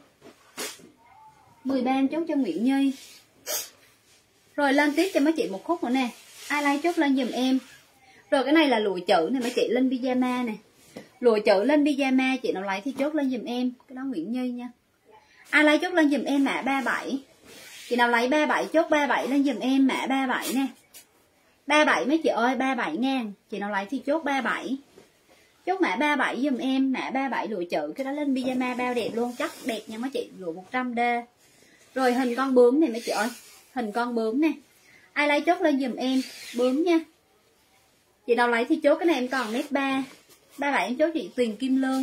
13 em chốt cho Nguyễn Nhi. Rồi lên tiếp cho mấy chị một khúc nữa nè. Ai lấy chốt lên giùm em. Rồi cái này là lụa chữ này mấy chị, lên pyjama nè. Lụa chữ lên pyjama chị nào lấy thì chốt lên giùm em. Cái đó Nguyễn Nhi nha. Ai lấy chốt lên giùm em mã 37. Chị nào lấy 37 chốt 37 lên giùm em mã 37 nè. 37 mấy chị ơi, 37.000. Chị nào lấy thì chốt 37. Chốt mã 37 giùm em, mã 37 lụa chữ, cái đó lên pyjama bao đẹp luôn, chắc đẹp nha mấy chị, lụa 100D. Rồi hình con bướm này mấy chị ơi, hình con bướm nè. Ai lấy chốt lên giùm em bướm nha. Chị nào lấy thì chốt, cái này em còn 1m3. 37 em chốt chị Tuyền Kim Lương.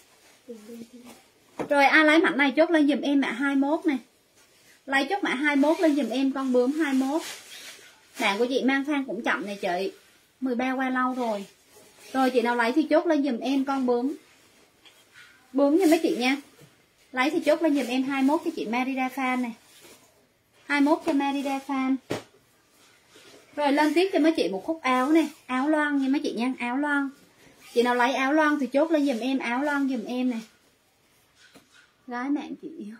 Rồi ai lấy mảnh này chốt lên giùm em mã 21 nè. Lấy chốt mã 21 lên giùm em con bướm 21. Bạn của chị mang sang cũng chậm nè chị, 13 qua lâu rồi. Rồi chị nào lấy thì chốt lên giùm em con bướm. Bướm nha mấy chị nha. Lấy thì chốt lên giùm em 21 cho chị Marida Fan nè. 21 cho Marida Fan. Rồi lên tiếp cho mấy chị một khúc áo nè, áo loan nha mấy chị nha, áo loan. Chị nào lấy áo loan thì chốt lên giùm em áo loan giùm em nè. Gái mạng chị yêu.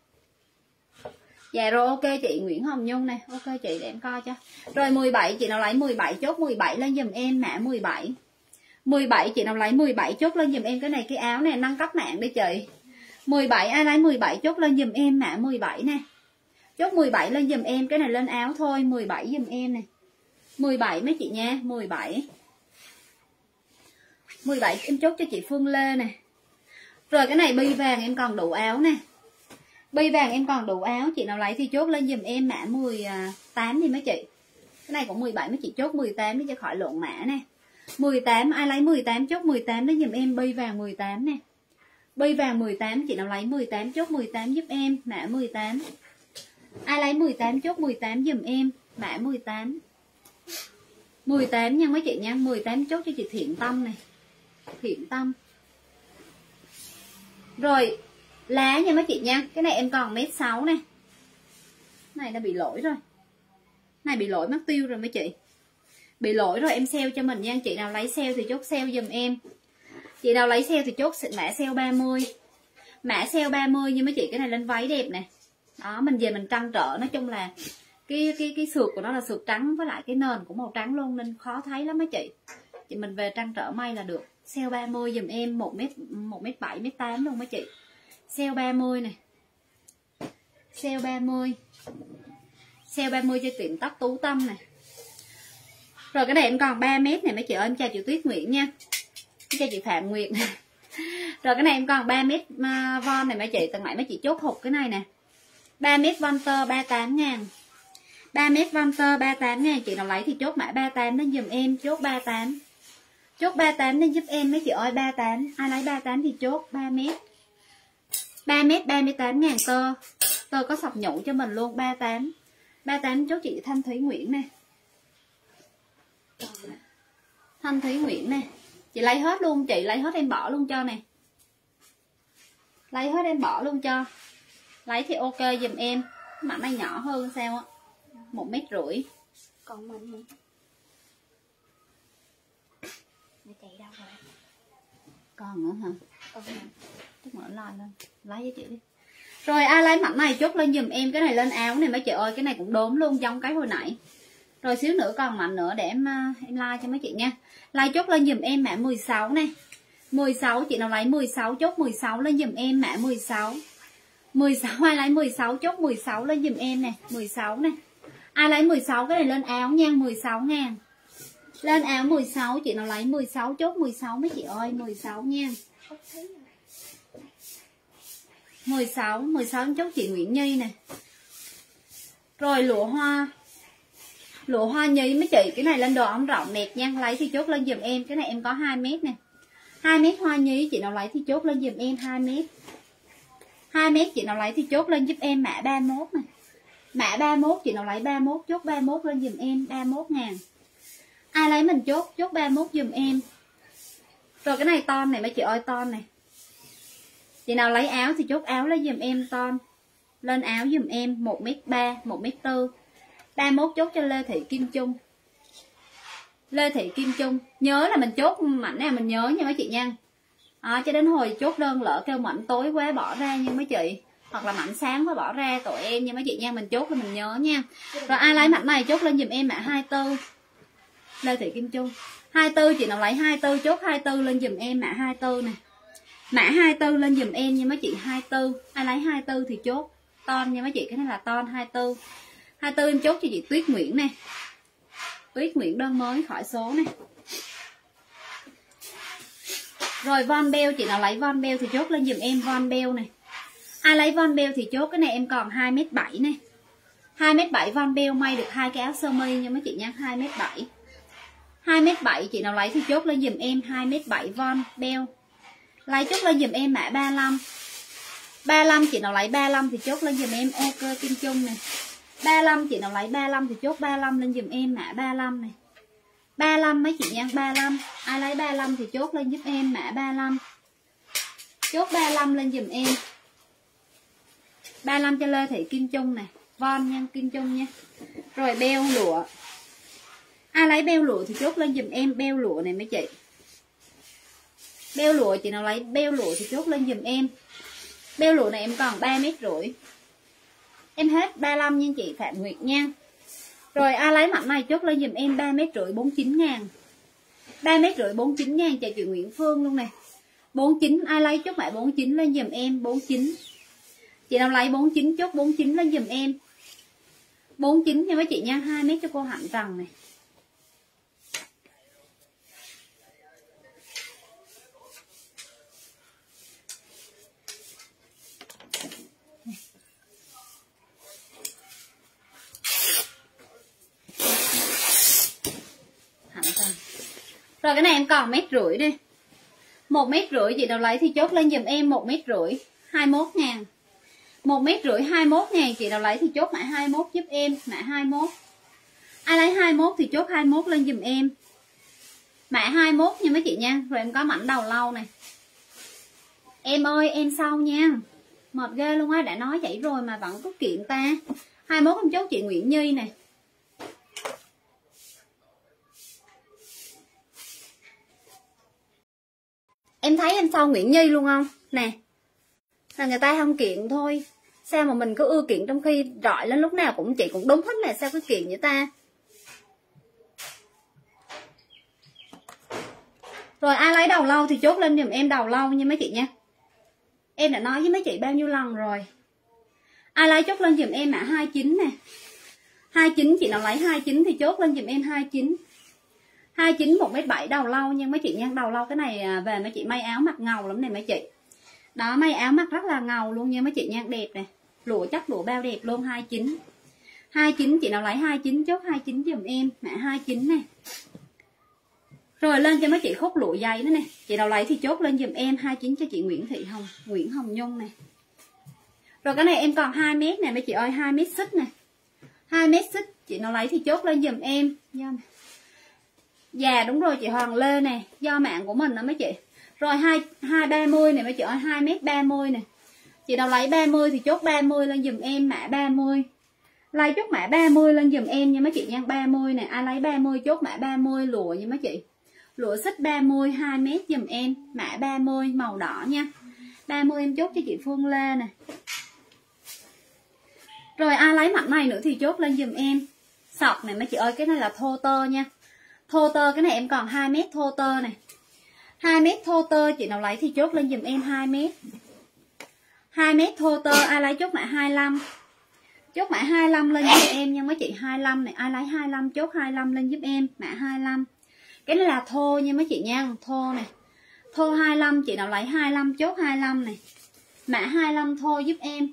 Dạ rồi ok chị Nguyễn Hồng Nhung nè, ok chị để em coi cho. Rồi 17 chị nào lấy 17 chốt 17 lên giùm em mã 17. 17 chị nào lấy 17 chốt lên giùm em, cái này cái áo này nâng cấp mạng đi chị. 17 ai lấy 17 chốt lên giùm em mã 17 nè. Chốt 17 lên giùm em, cái này lên áo thôi, 17 giùm em nè. 17 mấy chị nha, 17. 17 em chốt cho chị Phương Lê nè. Rồi cái này bi vàng em còn đủ áo nè. Bi vàng em còn đủ áo, chị nào lấy thì chốt lên giùm em mã 18 đi mấy chị. Cái này cũng 17 mấy chị chốt 18 để cho khỏi lộn mã nè. 18 ai lấy 18 chốt 18 đến giùm em bi vàng 18 nè. Bi vàng 18, chị nào lấy 18 chốt 18 giúp em, mã 18. Ai lấy 18 chốt 18 giùm em, mã 18. 18 nha mấy chị nha, 18 chốt cho chị Thiện Tâm này. Thiện Tâm. Rồi, lá nha mấy chị nha, cái này em còn 1m6 này. Này nó bị lỗi rồi. Này bị lỗi mất tiêu rồi mấy chị. Bị lỗi rồi em sale cho mình nha, chị nào lấy sale thì chốt sale giùm em. Chị nào lấy sale thì chốt mã sale 30. Mã sale 30 nhưng mấy chị cái này lên váy đẹp nè. Đó, mình về mình trăn trở, nói chung là cái sượt của nó là sượt trắng với lại cái nền cũng màu trắng luôn nên khó thấy lắm mấy chị. Chị mình về trăn trở may là được. Sale 30 giùm em 1m7, 1m8 luôn mấy chị. Sale 30 này. Sale 30. Sale 30 cho tiệm tóc Tú Tâm này. Rồi cái này em còn 3m này mấy chị ơi, em chào chị Tuyết Nguyễn nha. Em chào chị Phạm Nguyệt. Rồi cái này em còn 3m von này mấy chị, tầng nãy mấy chị chốt hụt cái này nè. 3m von tơ 38 ngàn. 3m von tơ 38 ngàn, chị nào lấy thì chốt mã 38 đến giùm em, chốt 38. Chốt 38 đến giúp em mấy chị ơi, 38. Ai lấy 38 thì chốt 3m. 3m 38 ngàn tơ. Tơ có sọc nhũ cho mình luôn, 38. 38 chốt chị Thanh Thúy Nguyễn nè. Thanh Thúy Nguyễn nè. Chị lấy hết luôn, chị lấy hết em bỏ luôn cho nè. Lấy hết em bỏ luôn cho. Lấy thì ok giùm em. Mã này nhỏ hơn sao á, 1m50. Còn mình hả? Nó chạy đâu rồi? Còn nữa hả? Còn mình. Chắc mở like lên. Lấy với chị đi. Rồi ai lấy mảnh này chốt lên giùm em. Cái này lên áo này mấy chị ơi. Cái này cũng đốm luôn giống cái hồi nãy. Rồi xíu nữa còn mạnh nữa để em like cho mấy chị nha. Like chốt lên giùm em mã 16 này. 16 chị nào lấy 16 chốt 16 lên giùm em mã 16. 16 ai lấy 16 chốt 16 lên giùm em nè, 16 này. Ai lấy 16 cái này lên áo nha, 16 ngàn. Lên áo 16, chị nào lấy 16 chốt 16 mấy chị ơi, 16 nha. 16 chốt chị Nguyễn Nhi nè. Rồi lụa hoa. Lụa hoa nhí mấy chị, cái này lên đồ ống rộng đẹp nha, lấy thì chốt lên giùm em, cái này em có 2m nè. 2m hoa nhí, chị nào lấy thì chốt lên giùm em 2m. 2m chị nào lấy thì chốt lên giúp em mã 31 này. Mã 31 chị nào lấy 31 chốt 31 lên giùm em 31 ngàn. Ai lấy mình chốt 31 giùm em. Rồi cái này ton này mấy chị ơi, ton này. Chị nào lấy áo thì chốt áo lên giùm em ton. Lên áo giùm em 1m3, 1m4. 31 chốt cho Lê Thị Kim Trung. Lê Thị Kim Trung. Nhớ là mình chốt mảnh này mình nhớ nha mấy chị nha. Cho đến hồi chốt đơn lỡ kêu mảnh tối quá bỏ ra nha mấy chị. Hoặc là mảnh sáng quá bỏ ra tội em nha mấy chị nha. Mình chốt thì mình nhớ nha. Rồi ai lấy mảnh này chốt lên giùm em mã 24. Lê Thị Kim Trung. 24 chị nào lấy 24 chốt 24 lên giùm em mã 24 nè. Mã 24 lên giùm em nha mấy chị, 24. Ai lấy 24 thì chốt ton nha mấy chị, cái này là ton 24. 24 em chốt cho chị Tuyết Nguyễn nè. Tuyết Nguyễn đơn mới khỏi số nè. Rồi Von Bell, chị nào lấy Von Bell thì chốt lên giùm em Von Bell này. Ai lấy Von Bell thì chốt, cái này em còn 2m7 này. 2m7 Von Bell may được 2 cái áo sơ mi nha mấy chị nha, 2m7. 2m7 chị nào lấy thì chốt lên giùm em 2m7 Von Bell. Lấy chốt lên giùm em mã 35. 35 chị nào lấy 35 thì chốt lên giùm em ok Kim Trung này. 35 chị nào lấy 35 thì chốt 35 lên giùm em mã 35 này. 35 mấy chị nha, 35. Ai lấy 35 thì chốt lên giúp em mã 35. Chốt 35 lên giùm em. 35 cho Lê Thị Kim Trung nè. Von nha, Kim Trung nha. Rồi beo lụa. Ai lấy beo lụa thì chốt lên giùm em beo lụa này mấy chị. Beo lụa chị nào lấy beo lụa thì chốt lên giùm em. Beo lụa này em còn 3m50. Em hết 35 nha chị Phạm Nguyệt nha. Rồi ai lấy mảnh này chốt lên giùm em 3m50 49 ngàn. 3m50 49 ngàn cho chị Nguyễn Phương luôn nè. 49 ai lấy chốt mã 49 lên giùm em 49. Chị nào lấy 49 chốt 49 lên giùm em. 49 nha mấy chị nha, 2m cho cô Hạnh Trần này. Rồi cái này em còn 1m50 đây. 1,5 m chị nào lấy thì chốt lên giùm em 1,5 m 21.000. 1,5 m 21.000 chị nào lấy thì chốt mã 21 giúp em, mã 21. Ai lấy 21 thì chốt 21 lên giùm em. Mã 21 nha mấy chị nha. Rồi em có mảnh đầu lâu này. Em ơi em sau nha. Mệt ghê luôn á, đã nói vậy rồi mà vẫn có kiện ta. 21 em chốt chị Nguyễn Nhi nè. Em thấy em sau Nguyễn Nhi luôn không? Nè. Là người ta không kiện thôi. Sao mà mình cứ ưa kiện trong khi rọi lên lúc nào cũng chị cũng đúng hết là sao cứ kiện vậy ta? Rồi ai lấy đầu lâu thì chốt lên giùm em đầu lâu nha mấy chị nha. Em đã nói với mấy chị bao nhiêu lần rồi. Ai lấy chốt lên giùm em mã 29 nè. 29 chị nào lấy 29 thì chốt lên giùm em 29. 29 1,7 m đầu lâu nha mấy chị nha. Đầu lâu cái này về mấy chị may áo mặc ngầu lắm nè mấy chị. Đó may áo mặc rất là ngầu luôn nha mấy chị nha, đẹp nè. Lụa chắc lụa bao đẹp luôn 29. 29 chị nào lấy 29 chốt 29 giùm em, mã 29 nè. Rồi lên cho mấy chị khúc lụa dày nữa nè. Chị nào lấy thì chốt lên giùm em 29 cho chị Nguyễn Hồng Nhung nè. Rồi cái này em còn 2 m nè mấy chị ơi, 2 m xích nè. 2 m xích chị nào lấy thì chốt lên giùm em. Dạ đúng rồi chị Hoàng Lê nè, do mạng của mình đó mấy chị. Rồi 230 này mấy chị ơi, 2 m 30 nè. Chị nào lấy 30 thì chốt 30 lên giùm em, mã 30. Lấy chốt mã 30 lên giùm em nha mấy chị nha, 30 nè, ai lấy 30 chốt mã 30 lụa nha mấy chị. Lụa xích 30 2 m giùm em, mã 30 màu đỏ nha. 30 em chốt cho chị Phương Lê nè. Rồi ai lấy mặt này nữa thì chốt lên giùm em. Sọc này mấy chị ơi, cái này là thô tơ nha. Thô tơ cái này em còn 2 m thô tơ này. 2 m thô tơ chị nào lấy thì chốt lên giùm em 2 m. 2 m thô tơ ai lấy chốt mã 25. Chốt mã 25 lên giúp em nha mấy chị, 25 này, ai lấy 25 chốt 25 lên giúp em, mã 25. Cái này là thô nha mấy chị nha, thô này. Thô 25 chị nào lấy 25 chốt 25 này. Mã 25 thô giúp em.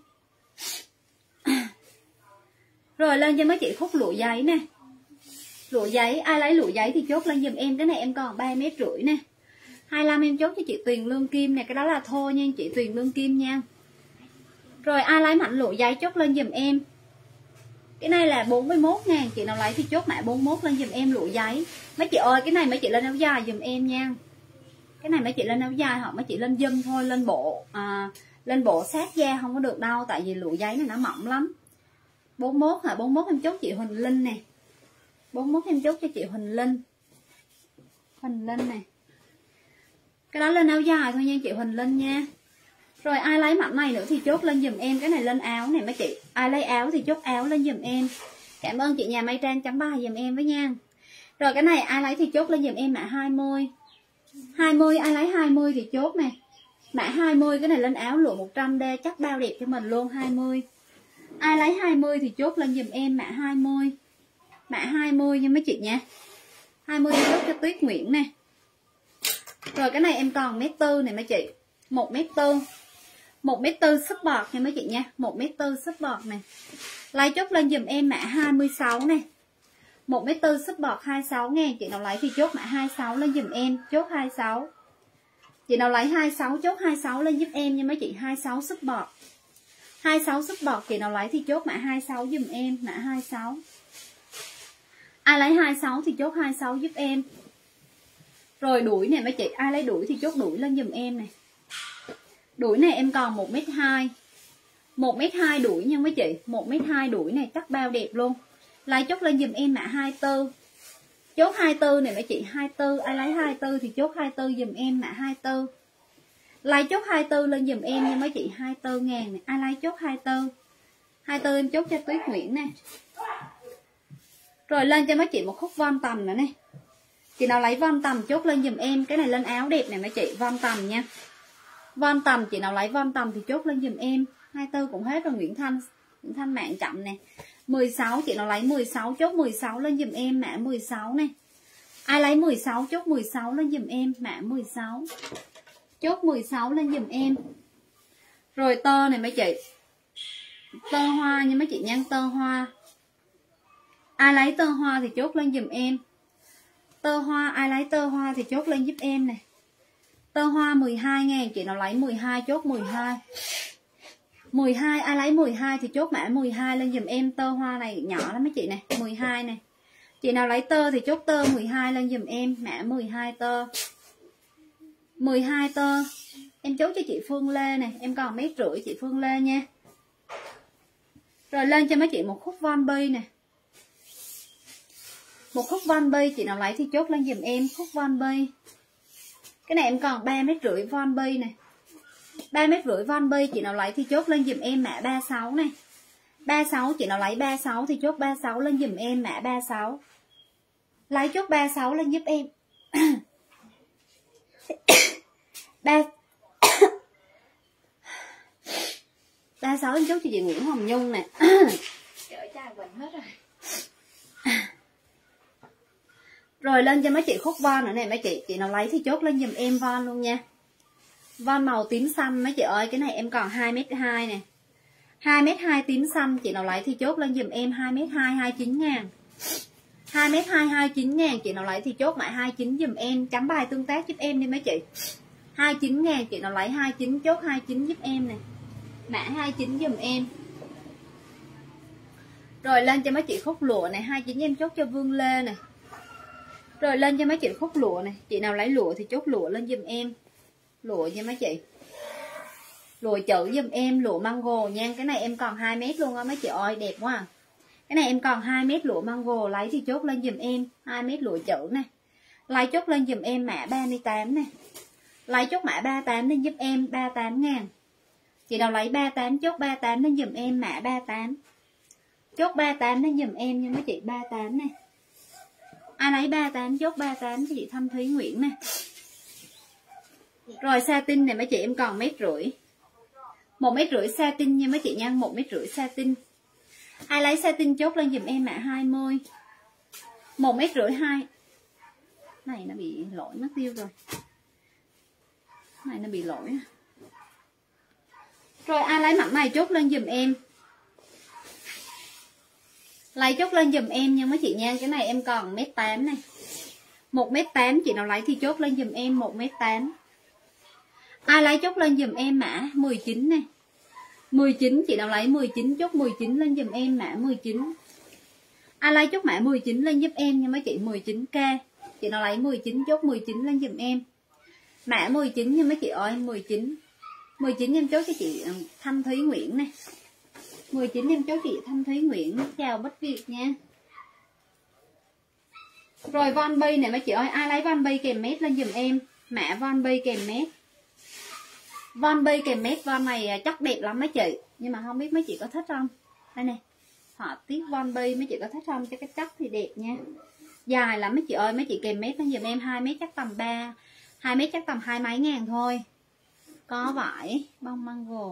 Rồi lên cho mấy chị khúc lụa giấy nè. Lụa giấy, ai lấy lụa giấy thì chốt lên giùm em, cái này em còn 3,5 m nè. 25 em chốt cho chị Tuyền Lương Kim nè, cái đó là thô nha chị Tuyền Lương Kim nha. Rồi ai lấy mảnh lụa giấy chốt lên giùm em. Cái này là 41.000, chị nào lấy thì chốt mã 41 lên giùm em lụa giấy. Mấy chị ơi, cái này mấy chị lên áo dài giùm em nha. Cái này mấy chị lên áo dài hoặc mấy chị lên dâm thôi, lên bộ sát da không có được đâu, tại vì lụa giấy này nó mỏng lắm. 41 hả? 41 em chốt chị Huỳnh Linh nè. 41 em chốt cho chị Huỳnh Linh. Huỳnh Linh nè. Cái đó lên áo dài thôi nha chị Huỳnh Linh nha. Rồi ai lấy mảnh này nữa thì chốt lên giùm em, cái này lên áo này mấy chị. Ai lấy áo thì chốt áo lên giùm em. Cảm ơn chị nhà may trang chấm bài giùm em với nha. Rồi cái này ai lấy thì chốt lên giùm em mã 20. 20 ai lấy 20 thì chốt nè. Mã 20 cái này lên áo lụa 100D chắc bao đẹp cho mình luôn 20. Ai lấy 20 thì chốt lên giùm em mã 20. Mã 20 nha mấy chị nha. 20 em chốt cho Tuyết Nguyễn nè. Rồi cái này em còn 1,4 m này mấy chị. 1,4 m. 1,4 m support nha mấy chị nha. 1,4 m support này. Lấy chốt lên giùm em mã 26 nè. 1,4 m support 26.000. Chị nào lấy thì chốt mã 26 lên giùm em. Chốt 26. Chị nào lấy 26 chốt 26 lên giúp em nha mấy chị. 26 support. 26 support chị nào lấy thì chốt mã 26 giùm em. Mã 26. Ai lấy 26 thì chốt 26 giúp em. Rồi đuổi này mấy chị, ai lấy đuổi thì chốt đuổi lên giùm em này. Đuổi này em còn 1,2 m. 1,2 m đuổi nha mấy chị. 1,2 m đuổi này chắc bao đẹp luôn. Lấy chốt lên giùm em mã 24. Chốt 24 này mấy chị, 24 ai lấy 24 thì chốt 24 giùm em mã 24. Lấy chốt 24 lên giùm em nha mấy chị, 24.000 này, ai lấy chốt 24. 24 em chốt cho Tuyết Nguyễn nè. Rồi lên cho mấy chị một khúc von tầm nữa nè. Chị nào lấy von tầm chốt lên giùm em, cái này lên áo đẹp này mấy chị, von tầm nha. Von tầm chị nào lấy von tầm thì chốt lên giùm em. 24 cũng hết rồi. Nguyễn Thanh mạng chậm nè. 16 chị nào lấy 16 chốt 16 lên giùm em mã 16 nè. Ai lấy 16 chốt 16 lên giùm em mã 16. Chốt 16 lên giùm em. Rồi tơ này mấy chị. Tơ hoa nha mấy chị nha, tơ hoa. Ai lấy tơ hoa thì chốt lên giùm em. Tơ hoa ai lấy tơ hoa thì chốt lên giúp em nè. Tơ hoa 12.000, chị nào lấy 12 chốt 12. 12 ai lấy 12 thì chốt mã 12 lên giùm em. Tơ hoa này nhỏ lắm mấy chị này, 12 này. Chị nào lấy tơ thì chốt tơ 12 lên giùm em, mã 12 tơ. 12 tơ. Em chốt cho chị Phương Lê này, em còn 1,5 m chị Phương Lê nha. Rồi lên cho mấy chị một khúc von bi nè. Một khúc von bi, chị nào lấy thì chốt lên giùm em khúc von bi. Cái này em còn 3,5 m von bi này. 3,5 m von bi, chị nào lấy thì chốt lên giùm em mã 36 này. 36, chị nào lấy 36 thì chốt 36 lên giùm em mã 36. Lấy chốt 36 lên giúp em. 36 em chốt cho chị Nguyễn Hồng Nhung nè. Chở cha bệnh hết rồi. Rồi lên cho mấy chị khúc von nữa nè mấy chị nào lấy thì chốt lên giùm em von luôn nha. Von màu tím xanh mấy chị ơi, cái này em còn 2,2 m nè. 2,2 m tím xanh, chị nào lấy thì chốt lên giùm em 2,2 m 29.000. 2,2 m 29.000, chị nào lấy thì chốt mã 29 giùm em, chấm bài tương tác giúp em đi mấy chị. 29.000, chị nào lấy 29 chốt 29 giúp em nè. Mã 29 giùm em. Rồi lên cho mấy chị khúc lụa này, 29 em chốt cho Vương Lê này. Rồi lên cho mấy chị khúc lụa này, chị nào lấy lụa thì chốt lụa lên giùm em. Lụa nha mấy chị. Lụa chữ giùm em, lụa mango nha. Cái này em còn 2 m luôn á mấy chị ơi, đẹp quá à. Cái này em còn 2 m lụa mango, lấy thì chốt lên giùm em 2 m lụa chữ nè. Lấy chốt lên giùm em mã 38 nè. Lấy chốt mã 38 lên giúp em 38.000. Chị nào lấy 38 chốt 38 lên giùm em mã 38. Chốt 38 lên giùm em nha mấy chị, 38 nè. Ai lấy 38 chốt 38 cho chị Thanh Thúy Nguyễn nè. Rồi satin này mấy chị em còn 1,5 m. 1,5 m satin nha mấy chị nha, 1,5 m satin. Ai lấy satin chốt lên giùm em mã 20. 1,5 m 2. Này nó bị lỗi mất tiêu rồi. Này nó bị lỗi. Rồi ai lấy mảnh này chốt lên giùm em. Lấy chốt lên giùm em nha mấy chị nha. Cái này em còn 1,8 m này. 1,8 m, chị nào lấy thì chốt lên giùm em 1,8 m. Ai lấy chốt lên giùm em mã 19 nè. 19, chị nào lấy 19 chốt 19 lên giùm em mã 19. Ai lấy chốt mã 19 lên giúp em nha mấy chị, 19k. Chị nào lấy 19 chốt 19 lên giùm em. Mã 19 nha mấy chị ơi, 19. 19 em chốt cho chị Thanh Thúy Nguyễn nè. 19 em chốt chị Thanh Thúy Nguyễn. Chào Bích Việt nha. Rồi von bi này mấy chị ơi, ai lấy von bi kèm mét lên giùm em. Mã von bi kèm mét. Von bi kèm mét, von này chắc đẹp lắm mấy chị. Nhưng mà không biết mấy chị có thích không. Đây nè, họ tiết von bi mấy chị có thích không, cho cái chắc thì đẹp nha. Dài lắm mấy chị ơi, mấy chị kèm mét lên giùm em 2 mét chắc tầm 3. 2 mét chắc tầm 20 mấy ngàn thôi. Có vải bông mango.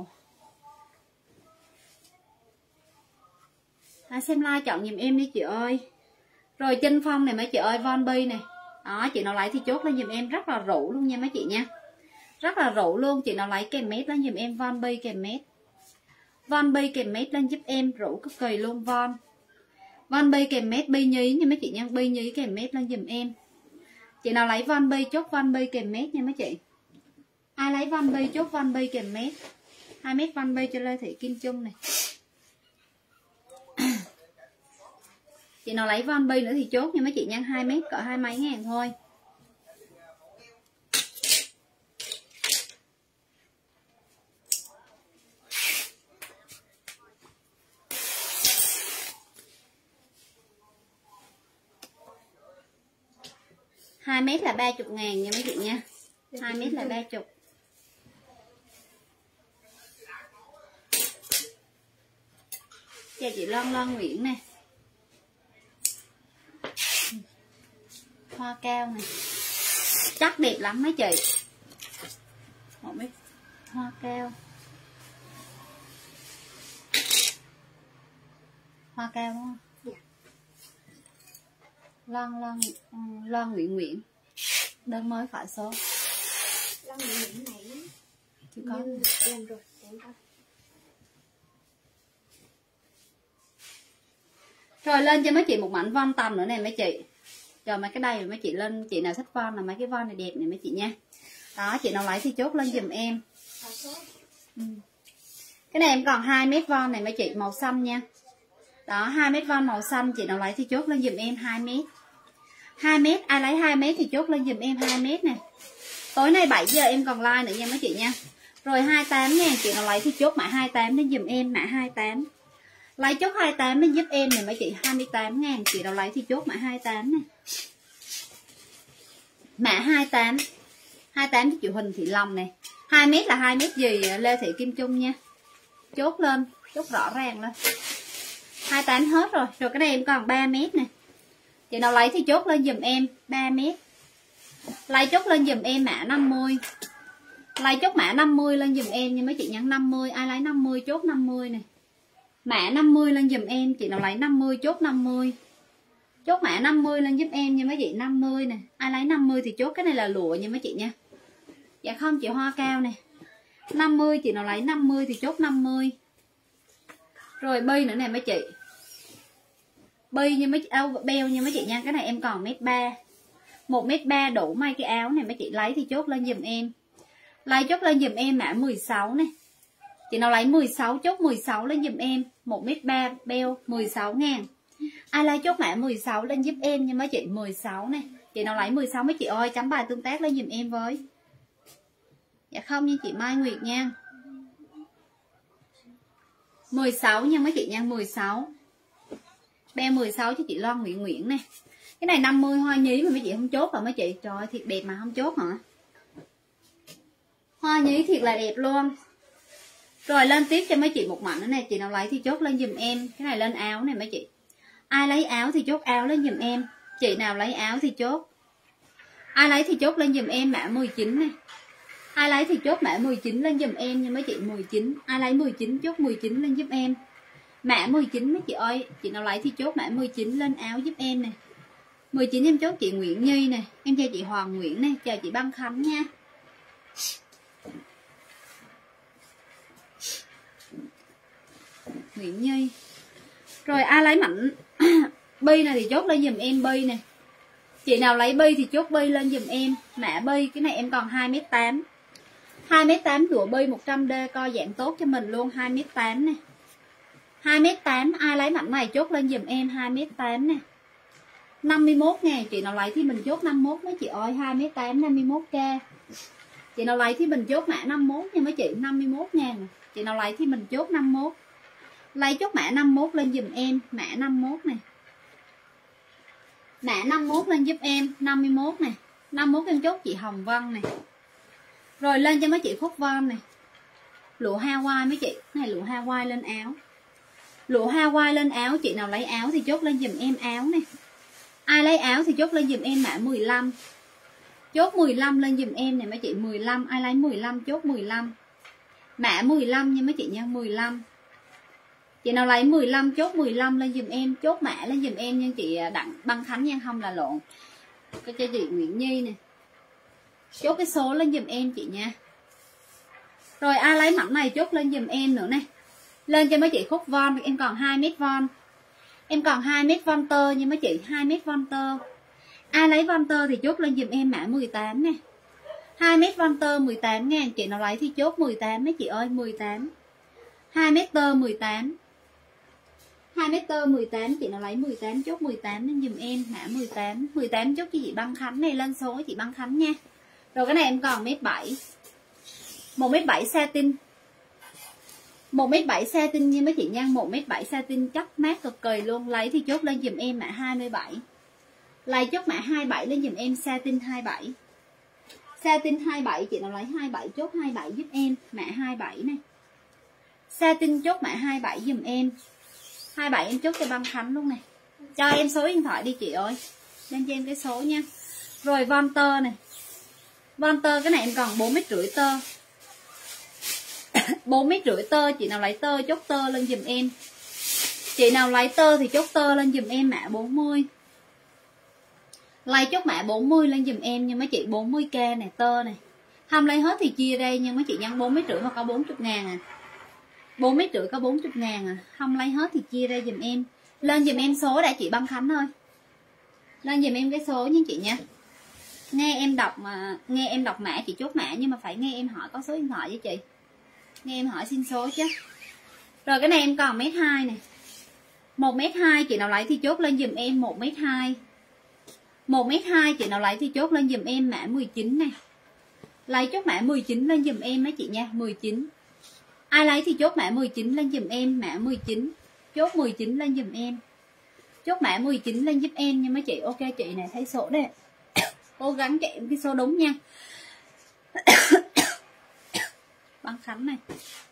Xem like chọn giùm em đi chị ơi. Rồi chân phong này mấy chị ơi, von bi này. Đó, chị nào lấy thì chốt lên giùm em, rất là rủ luôn nha mấy chị nha. Rất là rủ luôn, chị nào lấy kèm mét lên giùm em von bi kèm mét. Von bi kèm mét lên giúp em, rủ cực kỳ luôn von. Von bi kèm mét bi nhí nha mấy chị nha, bi nhí kèm mét lên giùm em. Chị nào lấy von bi chốt von bi kèm mét nha mấy chị. Ai lấy von bi chốt von bi kèm mét. 2 mét von bi cho Lê Thị Kim Trung này. Chị nào lấy von bi nữa thì chốt nha mấy chị nha, 2 mét cỡ 20 mấy ngàn thôi. Hai mét là 30 ngàn nha mấy chị nha. 2 mét là 30. Chào chị Loan Loan Nguyễn nè. Hoa cao này chắc đẹp lắm mấy chị. Một mét hoa cao. Hoa cao đúng không? Dạ. Loan Nguyễn đơn mới phải số. Loan Nguyễn này Chị có làm rồi để coi. Rồi lên cho mấy chị một mảnh von tầm nữa này mấy chị. Rồi mấy cái đây rồi mấy chị lên, chị nào thích von là mấy cái von này đẹp này mấy chị nha. Đó, chị nào lấy thì chốt lên giùm em. Hỏi số. Cái này em còn 2 mét von này mấy chị, màu xanh nha. Đó, 2 mét von màu xanh, chị nào lấy thì chốt lên giùm em 2 mét. 2 mét, ai lấy 2 mét thì chốt lên giùm em 2 mét nè. Tối nay 7 giờ em còn like nữa nha mấy chị nha. Rồi 28 ngàn, chị nào lấy thì chốt mã 28 lên giùm em, mã 28. Lấy chốt 28 lên giúp em này mấy chị, 28 ngàn, chị nào lấy thì chốt mã 28 nè. Mã 28. 28 cho chị Huỳnh Thị Long này. 2 mét là 2 mét gì Lê Thị Kim Trung nha. Chốt lên, chốt rõ ràng lên. 28 hết rồi. Rồi cái này em còn 3 mét nè. Chị nào lấy thì chốt lên giùm em 3 mét. Lấy chốt lên giùm em mã 50. Lấy chốt mã 50 lên giùm em nha mấy chị nhắn 50. Ai lấy 50 chốt 50 nè. Mã 50 lên giùm em. Chị nào lấy 50 chốt 50. Chốt mã 50 lên giúp em nha mấy chị, 50 nè. Ai lấy 50 thì chốt, cái này là lụa nha mấy chị nha. Dạ không, chị Hoa Cao nè. 50, chị nào lấy 50 thì chốt 50. Rồi bi nữa nè mấy chị. Bi nha mấy chị, beo nha mấy chị nha. Cái này em còn 1m3. 1m3 đủ may cái áo này mấy chị lấy thì chốt lên giùm em. Lấy chốt lên giùm em mã 16 nè. Chị nào lấy 16 chốt 16 lên giùm em. 1m3 beo 16 ngàn. Ai lấy chốt mã 16 lên giúp em nha mấy chị, 16 nè. Chị nào lấy 16 mấy chị ơi, chấm bài tương tác lên giùm em với. Dạ không nha chị Mai Nguyệt nha. 16 nha mấy chị nha, 16. Beo 16 cho chị Loan Nguyễn Nguyễn nè. Cái này 50 hoa nhí mà mấy chị không chốt hả mấy chị? Trời ơi, thiệt đẹp mà không chốt hả? Hoa nhí thiệt là đẹp luôn. Rồi lên tiếp cho mấy chị một mảnh nữa nè. Chị nào lấy thì chốt lên giùm em. Cái này lên áo này mấy chị. Ai lấy áo thì chốt áo lên giùm em. Chị nào lấy áo thì chốt. Ai lấy thì chốt lên giùm em mã 19 nè. Ai lấy thì chốt mã 19 lên giùm em nha mấy chị, 19. Ai lấy 19 chốt 19 lên giúp em. Mã 19 mấy chị ơi. Chị nào lấy thì chốt mã 19 lên áo giúp em nè. 19 em chốt chị Nguyễn Nhi nè. Em chào chị Hoàng Nguyễn nè. Chào chị Băng Khánh nha. Nguyễn Nhi. Rồi ai lấy mảnh bi này thì chốt lên giùm em bi nè. Chị nào lấy bi thì chốt bi lên giùm em. Mã bi, cái này em còn 2m8. 2m8 lụa bi 100D co dạng tốt cho mình luôn, 2m8 nè. 2m8, ai lấy mảnh này chốt lên giùm em 2m8 nè. 51 ngàn, chị nào lấy thì mình chốt 51 mấy chị ơi, 2m8 51k. Chị nào lấy thì mình chốt mã 51 nha mấy chị, 51 ngàn. Chị nào lấy thì mình chốt 51. Lấy chốt mã 51 lên giùm em, mã 51 nè. Mã 51 lên giúp em, 51 nè. 51 em chốt chị Hồng Vân nè. Rồi lên cho mấy chị Phúc Vân nè. Lụa Hawaii mấy chị, này lụa Hawaii lên áo. Lụa Hawaii lên áo, chị nào lấy áo thì chốt lên giùm em áo nè. Ai lấy áo thì chốt lên giùm em mã 15. Chốt 15 lên giùm em nè mấy chị, 15, ai lấy 15 chốt 15. Mã 15 nha mấy chị nha, 15. Chị nào lấy 15 chốt 15 lên giùm em, chốt mã lên giùm em nha chị Đặng Băng Khánh nha, không là lộn. Cho chị Nguyễn Nhi nè. Chốt cái số lên giùm em chị nha. Rồi ai lấy mảnh này chốt lên giùm em nữa nè. Lên cho mấy chị Khúc von, em còn 2m von. Em còn 2m von tơ nha mấy chị, 2m von tơ. Ai lấy von tơ thì chốt lên giùm em mã 18 nè. 2m von tơ 18 ngàn, chị nào lấy thì chốt 18 mấy chị ơi, 18. 2m tơ 18. 2m tơ 18, chị nào lấy 18 chốt 18 lên giùm em mã 18. 18 chốt cho chị Băng Khánh này, lên số chị Băng Khánh nha. Rồi cái này em còn 1m7. 1m7 satin. 1m7 satin nha mấy chị nha, 1m7 satin chắc mát cực kỳ luôn. Lấy thì chốt lên giùm em mã 27. Lấy chốt mã 27 lên giùm em satin 27. Satin 27, chị nào lấy 27 chốt 27 giúp em mã 27 này. Satin chốt mã 27 giùm em. 27 em chốt cho Băng Khánh luôn nè. Cho em số điện thoại đi chị ơi. Lên cho em cái số nha. Rồi von tơ này. Von tơ cái này em còn 4,5m tơ. 4,5m tơ, chị nào lấy tơ chốt tơ lên giùm em. Chị nào lấy tơ thì chốt tơ lên giùm em mã 40. Lấy chốt mã 40 lên giùm em nha mấy chị, 40k này tơ này. Không lấy hết thì chia đây nha mấy chị nhân 4,5m hoặc có 40 ngàn à. 4,5m có 40 ngàn à. Không lấy hết thì chia ra giùm em. Lên giùm em số đã chị Băng Khánh ơi. Lên giùm em cái số nha chị nha. Nghe em đọc mã chị chốt mã, nhưng mà phải nghe em hỏi có số điện thoại với chị. Nghe em hỏi xin số chứ. Rồi cái này em còn 1m2 này. 1m2 chị nào lấy thì chốt lên giùm em 1m2. 1m2 chị nào lấy thì chốt lên giùm em mã 19 này. Lấy chốt mã 19 lên giùm em mấy chị nha, 19. Ai lấy thì chốt mã 19 lên giùm em, mã 19. Chốt 19 lên giùm em. Chốt mã 19 lên giúp em nha mấy chị. Ok chị này, thấy số đây. Cố gắng chạy cái số đúng nha. Băng Khánh này.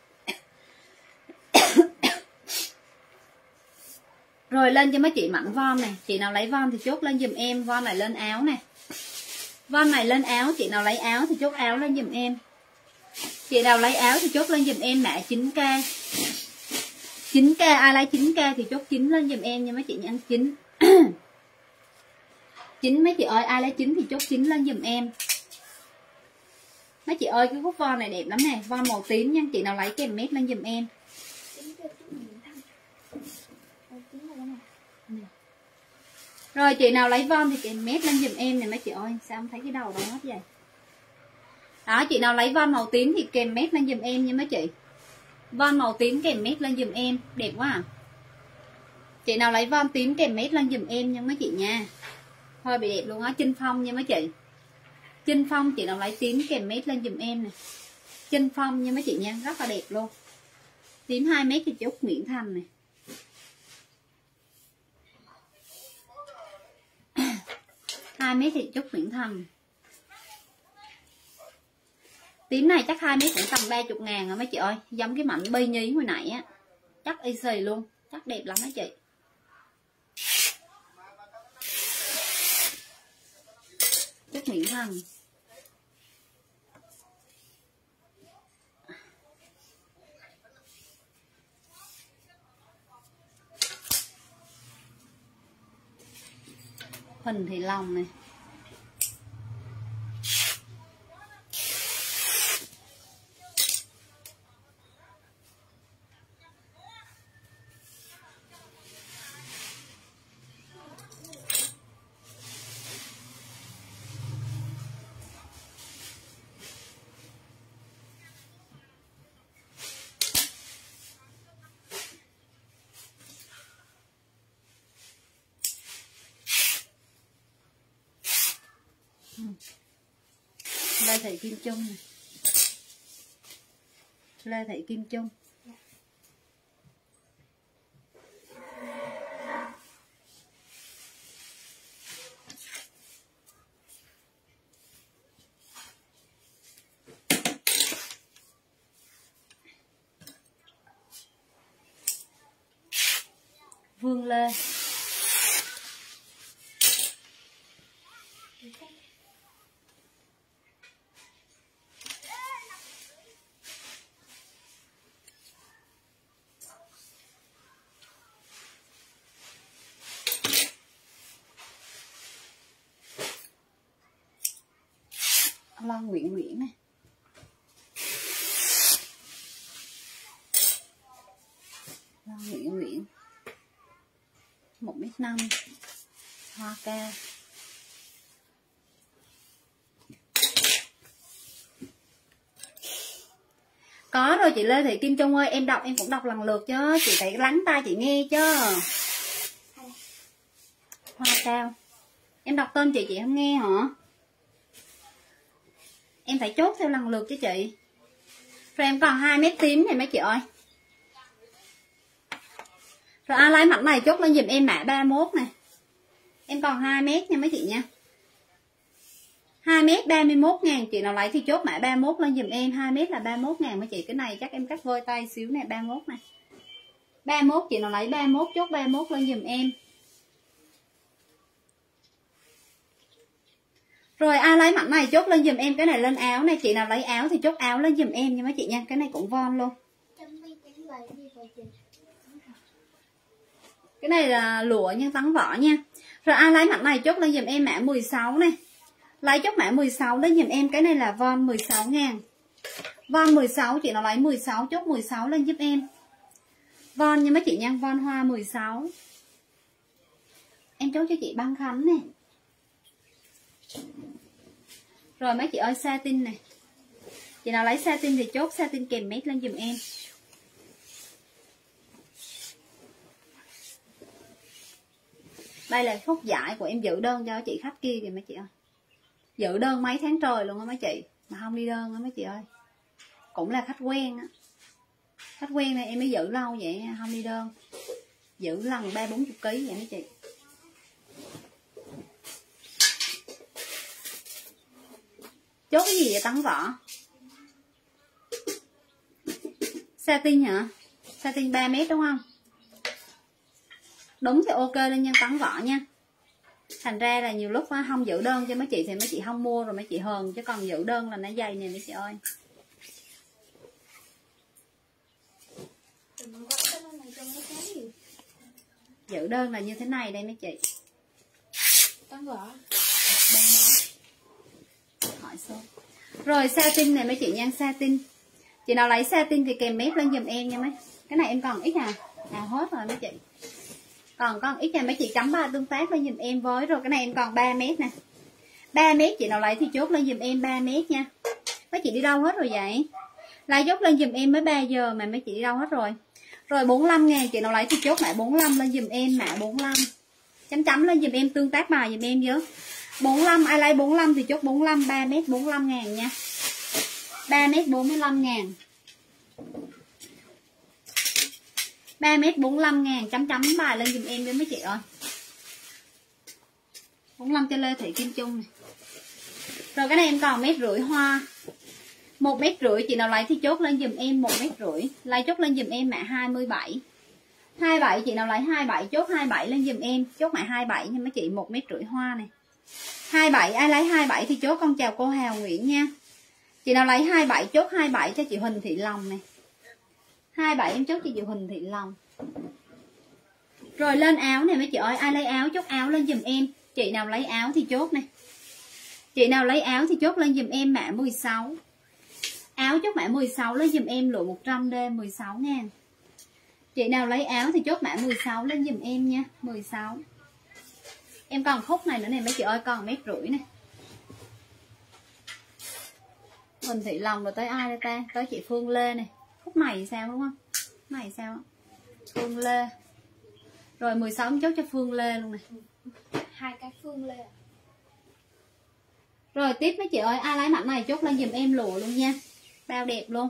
Rồi lên cho mấy chị mảnh von này. Chị nào lấy von thì chốt lên giùm em. Von này lên áo này. Von này lên áo. Chị nào lấy áo thì chốt áo lên giùm em. Chị nào lấy áo thì chốt lên giùm em mã 9k. 9k, ai lấy 9k thì chốt 9 lên giùm em nha mấy chị nha. 9 9 mấy chị ơi, ai lấy 9 thì chốt 9 lên giùm em. Mấy chị ơi cái cúc von này đẹp lắm nè, von màu tím nha. Chị nào lấy kèm mét lên giùm em. Rồi chị nào lấy von thì kèm mét lên giùm em này mấy chị ơi. Sao không thấy cái đầu đó hết vậy? Đó, chị nào lấy von màu tím thì kèm mét lên giùm em nha mấy chị. Von màu tím kèm mét lên giùm em, đẹp quá à. Chị nào lấy von tím kèm mét lên giùm em nha mấy chị nha. Thôi bị đẹp luôn á, Chinh Phong nha mấy chị. Chinh Phong chị nào lấy tím kèm mét lên giùm em nè. Chinh Phong nha mấy chị nha, rất là đẹp luôn. Tím 2 mét thì chốt Nguyễn Thành này. Hai mét thì chốt Nguyễn Thành. Tím này chắc 2 mét cũng tầm 30.000 rồi mấy chị ơi. Giống cái mảnh bi nhí hồi nãy á. Chắc easy luôn, chắc đẹp lắm mấy chị. Chốt Nguyễn Thành. Huỳnh Thị Long này. Lê Thị Kim Trung này. Lê Thị Kim Trung. Vương Lê. Loan Nguyễn này. Loan Nguyễn 1m5. Hoa ca. Có rồi chị Lê Thị Kim Trung ơi, em đọc em cũng đọc lần lượt chứ, chị phải lắng tai chị nghe chứ. Hoa cao. Em đọc tên chị không nghe hả? Em phải chốt theo lần lượt chứ chị. Rồi em còn 2 mét tím này mấy chị ơi. Rồi ai lấy mảnh này chốt lên giùm em mã 31 này. Em còn 2 mét nha mấy chị nha. 2 mét 31.000, chị nào lấy thì chốt mã 31 lên giùm em. 2 mét là 31.000 mấy chị. Cái này chắc em cắt vơi tay xíu nè, 31 này. 31 chị nào lấy 31 chốt 31 lên giùm em. Rồi ai lấy mảnh này chốt lên giùm em, cái này lên áo này, chị nào lấy áo thì chốt áo lên giùm em nha mấy chị nha. Cái này cũng von luôn. Cái này là lụa nhưng tắn vỏ nha. Rồi ai lấy mảnh này chốt lên giùm em mã 16 này. Lấy chốt mã 16 lên giùm em, cái này là von 16.000. Von 16 chị nào lấy 16 chốt 16 lên giúp em. Von nha mấy chị nha, von hoa 16. Em chốt cho chị Băng Khánh này. Rồi mấy chị ơi satin này, chị nào lấy satin thì chốt satin kèm mét lên giùm em. Đây là phút giải của em giữ đơn cho chị khách kia kìa mấy chị ơi. Giữ đơn mấy tháng trời luôn á mấy chị, mà không đi đơn á mấy chị ơi. Cũng là khách quen á. Khách quen này em mới giữ lâu vậy, không đi đơn. Giữ lần 30-40 kg vậy mấy chị. Chốt cái gì vậy Tấn Võ? Satin hả? Satin 3 mét đúng không? Đúng thì ok lên nhân Tấn Võ nha. Thành ra là nhiều lúc không giữ đơn cho mấy chị thì mấy chị không mua rồi mấy chị hờn, chứ còn giữ đơn là nó dày nè mấy chị ơi. Giữ đơn là như thế này đây mấy chị. Tấn Võ. Hỏi số. Rồi satin này mấy chị nha, satin. Chị nào lấy satin thì kèm mép lên giùm em nha mấy. Cái này em còn ít à? À hết rồi mấy chị. Còn con ít nha mấy chị chấm 3 tương tác lên giùm em với. Rồi cái này em còn 3 mét nè. 3 mét chị nào lấy thì chốt lên giùm em 3 mét nha. Mấy chị đi đâu hết rồi vậy? Lấy chốt lên giùm em mới 3 giờ mà mấy chị đi đâu hết rồi. Rồi 45.000 chị nào lấy thì chốt mã 45 lên giùm em, mã 45. Chấm lên giùm em, tương tác bài giùm em với. 45 ai lấy 45 thì chốt 45, 3 mét 45.000 nha. 3 mét 45.000. 3 mét 45.000, chấm bài lên giùm em với mấy chị ơi. 45 cho Lê Thị Kim Trung này. Rồi cái này em còn 1,5 mét hoa. 1,5 mét chị nào lấy thì chốt lên giùm em 1,5 mét. Lấy chốt lên giùm em mã 27. 27 chị nào lấy 27 chốt 27 lên giùm em, chốt mã 27 nha mấy chị, 1,5 mét hoa này. 27 ai lấy 27 thì chốt con chào cô Hào Nguyễn nha. Chị nào lấy 27 chốt 27 cho chị Huỳnh Thị Lòng này. 27 em chốt cho chị Huỳnh Thị Lòng. Rồi lên áo này mấy chị ơi, ai lấy áo chốt áo lên giùm em. Chị nào lấy áo thì chốt này. Chị nào lấy áo thì chốt lên giùm em mã 16. Áo chốt mã 16 lên giùm em, lụa 100D 16.000. Chị nào lấy áo thì chốt mã 16 lên giùm em nha, 16. Em còn khúc này nữa nè mấy chị ơi, còn 1,5 mét này. Huỳnh Thị Lòng rồi tới ai đây ta? Tới chị Phương Lê này. Khúc này sao đúng không? Khúc này sao? Phương Lê. Rồi 16 em chốt cho Phương Lê luôn này. 2 cái Phương Lê. Rồi tiếp mấy chị ơi, ai lấy mặt này chốt lên giùm em lụa luôn nha. Bao đẹp luôn.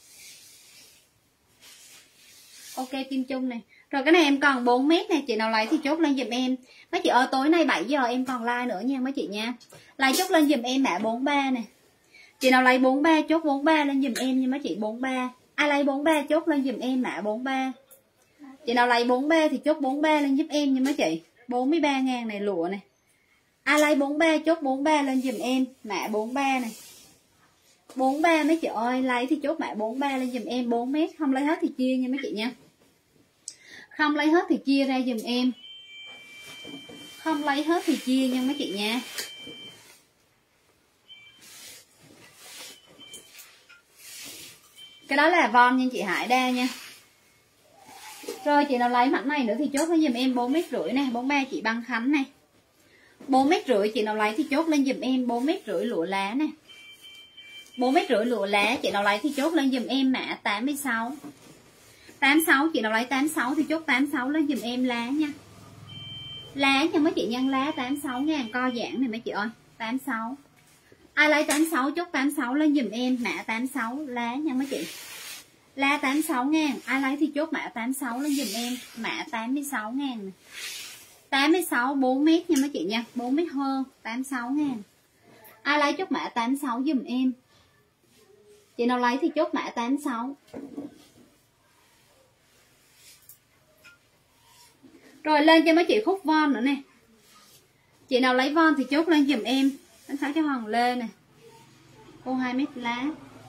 Ok Kim Trung này. Rồi cái này em còn 4 mét này, chị nào lấy thì chốt lên giùm em. Mấy chị ơi tối nay 7 giờ em còn like nữa nha mấy chị nha. Like chốt lên giùm em mã 43 này. Chị nào lấy 43 chốt 43 lên giùm em nha mấy chị, 43. Ai lấy 43 chốt lên giùm em mã 43. Chị nào lấy 43 thì chốt 43 lên giúp em nha mấy chị. 43.000 này lụa này. Ai lấy 43 chốt 43 lên giùm em mã 43 này. 43 mấy chị ơi, lấy thì chốt mã 43 lên giùm em 4 mét, không lấy hết thì chia nha mấy chị nha. Không lấy hết thì chia ra giùm em. Không lấy hết thì chia nha mấy chị nha. Cái đó là von nha chị Hải Đa nha. Rồi chị nào lấy mặt này nữa thì chốt lên giùm em 4,5 mét này, 43 chị Băng Khánh này. 4,5 mét chị nào lấy thì chốt lên giùm em 4,5 mét lụa lá này. 4,5 mét lụa lá chị nào lấy thì chốt lên giùm em mã 86. 86 chị nào lấy 86 thì chốt 86 lên giùm em lá nha. Lá nha mấy chị nhân lá 86.000 co giãn này mấy chị ơi, 86. Ai lấy 86 chốt 86 lên giùm em mã 86 lá nha mấy chị. Lá 86.000, ai lấy thì chốt mã 86 lên giùm em mã 86.000 này. 86 4 mét nha mấy chị nha, 4 mét hơn 86.000. Ai lấy chốt mã 86 giùm em. Chị nào lấy thì chốt mã 86. Rồi lên cho mấy chị khúc von nữa nè. Chị nào lấy von thì chốt lên giùm em. Đánh 6 cho Hoàng Lê nè. Cô 2 mét lá.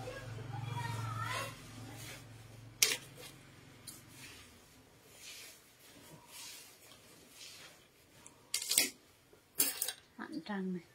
Hạnh Trăng này.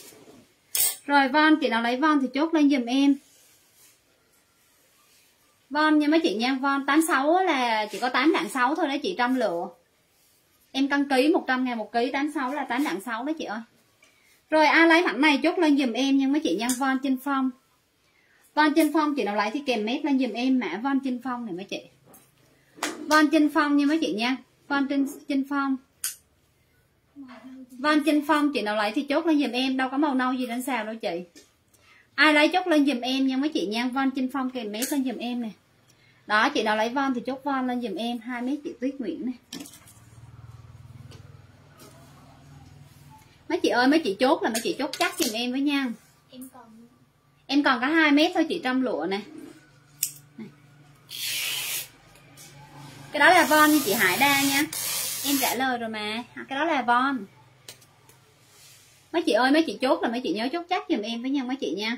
Rồi von chị nào lấy von thì chốt lên giùm em. Von nha mấy chị nha, von 86 là chỉ có 8 đặng 6 thôi đó chị Trâm lựa. Em cân ký 100.000 một ký, 86 là 8 đặng 6 đó chị ơi. Rồi ai lấy mảnh này chốt lên giùm em nha mấy chị nha, von trên phong. Von trên phong chị nào lấy thì kèm mét lên giùm em mã von trên phong này mấy chị. Von trên phong nha mấy chị nha, von trên phong. Von trên phong chị nào lấy thì chốt lên giùm em, đâu có màu nâu gì trên xào đâu chị. Ai lấy chốt lên giùm em nha mấy chị nha, von trên phong kèm mét lên giùm em nè. Đó chị nào lấy von thì chốt von lên giùm em 2 mét chị Tuyết Nguyễn này. Mấy chị ơi, mấy chị chốt là mấy chị chốt chắc giùm em với nha. Em còn có 2 mét thôi chị Trâm lụa nè. Cái đó là von như chị Hải Đa nha. Em trả lời rồi mà. Cái đó là von. Mấy chị ơi, mấy chị chốt là mấy chị nhớ chốt chắc giùm em với nha mấy chị nha.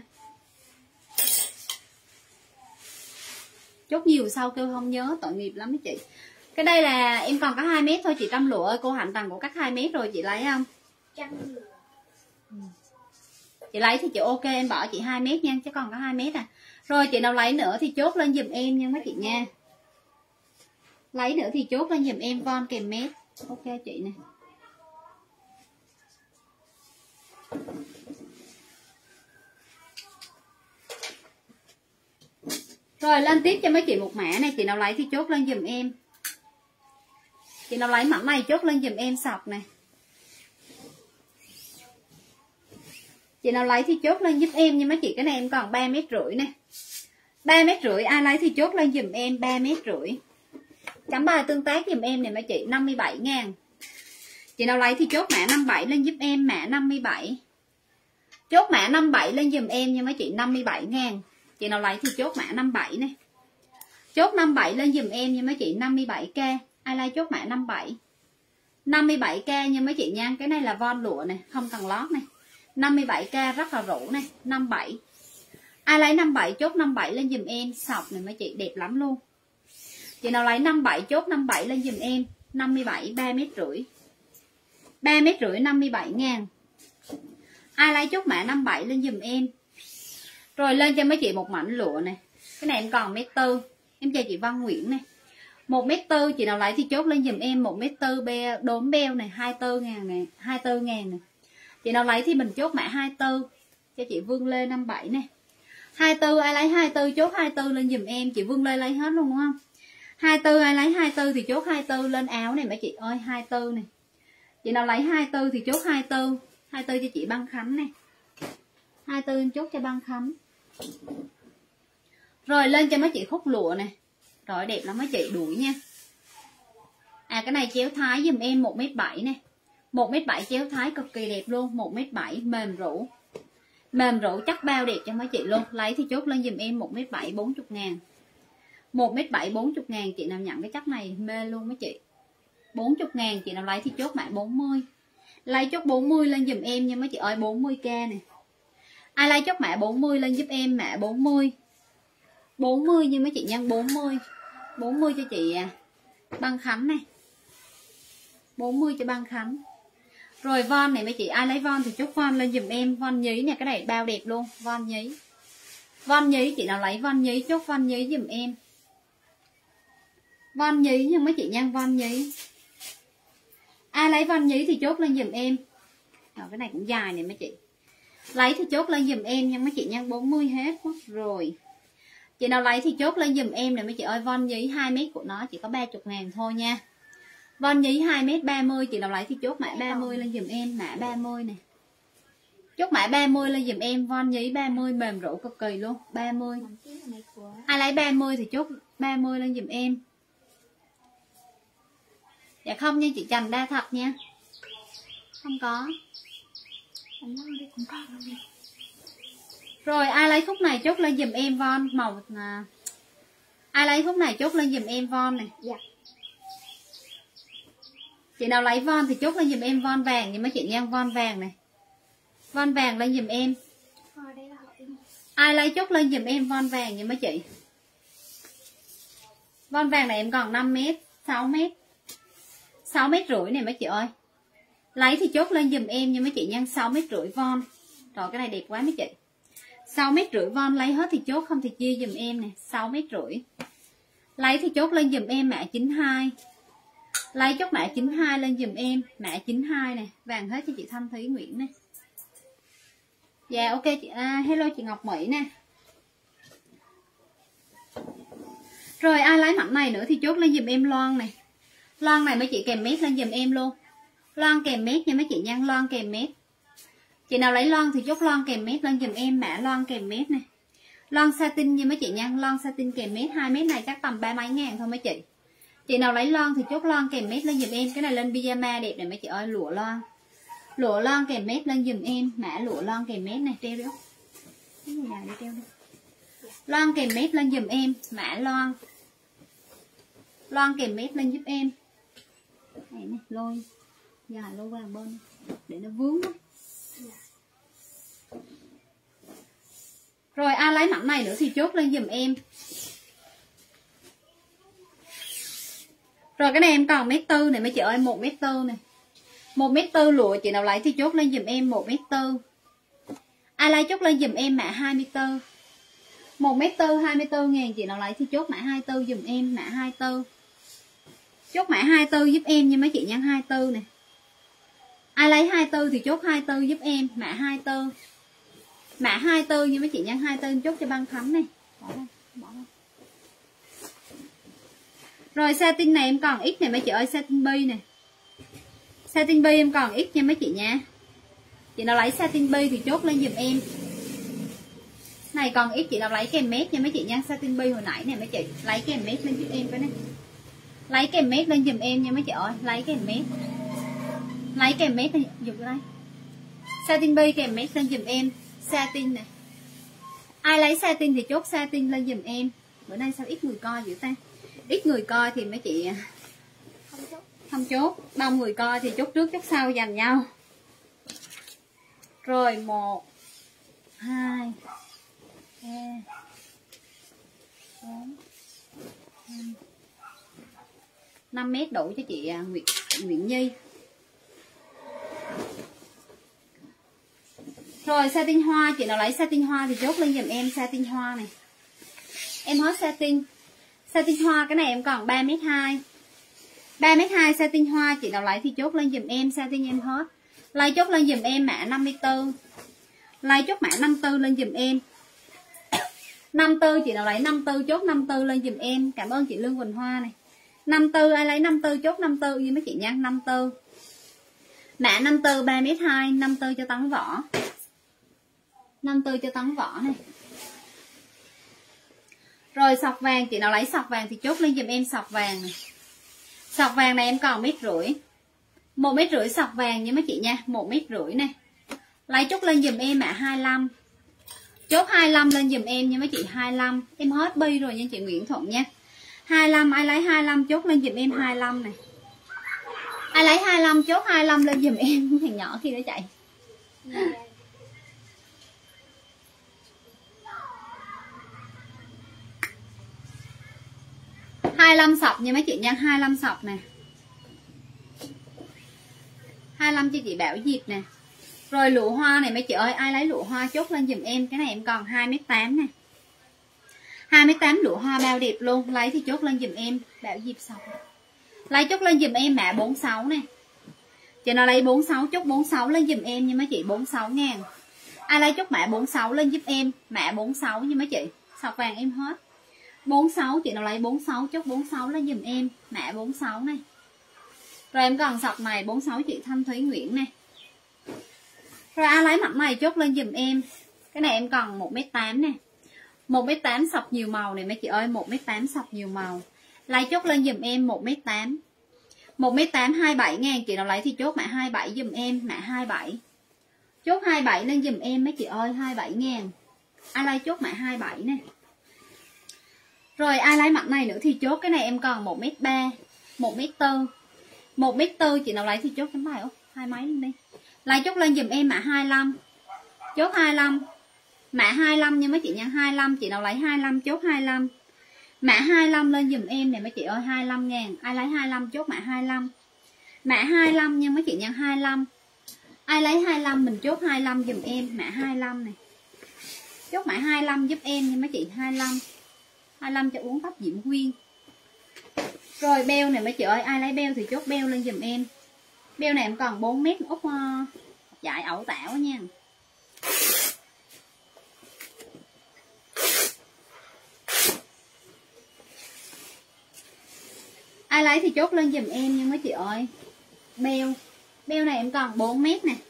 Chốt nhiều sau kêu không nhớ, tội nghiệp lắm mấy chị. Cái đây là em còn có 2 mét thôi chị Trâm lụa ơi. Cô Hạnh Tằng của cắt 2 mét rồi chị lấy không? Chị lấy thì chị ok em bỏ chị 2 mét nha, chứ còn có 2 mét à. Rồi chị nào lấy nữa thì chốt lên giùm em nha mấy chị nha. Lấy nữa thì chốt lên giùm em von kèm mét. Ok chị nè. Rồi lên tiếp cho mấy chị một mã này, chị nào lấy thì chốt lên giùm em. Chị nào lấy mảnh này chốt lên giùm em sọc nè. Chị nào lấy thì chốt lên giúp em nha mấy chị. Cái này em còn 3,5 mét nè. 3,5 mét, ai lấy thì chốt lên giùm em 3,5 mét. Chấm bài tương tác giùm em nè mấy chị, 57.000. Chị nào lấy thì chốt mã 57 lên giúp em, mã 57. Chốt mã 57 lên giùm em nha mấy chị, 57.000. Chị nào lấy thì chốt mã 57 nè. Chốt 57 lên giùm em nha mấy chị, 57k. Ai lấy chốt mã 57. 57k nha mấy chị nha. Cái này là von lụa nè, không cần lót nè. 57k rất là rủ nè, 57. Ai lấy 57 chốt 57 lên giùm em, sọc này mấy chị, đẹp lắm luôn. Chị nào lấy 57 chốt 57 lên giùm em, 57 3,5 mét. 3,5 mét 57.000. Ai lấy chốt mã 57 lên giùm em. Rồi lên cho mấy chị một mảnh lụa này. Cái này em còn 1m4. Em chào chị Văn Nguyễn nè. 1m4 chị nào lấy thì chốt lên giùm em 1m4 đốm beo này, 24.000 này, 24.000 này. Chị nào lấy thì mình chốt mã 24 cho chị Vương Lê 57 nè. 24 ai lấy 24 chốt 24 lên giùm em, chị Vương Lê lấy hết luôn đúng không? 24 ai lấy 24 thì chốt 24 lên áo này mấy chị ơi, 24 này. Chị nào lấy 24 thì chốt 24, 24 cho chị Băng Khánh nè. 24 em chốt cho Băng Khánh. Rồi lên cho mấy chị khúc lụa nè. Rồi đẹp lắm mấy chị, đuổi nha. À cái này chéo thái giùm em 1m7 nè. 1m7 chéo thái cực kỳ đẹp luôn, 1m7 mềm rũ. Mềm rũ chắc bao đẹp cho mấy chị luôn. Lấy thì chốt lên giùm em 1m7 40.000. 1m7 40.000, chị nào nhận cái chắc này mê luôn mấy chị. 40.000, chị nào lấy thì chốt mã 40. Lấy chốt 40 lên giùm em nha mấy chị ơi, 40k nè. Ai lấy chốt mã 40 lên giúp em mã 40. 40 như mấy chị nhân 40. 40 cho chị Băng Khánh này. 40 cho Băng Khánh. Rồi von này mấy chị, ai lấy von thì chốt von lên giùm em, von nhí nè, cái này bao đẹp luôn, von nhí. Von nhí, chị nào lấy von nhí chốt von nhí giùm em. Von nhí nhưng mấy chị nhân von nhí. Ai lấy von nhí thì chốt lên giùm em. Rồi cái này cũng dài nè mấy chị. Lấy thì chốt lên giùm em nhưng mấy chị nhân 40 hết mất rồi. Chị nào lấy thì chốt lên giùm em nè mấy chị ơi, von nhí 2 mét của nó chỉ có 30.000 thôi nha. Von nhí 2m30, chị nào lấy thì chốt mã 30 lên giùm em, mã 30 nè. Chốt mã 30 lên giùm em, von nhí 30 mềm rũ cực kỳ luôn, 30. Ai lấy 30 thì chốt 30 lên giùm em. Dạ không nha chị Trần Đa thật nha. Không có. Rồi ai lấy khúc này chốt lên giùm em von màu ai lấy khúc này chốt lên giùm em von này. Dạ. Chị nào lấy von thì chốt lên giùm em von vàng nhưng mấy chị nha, von vàng này. Von vàng lên giùm em. Ai lấy chốt lên giùm em von vàng nha mấy chị. Von vàng này em còn 5m, 6m. 6,5 m này mấy chị ơi. Lấy thì chốt lên giùm em nha mấy chị nha, 6,5 m von. Rồi cái này đẹp quá mấy chị. 6,5 m von lấy hết thì chốt, không thì chia dùm em nè. 6,5 m lấy thì chốt lên dùm em mã 92, lấy chốt mã 92 lên dùm em, mã 92 nè, vàng hết cho chị Thanh Thúy Nguyễn nè. Dạ ok chị hello chị Ngọc Mỹ nè. Rồi ai lấy mảnh này nữa thì chốt lên dùm em Loan này. Loan này mấy chị kèm mét lên dùm em luôn. Loan kèm mét nha mấy chị nha, Loan kèm mét. Chị nào lấy Loan thì chốt Loan kèm mét lên dùm em, mã Loan kèm mét nè. Loan satin nha mấy chị nha, Loan satin kèm mét, 2 mét này chắc tầm 30 mấy ngàn thôi mấy chị. Chị nào lấy Loan thì chốt Loan kèm mét lên dùm em. Cái này lên pyjama đẹp này mấy chị ơi, lụa Loan. Lụa Loan kèm mét lên dùm em, mã lụa Loan kèm mét này, treo đi. Cái gì đi treo đi. Loan kèm mét lên dùm em, mã Loan. Loan kèm mét lên giúp em. Này nè, lôi dài lôi qua bên để nó vướng đó. Rồi ai lấy mảnh này nữa thì chốt lên dùm em. Rồi cái này em còn 1m4 này mấy chị ơi, 1m4 này. 1m4 lụa, chị nào lấy thì chốt lên dùm em 1m4. Ai lấy chốt lên dùm em mã 24. 1m4 24 ngàn, chị nào lấy thì chốt mã 24 dùm em, mã 24. Chốt mã 24 giúp em nha mấy chị nha, 24 nè. Ai lấy 24 thì chốt 24 giúp em, mã 24. Mã 24 nha mấy chị nha, 24 chốt cho băng thấm này. Bỏ đây, bỏ đây. Rồi satin này em còn ít này mấy chị ơi, satin bi nè. Satin bi em còn ít nha mấy chị nha. Chị nào lấy satin bi thì chốt lên dùm em. Này còn ít, chị nào lấy kèm mét nha mấy chị nha, satin bi hồi nãy nè mấy chị, lấy kèm mét lên giúp em cái này. Lấy kèm mét lên dùm em nha mấy chị ơi, lấy kèm mét. Lấy kèm mét lên dùm đây. Satin bi kèm mét lên dùm em, satin nè. Ai lấy satin thì chốt satin lên dùm em. Bữa nay sao ít người coi dữ ta? Ít người coi thì mấy chị không chốt, đông người coi thì chốt trước chốt sau dành nhau. Rồi 1 2 3 4 5 mét đủ cho chị Nguyễn Nhi. Rồi satin hoa, chị nào lấy satin hoa thì chốt lên dùm em satin hoa này. Em hết satin. Satin hoa cái này em còn 3m2. 3m2 satin hoa, chị nào lấy thì chốt lên dùm em satin em hết. Lấy chốt lên dùm em mã 54. Lấy chốt mã 54 lên dùm em. 54 chị nào lấy 54 chốt 54 lên dùm em. Cảm ơn chị Lương Quỳnh Hoa này. 54 ai lấy 54 chốt 54 với mấy chị nha, 54. Mã 54 3m2, 54 cho Tấn Võ. 54 cho Tấn Võ này. Rồi sọc vàng, chị nào lấy sọc vàng thì chốt lên dùm em sọc vàng này. Sọc vàng này em còn 1,5 m. 1,5 m sọc vàng nha mấy chị nha, 1,5 m này. Lấy chốt lên dùm em mã 25. Chốt 25 lên dùm em nha mấy chị, 25. Em hết bi rồi nha chị Nguyễn Thuận nha. 25 ai lấy 25 chốt lên dùm em 25 này. Ai lấy 25 chốt 25 lên dùm em. Thằng nhỏ kia nó chạy. 25 sọc nha mấy chị nha, 25 sọc nè. 25 cho chị Bảo Diệp nè. Rồi lụa hoa này mấy chị ơi, ai lấy lụa hoa chốt lên dùm em. Cái này em còn 2m8 nè. 2m8 lụa hoa bao đẹp luôn. Lấy thì chốt lên dùm em Bảo Diệp sọc. Lấy chốt lên dùm em mã 46 nè. Chị nào lấy 46 chốt 46 lên dùm em nha mấy chị, 46 ngàn. Ai lấy chốt mã 46 lên giúp em, mã 46 nha mấy chị. Sọc vàng em hết. 46 chị nào lấy 46 chốt 46 lên dùm em, mã 46 này. Rồi em còn sọc này 46 chị Thanh Thúy Nguyễn này. Rồi ai lấy mặt này chốt lên dùm em. Cái này em còn 1m8 nè. 1m8 sọc nhiều màu này mấy chị ơi, 1m8 sọc nhiều màu. Lấy chốt lên dùm em 1m8. 1m8 27 ngàn, chị nào lấy thì chốt mã 27 dùm em, mã 27. Chốt 27 lên dùm em mấy chị ơi, 27 ngàn. Ai lấy chốt mã 27 nè. Rồi ai lấy mặt này nữa thì chốt, cái này em còn 1m3, 1m4. 1m4 chị nào lấy thì chốt cái bài không? Hai mấy lên đi. Lấy chốt lên dùm em mã 25. Chốt 25. Mã 25 nha mấy chị nha, 25 chị nào lấy 25 chốt 25. Mã 25 lên dùm em nè mấy chị ơi, 25 ngàn. Ai lấy 25 chốt mã 25. Mã 25 nha mấy chị nha, 25. Ai lấy 25 mình chốt 25 dùm em, mã 25 này. Chốt mã 25 giúp em nha mấy chị. 25 cho uống tóc Diễm Quyên. Rồi beo này mấy chị ơi, ai lấy beo thì chốt beo lên giùm em. Beo này em còn 4 mét út chạy ẩu tảo nha. Ai lấy thì chốt lên giùm em nha mấy chị ơi. Beo này em còn 4 mét nè.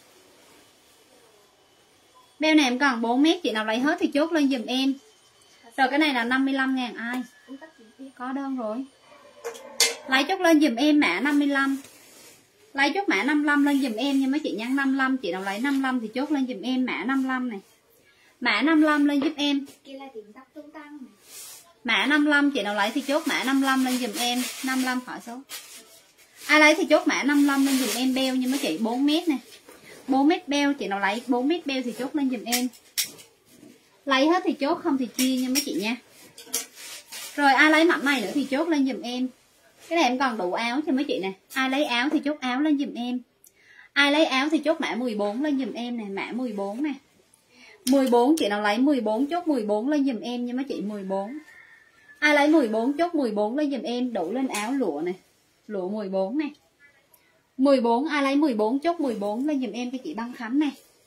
Beo này em còn 4 mét, chị nào lấy hết thì chốt lên giùm em. Rồi cái này là 55.000 ai? Có đơn rồi. Lấy chốt lên giùm em mã 55. Lấy chốt mã 55 lên giùm em nha mấy chị nha. 55, chị nào lấy 55 thì chốt lên giùm em mã 55 này. Mã 55 lên giúp em. Mã 55, chị nào lấy thì chốt mã 55 lên giùm em. 55 khỏi số. Ai lấy thì chốt mã 55 lên giùm em beo nha mấy chị. 4 mét nè. 4 mét beo, chị nào lấy 4 mét beo thì chốt lên giùm em. Lấy hết thì chốt, không thì chia nha mấy chị nha. Rồi ai lấy mảnh này nữa thì chốt lên giùm em. Cái này em còn đủ áo cho mấy chị nè. Ai lấy áo thì chốt áo lên giùm em. Ai lấy áo thì chốt mã 14 lên giùm em nè. Mã 14 nè. 14, chị nào lấy 14 chốt 14 lên giùm em nha mấy chị. 14. Ai lấy 14 chốt 14 lên giùm em. Đủ lên áo lụa nè. Lụa 14 nè. 14, ai lấy 14 chốt 14 lên giùm em cho chị Băng Khánh nè.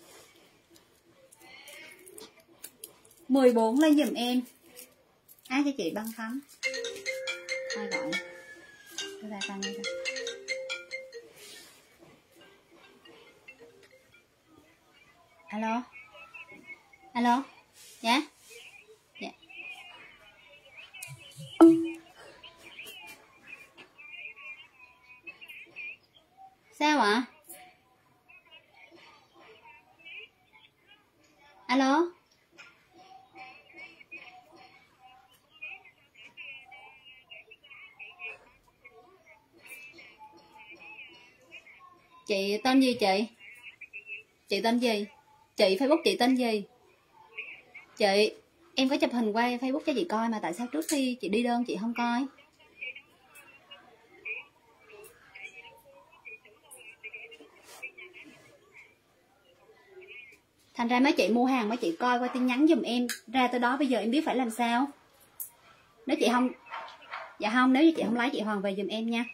14 lên giùm em. Ai cho chị Băng Khánh. Ai gọi tôi ra tay ngay thôi. Alo. Alo. Dạ. Dạ. Sao ạ? Alo. Chị tên gì chị? Chị tên gì? Chị Facebook chị tên gì? Chị, em có chụp hình qua Facebook cho chị coi mà tại sao trước khi chị đi đơn chị không coi? Thành ra mấy chị mua hàng mấy chị coi qua tin nhắn giùm em. Ra tới đó bây giờ em biết phải làm sao. Nếu chị không, dạ không, nếu như chị không lấy chị hoàn về giùm em nha.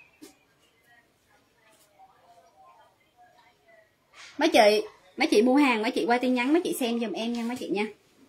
Mấy chị mua hàng mấy chị qua tin nhắn mấy chị xem giùm em nha mấy chị nha.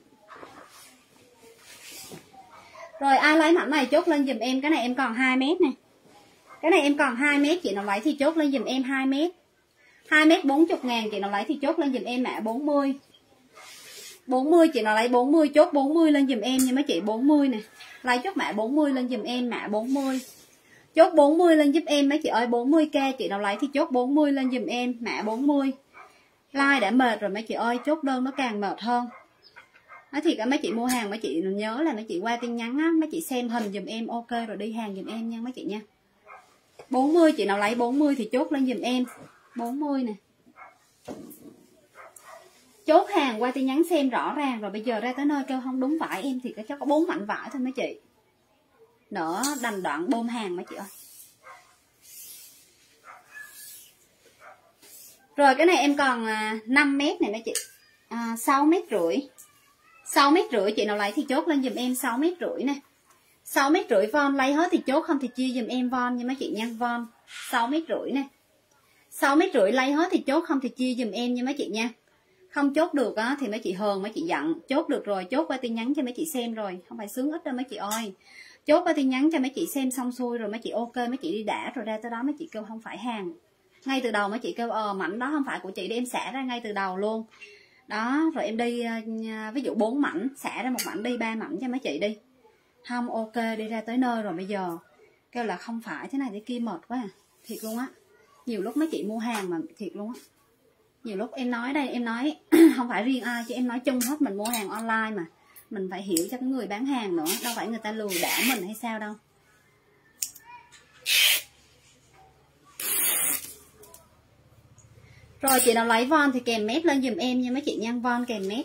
Rồi ai lấy mảnh này chốt lên giùm em. Cái này em còn 2 mét nè. Cái này em còn 2 mét, chị nào lấy thì chốt lên giùm em 2 mét. 2 mét 40.000, chị nào lấy thì chốt lên giùm em mã 40. 40, chị nào lấy 40 chốt 40 lên giùm em nha mấy chị. 40 nè. Lấy chốt mã 40 lên giùm em mã 40. Chốt 40 lên giúp em mấy chị ơi. 40k, chị nào lấy thì chốt 40 lên giùm em mã 40. Like đã mệt rồi mấy chị ơi, chốt đơn nó càng mệt hơn. Nói thiệt cả mấy chị mua hàng mấy chị nhớ là mấy chị qua tin nhắn á, mấy chị xem hình giùm em ok rồi đi hàng giùm em nha mấy chị nha. 40, chị nào lấy 40 thì chốt lên giùm em 40 nè. Chốt hàng qua tin nhắn xem rõ ràng rồi bây giờ ra tới nơi kêu không đúng vải em thì chắc có 4 mảnh vải thôi mấy chị. Nữa đành đoạn bơm hàng mấy chị ơi. Rồi cái này em còn 5 mét này mấy chị. 6 mét rưỡi. 6 mét rưỡi, chị nào lấy thì chốt lên giùm em 6 mét rưỡi nè. 6 mét rưỡi von, lấy hết thì chốt, không thì chia giùm em von nha mấy chị nha. Von 6 mét rưỡi nè. 6 mét rưỡi lấy hết thì chốt, không thì chia giùm em nha mấy chị nha. Không chốt được á thì mấy chị hờn mấy chị giận. Chốt được rồi chốt qua tin nhắn cho mấy chị xem rồi, không phải sướng ít đâu mấy chị ơi. Chốt qua tin nhắn cho mấy chị xem xong xuôi rồi mấy chị ok, mấy chị đi đã rồi ra tới đó mấy chị kêu không phải hàng. Ngay từ đầu mấy chị kêu mảnh đó không phải của chị, để em xả ra ngay từ đầu luôn. Đó, rồi em đi ví dụ 4 mảnh, xả ra một mảnh đi, 3 mảnh cho mấy chị đi. Không ok, đi ra tới nơi rồi bây giờ kêu là không phải thế này thế kia, mệt quá à. Thiệt luôn á. Nhiều lúc mấy chị mua hàng mà thiệt luôn á. Nhiều lúc em nói đây, em nói không phải riêng ai chứ em nói chung hết, mình mua hàng online mà. Mình phải hiểu cho cái người bán hàng nữa, đâu phải người ta lừa đảo mình hay sao đâu. Rồi chị nào lấy von thì kèm mét lên giùm em nha mấy chị nha, von kèm mét.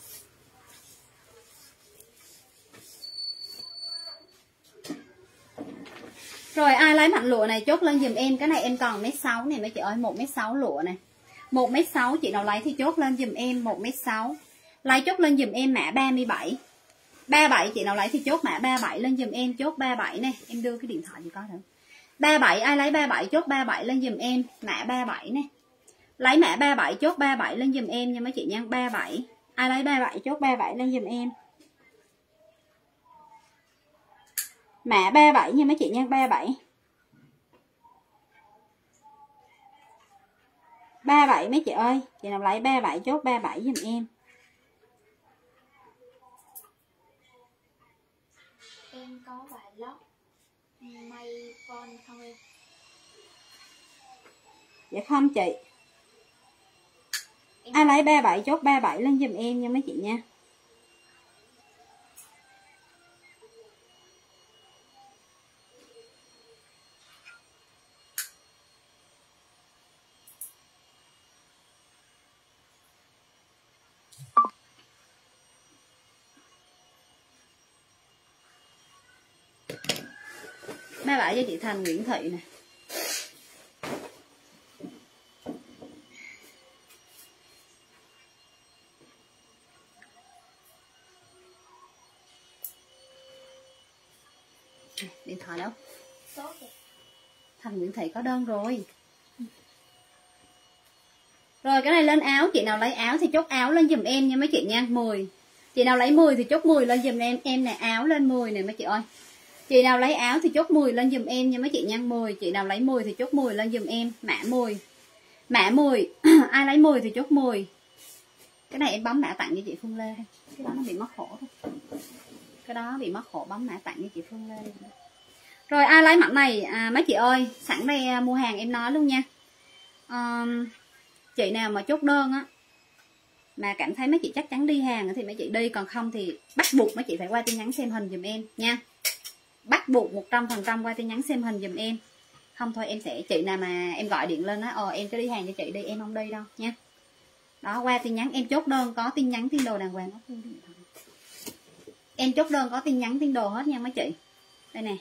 Rồi ai lấy mảnh lụa này chốt lên giùm em. Cái này em còn 1m6 này mấy chị ơi, 1m6 lụa này. 1m6, chị nào lấy thì chốt lên giùm em 1m6. Lấy chốt lên dùm em mã 37. 37 chị nào lấy thì chốt mã 37 lên dùm em, chốt 37 này, em đưa cái điện thoại gì coi thử. 37 ai lấy 37 chốt 37 lên dùm em, mã 37 này. Lấy mã 37 chốt 37 lên dùm em nha mấy chị nha, 37. Ai lấy 37 chốt 37 lên dùm em. Mã 37 nha mấy chị nha, 37. 37 mấy chị ơi, chị nào lấy 37 chốt 37 dùm em. Em có vài lót may von không em? Dạ không chị. Ai lấy 37 chốt 37 lên dùm em nha mấy chị nha. Ba bảy cho chị Thành Nguyễn Thị nè. Điện thoại đâu? Thành Nguyễn Thị có đơn rồi. Rồi cái này lên áo, chị nào lấy áo thì chốt áo lên dùm em nha mấy chị nha, 10. Chị nào lấy 10 thì chốt 10 lên dùm em nè, áo lên 10 nè mấy chị ơi. Chị nào lấy áo thì chốt 10 lên dùm em nha mấy chị nha, 10. Chị nào lấy 10 thì chốt 10 lên dùm em, mã 10. Mã 10, ai lấy 10 thì chốt 10. Cái này em bấm mã tặng cho chị Phương Lê. Cái đó nó bị mất khổ thôi. Cái đó bị mất khổ, bấm mã tặng cho chị Phương Lê. Rồi ai lấy mã này mấy chị ơi, sẵn đây mua hàng em nói luôn nha. Chị nào mà chốt đơn á mà cảm thấy mấy chị chắc chắn đi hàng thì mấy chị đi, còn không thì bắt buộc mấy chị phải qua tin nhắn xem hình dùm em nha. Bắt buộc 100% qua tin nhắn xem hình dùm em. Không thôi em sẽ, chị nào mà em gọi điện lên đó em cứ đi hàng cho chị đi, em không đi đâu nha. Đó, qua tin nhắn em chốt đơn có tin nhắn tin đồ đàng hoàng. Em chốt đơn có tin nhắn tin đồ hết nha mấy chị. Đây nè.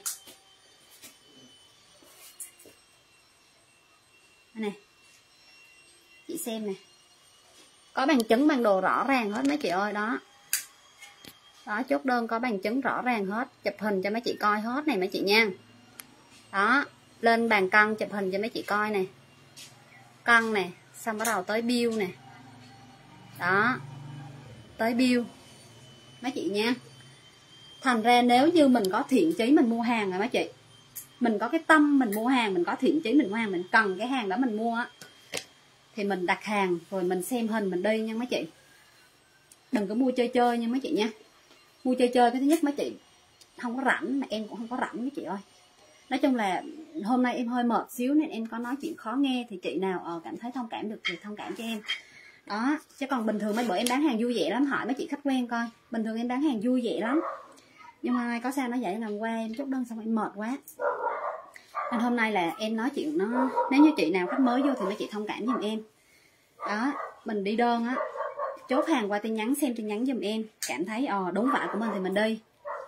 Đây nè. Chị xem nè. Có bằng chứng bằng đồ rõ ràng hết mấy chị ơi, đó. Đó, chốt đơn có bằng chứng rõ ràng hết, chụp hình cho mấy chị coi hết này mấy chị nha. Đó, lên bàn cân chụp hình cho mấy chị coi nè. Cân nè, xong bắt đầu tới bill nè. Đó. Tới bill. Mấy chị nha. Thành ra nếu như mình có thiện chí mình mua hàng rồi mấy chị, mình có cái tâm mình mua hàng, mình có thiện chí mình mua hàng, mình cần cái hàng đó mình mua á, thì mình đặt hàng rồi mình xem hình mình đi nha mấy chị. Đừng có mua chơi chơi nha mấy chị nha. Mua chơi chơi cái thứ nhất mấy chị không có rảnh, mà em cũng không có rảnh mấy chị ơi. Nói chung là hôm nay em hơi mệt xíu nên em có nói chuyện khó nghe, thì chị nào cảm thấy thông cảm được thì thông cảm cho em. Đó, chứ còn bình thường mấy bữa em bán hàng vui vẻ lắm, hỏi mấy chị khách quen coi. Bình thường em bán hàng vui vẻ lắm. Nhưng mà có sao nó vậy, lần qua em chốt đơn xong em mệt quá. Nên hôm nay là em nói chuyện nó, nếu như chị nào khách mới vô thì mấy chị thông cảm giùm em. Đó, mình đi đơn á, chốt hàng qua tin nhắn, xem tin nhắn giùm em. Cảm thấy đúng vải của mình thì mình đi.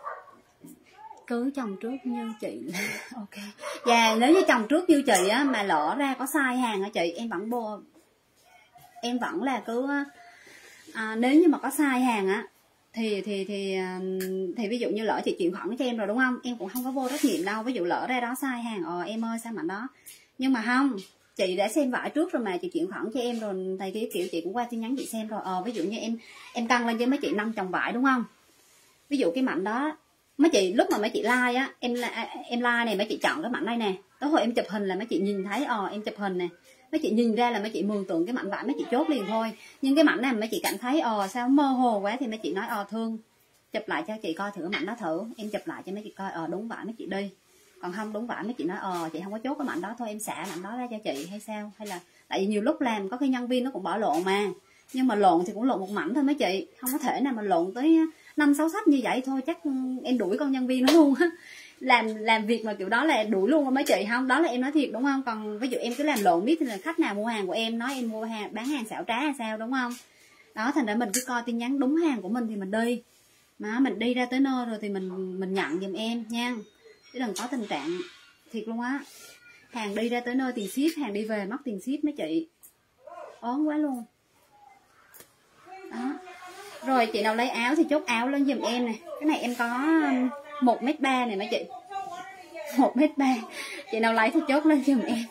Cứ chồng trước như chị. Ok. Và nếu như chồng trước như chị á mà lỡ ra có sai hàng hả chị, em vẫn em vẫn là cứ nếu như mà có sai hàng á thì ví dụ như lỡ chị chuyển khoản cho em rồi đúng không, em cũng không có vô trách nhiệm đâu. Ví dụ lỡ ra đó sai hàng, em ơi sao mà đó, nhưng mà không, chị đã xem vải trước rồi mà, chị chuyển khoản cho em rồi thì kiểu chị cũng qua tin nhắn chị xem rồi. Ví dụ như em căng lên cho mấy chị 5 chồng vải đúng không, ví dụ cái mảnh đó mấy chị lúc mà mấy chị like á, em like này mấy chị chọn cái mảnh đây nè, tới hồi em chụp hình là mấy chị nhìn thấy em chụp hình nè, mấy chị nhìn ra là mấy chị mường tượng cái mảnh vải, mấy chị chốt liền thôi. Nhưng cái mảnh này mấy chị cảm thấy sao mơ hồ quá thì mấy chị nói thương chụp lại cho chị coi thử cái mảnh đó thử, em chụp lại cho mấy chị coi đúng vải mấy chị đi. Còn không đúng vải mấy chị nói chị không có chốt cái mảnh đó, thôi em xả mảnh đó ra cho chị hay sao. Hay là tại vì nhiều lúc làm có khi nhân viên nó cũng bỏ lộn mà, nhưng mà lộn thì cũng lộn một mảnh thôi mấy chị, không có thể nào mà lộn tới 5-6 sách như vậy thôi, chắc em đuổi con nhân viên nó luôn á. Làm việc mà kiểu đó là đuổi luôn không mấy chị, không, đó là em nói thiệt đúng không. Còn ví dụ em cứ làm lộn biết thì là khách nào mua hàng của em nói em mua hàng bán hàng xảo trá hay sao đúng không. Đó, thành ra mình cứ coi tin nhắn đúng hàng của mình thì mình đi, mà mình đi ra tới nơi rồi thì mình nhận giùm em nha, chứ đừng có tình trạng thiệt luôn á, hàng đi ra tới nơi tiền ship, hàng đi về mất tiền ship mấy chị, ớn quá luôn đó. Rồi chị nào lấy áo thì chốt áo lên giùm em này. Cái này em có 1m3 này mấy chị, 1m3. Chị nào lấy thì chốt lên giùm em.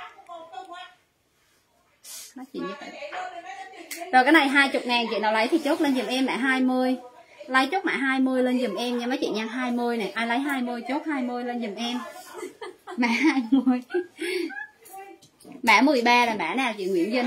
Nói chuyện như vậy. Rồi cái này 20.000, chị nào lấy thì chốt lên giùm em mã 20. Lấy chốt mã 20 lên giùm em nha mấy chị nha. 20 này, ai lấy 20 chốt 20 lên giùm em. Mã 20. Mã 13 là mã nào chị Nguyễn Vinh?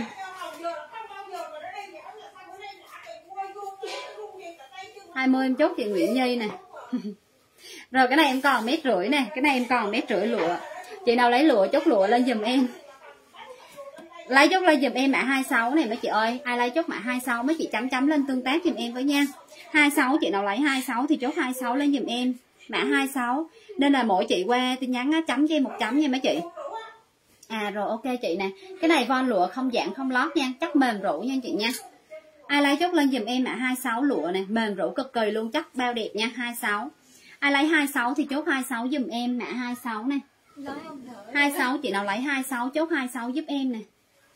em chốt chị Nguyễn Nhi nè. Rồi cái này em còn 1,5 m nè, cái này em còn 1,5 m lụa. Chị nào lấy lụa chốt lụa lên giùm em. Lấy chốt lên giùm em mã 26 này mấy chị ơi. Ai lấy chốt mã 26 mấy chị chấm lên tương tác giùm em với nha. 26 chị nào lấy 26 thì chốt 26 lên giùm em. Mã 26. Nên là mỗi chị qua tin nhắn á, chấm cho em 1 chấm nha mấy chị. À rồi ok chị nè. Cái này von lụa không dạng không lót nha, chắc mềm rũ nha chị nha. Ai lấy chốt lên giùm em mã 26 lụa này, mềm rũ cực kỳ luôn, chắc bao đẹp nha. 26. Ai lấy 26 thì chốt 26 giùm em mã 26 này. 26 chị nào lấy 26 chốt 26 giúp em nè.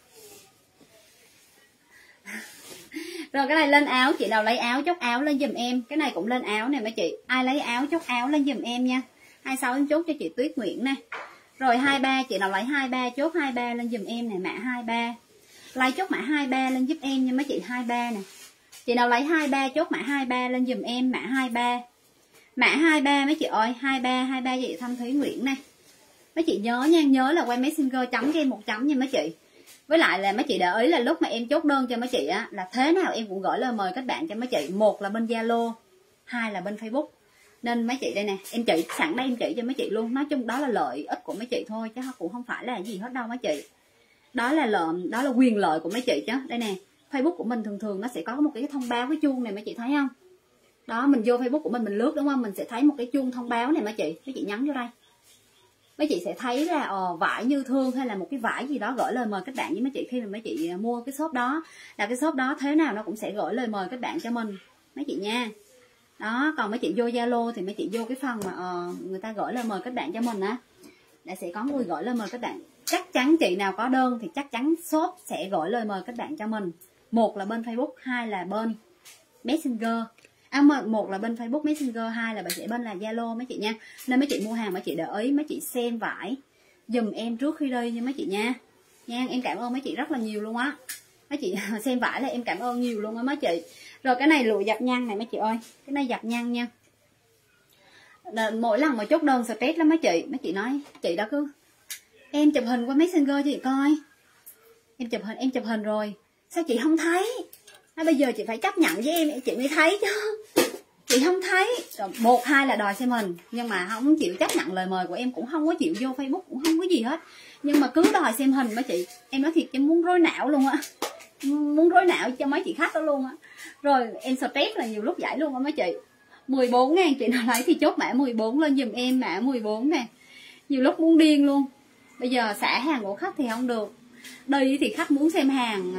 Rồi cái này lên áo, chị nào lấy áo chốt áo lên giùm em. Cái này cũng lên áo nè mấy chị. Ai lấy áo chốt áo lên giùm em nha. 26 em chốt cho chị Tuyết Nguyễn nè. Rồi 23 chị nào lấy 23 chốt 23 lên giùm em nè, mã 23. Lấy chốt mã 23 lên giúp em nha mấy chị. 23 nè. Chị nào lấy 23 chốt mã 23 lên giùm em mã 23. Mã 23 mấy chị ơi, 23 chị Thanh Thúy Nguyễn nè. Mấy chị nhớ nha, nhớ là quay Messenger chấm cho em 1 chấm nha mấy chị. Với lại là mấy chị để ý là lúc mà em chốt đơn cho mấy chị á, là thế nào em cũng gửi lời mời kết bạn cho mấy chị. 1 là bên Zalo, 2 là bên Facebook. Nên mấy chị đây nè, em chỉ sẵn đây em chỉ cho mấy chị luôn. Nói chung đó là lợi ích của mấy chị thôi, chứ cũng không phải là gì hết đâu mấy chị. Đó là quyền lợi của mấy chị chứ. Đây nè, Facebook của mình thường nó sẽ có một cái thông báo cái chuông này mấy chị thấy không? Đó, mình vô Facebook của mình lướt đúng không? Mình sẽ thấy một cái chuông thông báo này mấy chị nhấn vô đây. Mấy chị sẽ thấy là vải Như Thương hay là một cái vải gì đó gửi lời mời kết bạn với mấy chị khi mà mấy chị mua cái shop đó. Là cái shop đó thế nào nó cũng sẽ gửi lời mời kết bạn cho mình mấy chị nha. Đó, còn mấy chị vô Zalo thì mấy chị vô cái phần mà người ta gửi lời mời kết bạn cho mình á, là sẽ có người gửi lời mời kết bạn. Chắc chắn chị nào có đơn thì chắc chắn shop sẽ gửi lời mời kết bạn cho mình. 1 là bên Facebook, 2 là bên Messenger. Một là bên Facebook Messenger, 2 là sẽ bên là Zalo mấy chị nha. Nên mấy chị mua hàng mấy chị để ý, mấy chị xem vải dùm em trước khi đi nha mấy chị nha. Nha, em cảm ơn mấy chị rất là nhiều luôn á. Mấy chị xem vải là em cảm ơn nhiều luôn á mấy chị. Rồi cái này lụa dập nhăn này mấy chị ơi. Cái này dập nhăn nha. Mỗi lần mà chốt đơn stress lắm mấy chị. Mấy chị nói chị đó cứ em chụp hình qua Messenger cho chị coi. Em chụp hình rồi sao chị không thấy? Nói bây giờ chị phải chấp nhận với em chị mới thấy chứ. Chị không thấy. Rồi 1, 2 là đòi xem hình. Nhưng mà không chịu chấp nhận lời mời của em. Cũng không có chịu vô Facebook, cũng không có gì hết. Nhưng mà cứ đòi xem hình mấy chị. Em nói thiệt em muốn rối não luôn á. Muốn rối não cho mấy chị khách đó luôn á. Rồi em stress là nhiều lúc vậy luôn á mấy chị. 14.000 chị nào lấy thì chốt mã 14 lên giùm em. Mã 14 nè. Nhiều lúc muốn điên luôn. Bây giờ xả hàng của khách thì không được. Đi thì khách muốn xem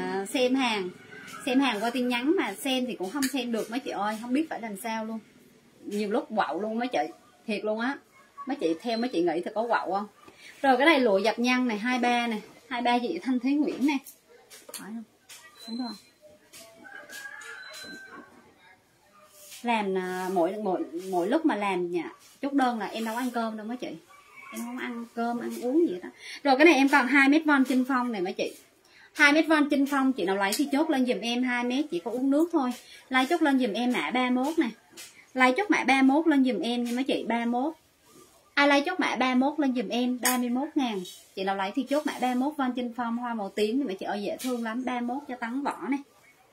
hàng qua tin nhắn mà xem thì cũng không xem được mấy chị ơi, không biết phải làm sao luôn. Nhiều lúc quậu luôn mấy chị, thiệt luôn á. Mấy chị theo mấy chị nghĩ thì có quậu không? Rồi cái này lụa dập nhăn này 23 nè, 23 chị Thanh Thúy Nguyễn nè. Phải không? Đúng rồi. Làm mỗi lúc mà làm chốt đơn là em đâu ăn cơm đâu mấy chị. Em không ăn cơm ăn uống gì đó. Rồi cái này em còn 2 mét von chinh phong này mấy chị. 2 mét von chinh phong chị nào lấy thì chốt lên giùm em 2 mét, chỉ có uống nước thôi. Lấy chốt lên giùm em mã 31 nè. Lấy chốt mã 31 lên giùm em nha mấy chị, 31. Ai lấy chốt mã 31 lên giùm em 31.000. Chị nào lấy thì chốt mã 31 von chinh phong hoa màu tím thì mấy chị ơi dễ thương lắm, 31 cho tắn vỏ này.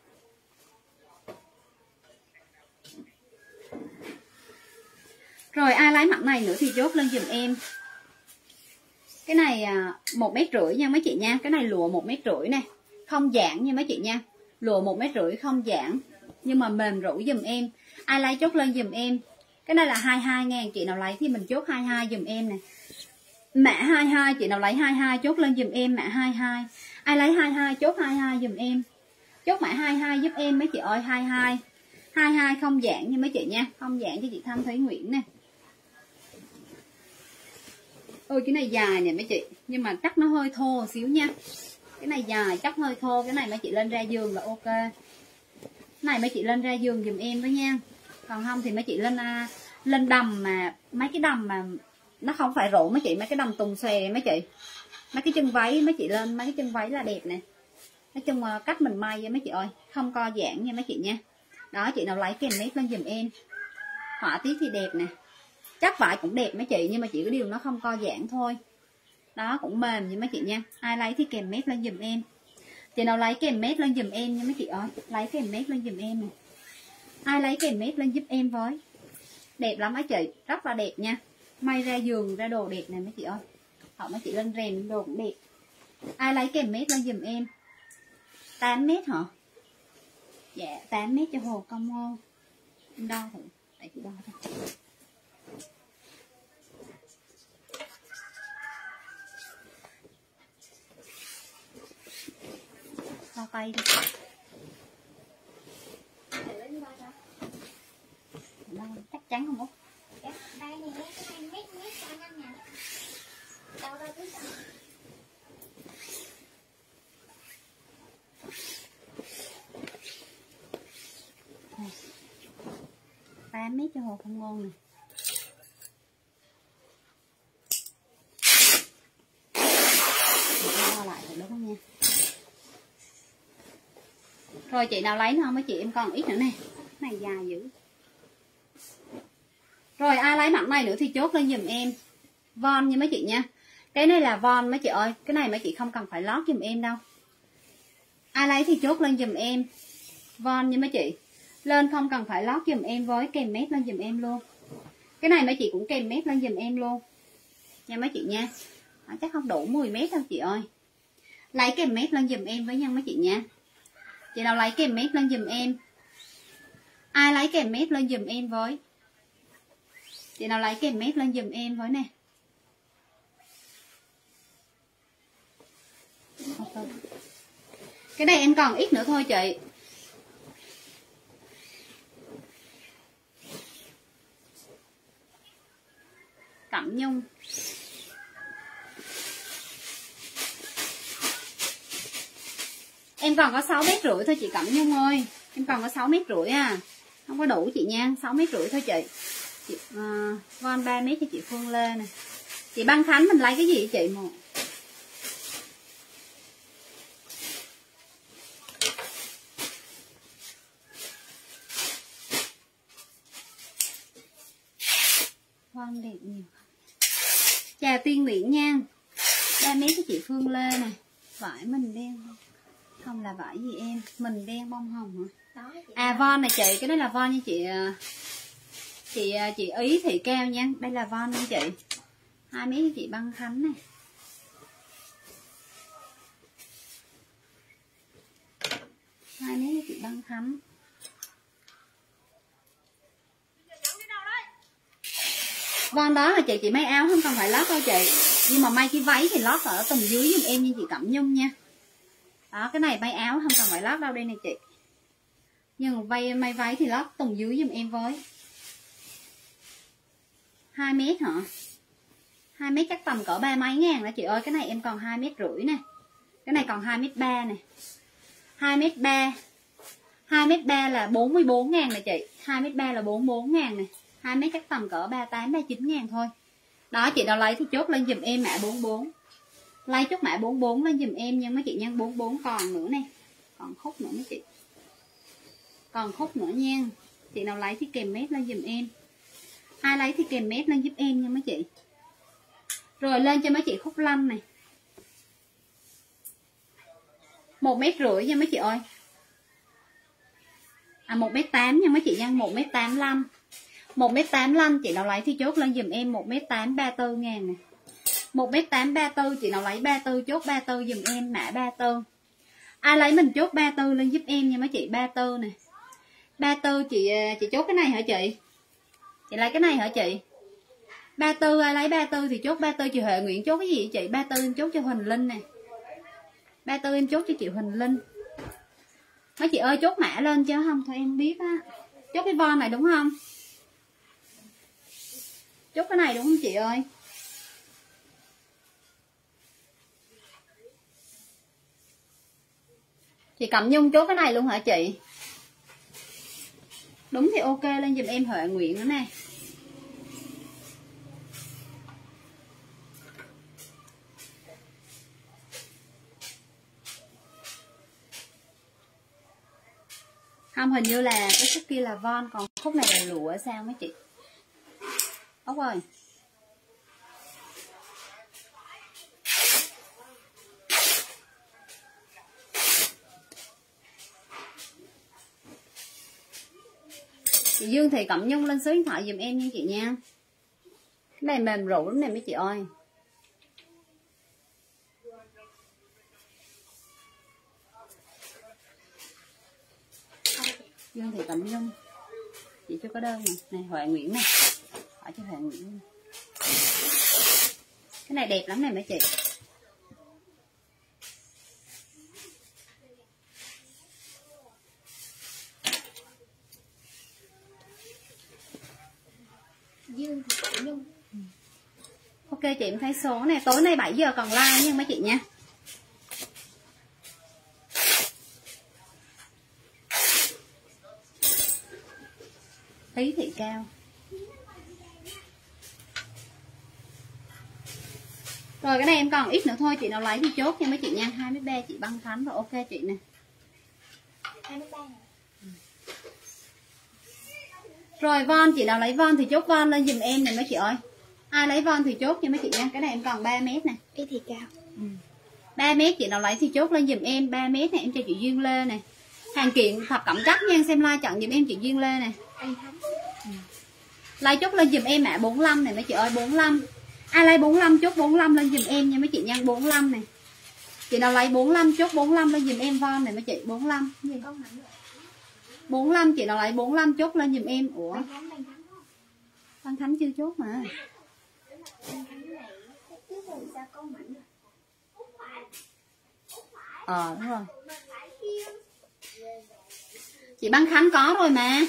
Rồi ai lấy mặt này nữa thì chốt lên giùm em. Cái này 1,5 mét nha mấy chị nha. Cái này lụa 1,5 mét nè. Không giãn nha mấy chị nha. Lụa 1,5 mét không giãn. Nhưng mà mềm rũ giùm em. Ai lấy chốt lên giùm em. Cái này là 22.000. Chị nào lấy thì mình chốt 22 giùm em nè. Mã 22. Chị nào lấy 22 chốt lên giùm em mã 22. Ai lấy 22 chốt 22 giùm em. Chốt mã 22 giúp em mấy chị ơi. 22. 22 không giãn nha mấy chị nha. Không giãn cho chị Thanh Thúy Nguyễn nè. Ôi cái này dài nè mấy chị. Nhưng mà chắc nó hơi thô xíu nha. Cái này dài chắc hơi thô. Cái này mấy chị lên ra giường là ok. Này mấy chị lên ra giường giùm em với nha. Còn không thì mấy chị lên đầm, mà mấy cái đầm mà nó không phải rổ mấy chị, mấy cái đầm tùng xòe mấy chị. Mấy cái chân váy mấy chị lên mấy cái chân váy là đẹp nè. Nói chung cách mình may nha mấy chị ơi, không co giãn nha mấy chị nha. Đó, chị nào lấy kèm nét lên giùm em. Họa tiết thì đẹp nè, chắc vải cũng đẹp mấy chị, nhưng mà chỉ có điều nó không co giãn thôi. Đó, cũng mềm nha mấy chị nha. Ai lấy thì kèm mét lên giùm em. Chị nào lấy kèm mét lên giùm em nha mấy chị ơi, lấy kèm mét lên giùm em nè. Ai lấy kèm mét lên giúp em với. Đẹp lắm mấy chị, rất là đẹp nha. May ra giường ra đồ đẹp này mấy chị ơi. Hoặc mấy chị lên rèm đồ cũng đẹp. Ai lấy kèm mét lên giùm em. 8 mét hả? Dạ 8 mét cho Hồ Công Ngô. Em đo thử, để chị đo thử. Đo tay đi. Chắc chắn không Út? Đây này, cái này mét cho anh nha. Đâu đâu cứ sao. 8 mét cho Hồ Công Ngôn nè. Đo lại rồi đúng không nha. Rồi chị nào lấy nữa không mấy chị, em còn ít nữa nè. Cái này dài dữ. Rồi ai lấy mảnh này nữa thì chốt lên giùm em. Von nha mấy chị nha. Cái này là von mấy chị ơi. Cái này mấy chị không cần phải lót giùm em đâu. Ai lấy thì chốt lên giùm em. Von nha mấy chị. Lên không cần phải lót giùm em với kèm mét lên giùm em luôn. Cái này mấy chị cũng kèm mét lên giùm em luôn nha mấy chị nha. Chắc không đủ 10 mét đâu chị ơi. Lấy kèm mét lên giùm em với nha mấy chị nha. Chị nào lấy kèm mét lên giùm em. Ai lấy kèm mét lên giùm em với. Chị nào lấy kèm mét lên giùm em với nè. Cái này em còn ít nữa thôi chị. Cẩm nhung. Em còn có 6,5 mét thôi chị Cẩm Nhung ơi. Em còn có 6,5 mét à. Không có đủ chị nha, 6,5 mét thôi chị. Chị von 3 mét cho chị Phương Lê nè. Chị Băng Khánh mình lấy cái gì chị một? Von đẹp nhiều. Chào Tiên Nguyễn nha. 3 mét cho chị Phương Lê nè. Vải mình đen không là vải gì em? Mình đen bông hồng hả? Đó, À von này chị, cái đó là von nha chị Ý Thị Cao nha. Đây là von nha chị. 2 mét cho chị Băng Khánh này. Hai mét cho chị Băng Khánh. Von đó là chị may áo không cần phải lót đâu chị. Nhưng mà may cái váy thì lót ở tầng dưới giùm em như chị Cẩm Nhung nha. Đó, cái này may áo không cần phải lót đâu đây này chị. Nhưng may váy thì lót tầng dưới giùm em với. 2 mét hả? 2 mét chắc tầm cỡ 30 mấy ngàn đó chị ơi. Cái này em còn 2,5 mét nè. Cái này còn 2,3 mét nè. 2,3 mét. 2,3 mét là 44 ngàn nè chị. 2,3 mét là 44 ngàn nè. 2 mét chắc tầm cỡ 38, 39 ngàn thôi. Đó, chị nào lấy thì chốt lên giùm em mã 44. Lấy chốt mã 44 lên giùm em nha mấy chị nha. 44 còn nữa nè. Còn khúc nữa mấy chị. Còn khúc nữa nha. Chị nào lấy thì kèm mét lên giùm em. Ai lấy thì kèm mét lên giúp em nha mấy chị. Rồi lên cho mấy chị khúc lanh này. 1,5 mét nha mấy chị ơi. 1,8 mét nha mấy chị nha. 1,85 mét. 1,85 mét chị nào lấy thì chốt lên giùm em 1,8 mét 34 ngàn nè. 1,8 mét 34 chị nào lấy 34 chốt 34 giùm em mã 34. Ai lấy mình chốt 34 lên giúp em nha mấy chị. 34 nè. 34 chị chốt cái này hả chị? Chị lấy cái này hả chị? 34 ai lấy 34 thì chốt 34. Chị Huệ Nguyễn chốt cái gì chị? 34 em chốt cho Huỳnh Linh nè. 34 em chốt cho chị Huỳnh Linh. Mấy chị ơi chốt mã lên chứ không thôi em biết á. Chốt cái von này đúng không? Chốt cái này đúng không chị ơi? Chị Cẩm Nhung chốt cái này luôn hả chị? Đúng thì ok lên giùm em Huệ Nguyễn nữa nè. Không, hình như là cái khúc kia là von, còn khúc này là lụa sao mấy chị? Ốc ơi. Chị Dương thì Cẩm Nhung lên số điện thoại giùm em nha chị nha. Cái này mềm rũ lắm nè mấy chị ơi. Dương thì Cẩm Nhung. Chị chưa có đơn nè. Này Huệ Nguyễn nè. Hỏi cho Huệ Nguyễn. Cái này đẹp lắm nè mấy chị. Dương thì Cẩm Nhung. Ok chị em thấy số này. Tối nay 7 giờ còn live nha mấy chị nha. Ý thị cao. Rồi cái này em còn ít nữa thôi. Chị nào lấy thì chốt nha mấy chị nha. 23 chị Băng Khánh rồi. Ok chị nè. 23 này. Rồi von, chị nào lấy von thì chốt von lên giùm em nè mấy chị ơi. Ai lấy von thì chốt nha mấy chị nha. Cái này em còn 3 mét nè. Ý thì cao. 3 mét chị nào lấy thì chốt lên giùm em. 3 mét này em cho chị Duyên Lê nè. Hàng kiện thập cẩm chắc nha. Xem like chọn giùm em chị Duyên Lê nè. Anh Thắng. Lấy chốt lên giùm em ạ. 45 này mấy chị ơi. 45. Ai lấy 45 chốt 45 lên giùm em nha mấy chị nha. 45 này. Chị nào lấy 45 chốt 45 lên giùm em von này mấy chị. 45 gì? 45 chị nào lấy 45 chốt lên giùm em. Ủa Văn Khánh chưa chốt mà. Đúng rồi. Chị Băng Khánh có rồi mà.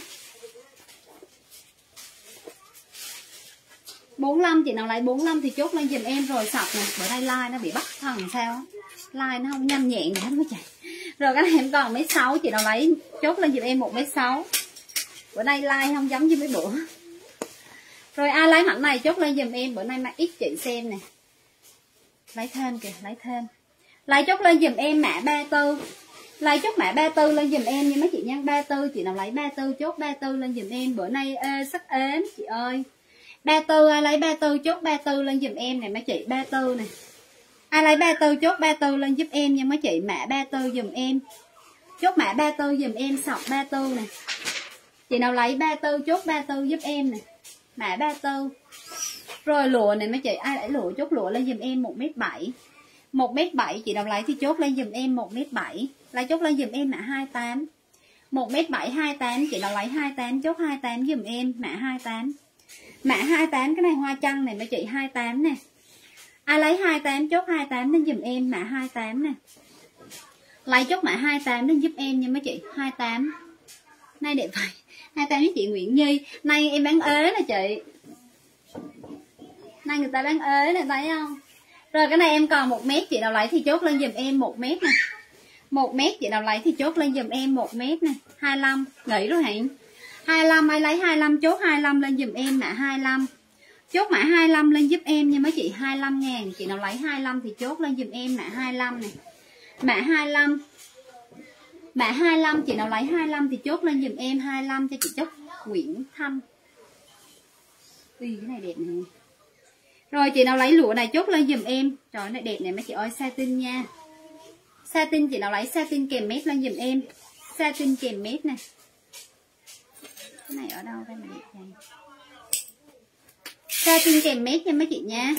45 chị nào lấy 45 thì chốt lên giùm em rồi sọc nè. Bữa nay like nó bị bắt thằng sao á. Like nó không nhanh nhẹn gì hết mấy chị. Rồi cái này em còn 1m6 chị nào lấy chốt lên giùm em 1m6. Bữa nay like không giống như mấy bữa. Rồi ai lấy mảnh này chốt lên giùm em. Bữa nay mà ít chị xem nè. Lấy thêm kìa, lấy thêm. Lấy chốt lên giùm em mã 34. Lấy chốt mã 34 lên giùm em nha mấy chị nha. 34 chị nào lấy 34 chốt 34 lên giùm em. Bữa nay sắc ếm chị ơi. 34 ai lấy 34 chốt 34 lên giùm em nè mấy chị. 34 nè. Ai lấy 34 chốt 34 lên giúp em nha mấy chị. Mã 34 giùm em. Chốt mã 34 giùm em sọc 34 nè. Chị nào lấy 34 chốt 34 giúp em nè. Mã 34. Rồi lụa này mấy chị. Ai lấy lụa chốt lụa lên giùm em 1m7. 1m7 chị nào lấy thì chốt lên giùm em 1m7. Lấy chốt lên giùm em mã 28. 1m7 28 chị nào lấy 28 chốt 28 giùm em mã 28. Mã 28 cái này hoa trăng này mấy chị 28 nè. Ai lấy 28 chốt 28 lên giùm em mã 28 nè. Lấy chốt mã 28 lên giúp em nha mấy chị. 28. Nay đẹp vậy. 28 với chị Nguyễn Nhi. Nay em bán ế nè chị. Nay người ta bán ế nè thấy không? Rồi cái này em còn 1m chị nào lấy thì chốt lên giùm em 1m nè. 1m chị nào lấy thì chốt lên giùm em 1m nè. 25. Nghỉ rồi hả? 25 ai lấy 25 chốt 25 lên giùm em mã 25. Chốt mã 25 lên giúp em nha mấy chị. 25.000 chị nào lấy 25 thì chốt lên giùm em mã 25 này. Mã 25. Mã 25 chị nào lấy 25 thì chốt lên giùm em 25 cho chị chốt Nguyễn Thanh. Ui cái này đẹp nè. Rồi chị nào lấy lụa này chốt lên giùm em. Trời ơi, này đẹp này mấy chị ơi, satin nha. Satin chị nào lấy satin kèm mét lên giùm em. Satin kèm mét nè. Cái này ở đâu đây mà đẹp này. Satin kèm mét nha mấy chị nha.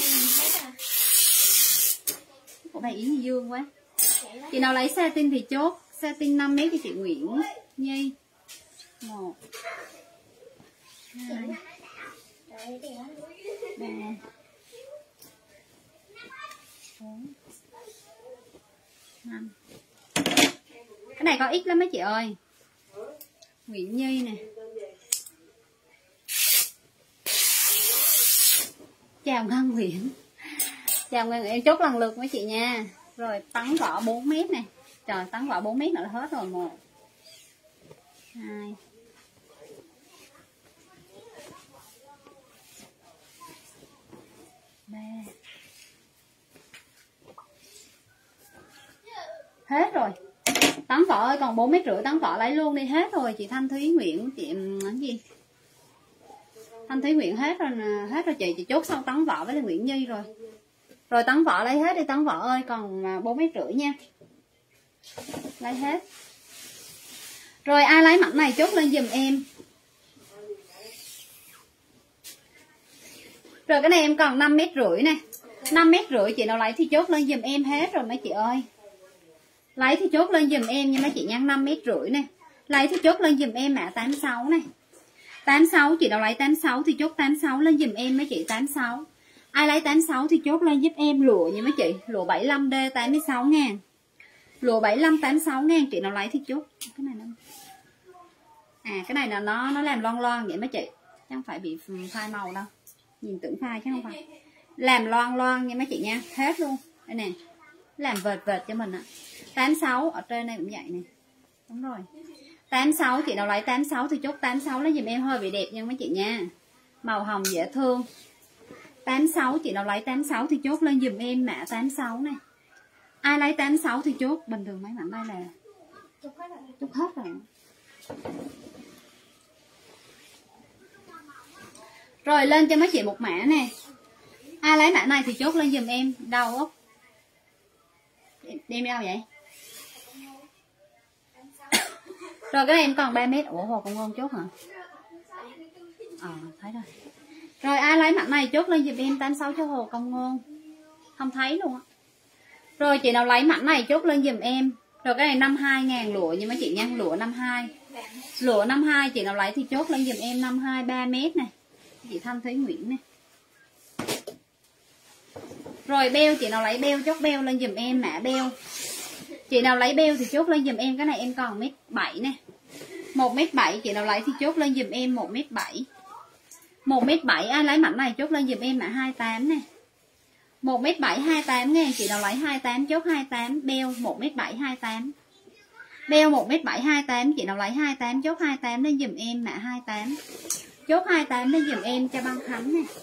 Ủa bài Yến Nhi Dương quá. Chị nào lấy satin thì chốt. Satin 5 mét cho chị Nguyễn Nhi. 1 2 3 4 5. Cái này có ít lắm mấy chị ơi. Nguyễn Nhi nè. Chào Ngân Nguyễn. Chào Ngân Nguyễn, chốt lần lượt mấy chị nha. Rồi tắn vỏ 4 mét nè. Trời tắn vỏ 4 mét nữa là hết rồi. 1 2 Hết rồi. Tấm vỏ ơi còn 4,5 mét, tấm vỏ lấy luôn đi, hết rồi. Chị Thanh Thúy Nguyễn, chị gì? Thanh Thúy Nguyễn hết rồi nè, hết rồi chị chốt xong tấm vỏ với Nguyễn Nhi rồi. Rồi tấm vỏ lấy hết đi tấm vỏ ơi, còn 4,5 mét nha. Lấy hết. Rồi ai lấy mảnh này chốt lên giùm em. Rồi cái này em còn 5,5 mét nè. 5,5 mét chị nào lấy thì chốt lên giùm em hết rồi mấy chị ơi. Lấy thì chốt lên giùm em nha mấy chị nha, 5,5 mét nè. Lấy thì chốt lên giùm em mã 86 này. 86 chị nào lấy 86 thì chốt 86 lên giùm em mấy chị 86. Ai lấy 86 thì chốt lên giúp em lụa nha mấy chị, lụa 75D 86 ngàn. Lụa 75 86 ngàn, chị nào lấy thì chốt. Cái này nó cái này là nó làm loang loang vậy mấy chị, chứ không phải bị phai màu đâu. Nhìn tưởng phai chứ không phải. Làm loang loang nha mấy chị nha, hết luôn. Đây nè. Làm vệt vệt cho mình ạ. 86 ở trên này cũng vậy nè. Đúng rồi. 86 chị nào lấy 86 thì chốt 86 lấy giùm em, hơi bị đẹp nha mấy chị nha. Màu hồng dễ thương. 86 chị nào lấy 86 thì chốt lên giùm em mã 86 này. Ai lấy 86 thì chốt, bình thường mấy mảnh đây là chốt hết rồi. Rồi lên cho mấy chị một mã nè. Ai lấy mã này thì chốt lên giùm em. Đâu ốc đem đâu vậy? Rồi cái này em còn 3 mét. Ủa Hồ Công Ngôn chốt hả? Thấy rồi. Rồi ai lấy mã này chốt lên giùm em 86 cho Hồ Công Ngôn. Không thấy luôn á. Rồi chị nào lấy mảnh này chốt lên giùm em. Rồi cái này 52 ngàn lụa nha mấy chị nha, lụa 52. Lụa 52 chị nào lấy thì chốt lên giùm em 52 3 mét này. Chị Thanh Thúy Nguyễn nè. Rồi beo chị nào lấy beo chốt beo lên giùm em mã beo. Chị nào lấy beo thì chốt lên giùm em, cái này em còn 1m7 nè. 1m7 chị nào lấy thì chốt lên giùm em 1m7. 1m7 ai lấy mảnh này chốt lên giùm em mã 28 nè. 1m7 28 ngàn, chị nào lấy 28 chốt 28 beo 1m7 28. Beo 1m7 28 chị nào lấy 28 chốt 28 lên giùm em mã 28. Chốt 28 lên giùm em cho băng Khánh nè.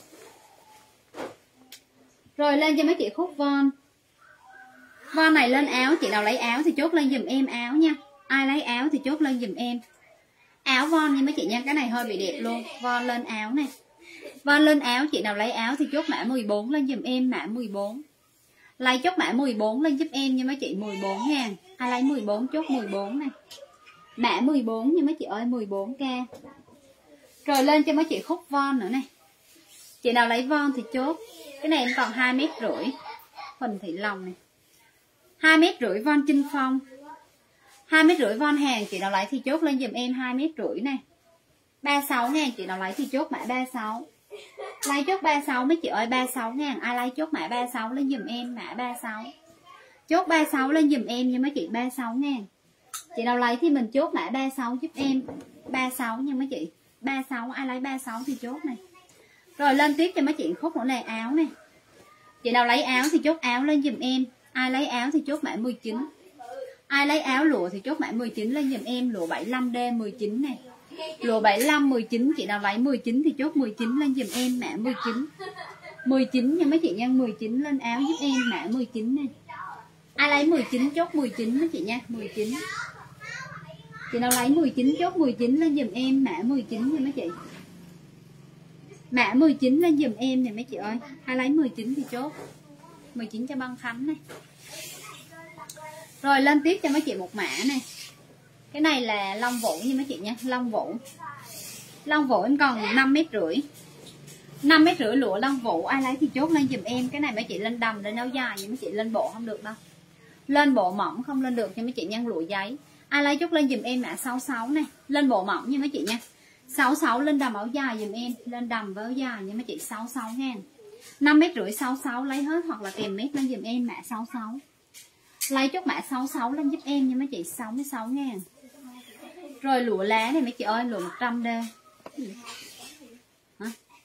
Rồi lên cho mấy chị khúc von. Von này lên áo, chị nào lấy áo thì chốt lên giùm em áo nha. Ai lấy áo thì chốt lên giùm em. Áo von nha mấy chị nha, cái này hơi bị đẹp luôn. Von lên áo nè. Von lên áo, chị nào lấy áo thì chốt mã 14 lên giùm em mã 14. Lấy chốt mã 14 lên giúp em nha mấy chị, 14 ngàn. Ai lấy 14 chốt 14 này. Mã 14 nha mấy chị ơi, 14k. Rồi lên cho mấy chị khúc von nữa này. Chị nào lấy von thì chốt. Cái này em còn 2,5 mét. Huỳnh Thị Long này. 2,5 mét von Trinh Phong. 2,5 mét von hàng, chị nào lấy thì chốt lên giùm em 2,5 mét này. 36 ngàn, chị nào lấy thì chốt mã 36. Lấy chốt 36 mấy chị ơi, 36 ngàn. Ai lấy chốt mã 36 lên giùm em mã 36. Chốt 36 lên giùm em nha mấy chị, 36 ngàn. Chị nào lấy thì mình chốt mã 36 giúp em. 36 nha mấy chị. 36, ai lấy 36 thì chốt này. Rồi lên tiếp cho mấy chị khúc nữa này, áo này. Chị nào lấy áo thì chốt áo lên giùm em. Ai lấy áo thì chốt mã 19. Ai lấy áo lụa thì chốt mã 19 lên giùm em, lụa 75D 19 này. Lụa 75 19, chị nào lấy 19 thì chốt 19 lên giùm em mã 19. 19 nha mấy chị nha, 19 lên áo giúp em mã 19 này. Ai lấy 19 chốt 19 mấy chị nha, 19. Chị nào lấy 19 chốt 19 lên giùm em mã 19 nha mấy chị. Mã 19 lên giùm em nè mấy chị ơi. Ai lấy 19 thì chốt 19 cho băng Khánh này. Rồi lên tiếp cho mấy chị một mã này. Cái này là lông vũ nha mấy chị nha, lông vũ. Lông vũ em còn 5,5 mét. 5,5 mét lụa lông vũ, ai lấy thì chốt lên giùm em. Cái này mấy chị lên đầm lên áo dài, nhưng mấy chị lên bộ không được đâu. Lên bộ mỏng không lên được cho mấy chị nha, lụa giấy. Ai lấy chốt lên giùm em mã 66 này, lên bộ mỏng nha mấy chị nha. 66 lên đầm áo dài giùm em, lên đầm với áo dài nha mấy chị, 66 ngàn. 5,5 mét 66 lấy hết hoặc là kèm mét lên giùm em mã 66. Lấy chốt mã 66 lên giúp em nha mấy chị, 66 ngàn. Rồi lụa lá này mấy chị ơi, lụa 100D. Hả?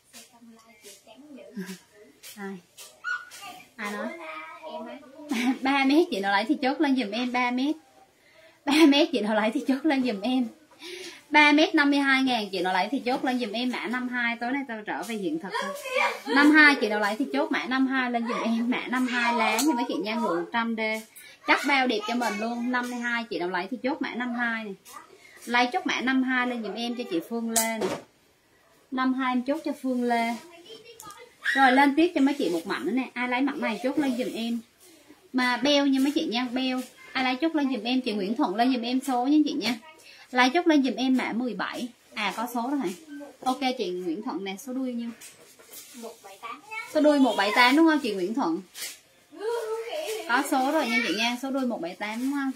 Ai nói? 3 mét chị nào lấy thì chốt lên giùm em 3 mét. 3 mét chị nào lấy thì chốt lên giùm em. 3m52.000 chị nào lấy thì chốt lên dùm em mã 52. Tối nay tao trở về hiện thực thôi. 52 chị nào lấy thì chốt mã 52 lên dùm em mã 52 lá nha mấy chị nha, lượng 100D. Chắc bao đẹp cho mình luôn. 52 chị nào lấy thì chốt mã 52 này. Lấy chốt mã 52 lên dùm em cho chị Phương Lê này. 52 em chốt cho Phương Lê. Rồi lên tiếp cho mấy chị một mảnh nữa nè. Ai lấy mảnh này chốt lên dùm em. Mà beo nha mấy chị nha, beo. Ai lấy chốt lên dùm em, chị Nguyễn Thuận lên dùm em số nha chị nha. Lấy chốt lên dùm em mã 17. À có số đó hả? Ok chị Nguyễn Thuận nè, số đuôi nhiêu? 178. Số đuôi 178 đúng không chị Nguyễn Thuận? Có số rồi nha chị nha, số đuôi 178 đúng không?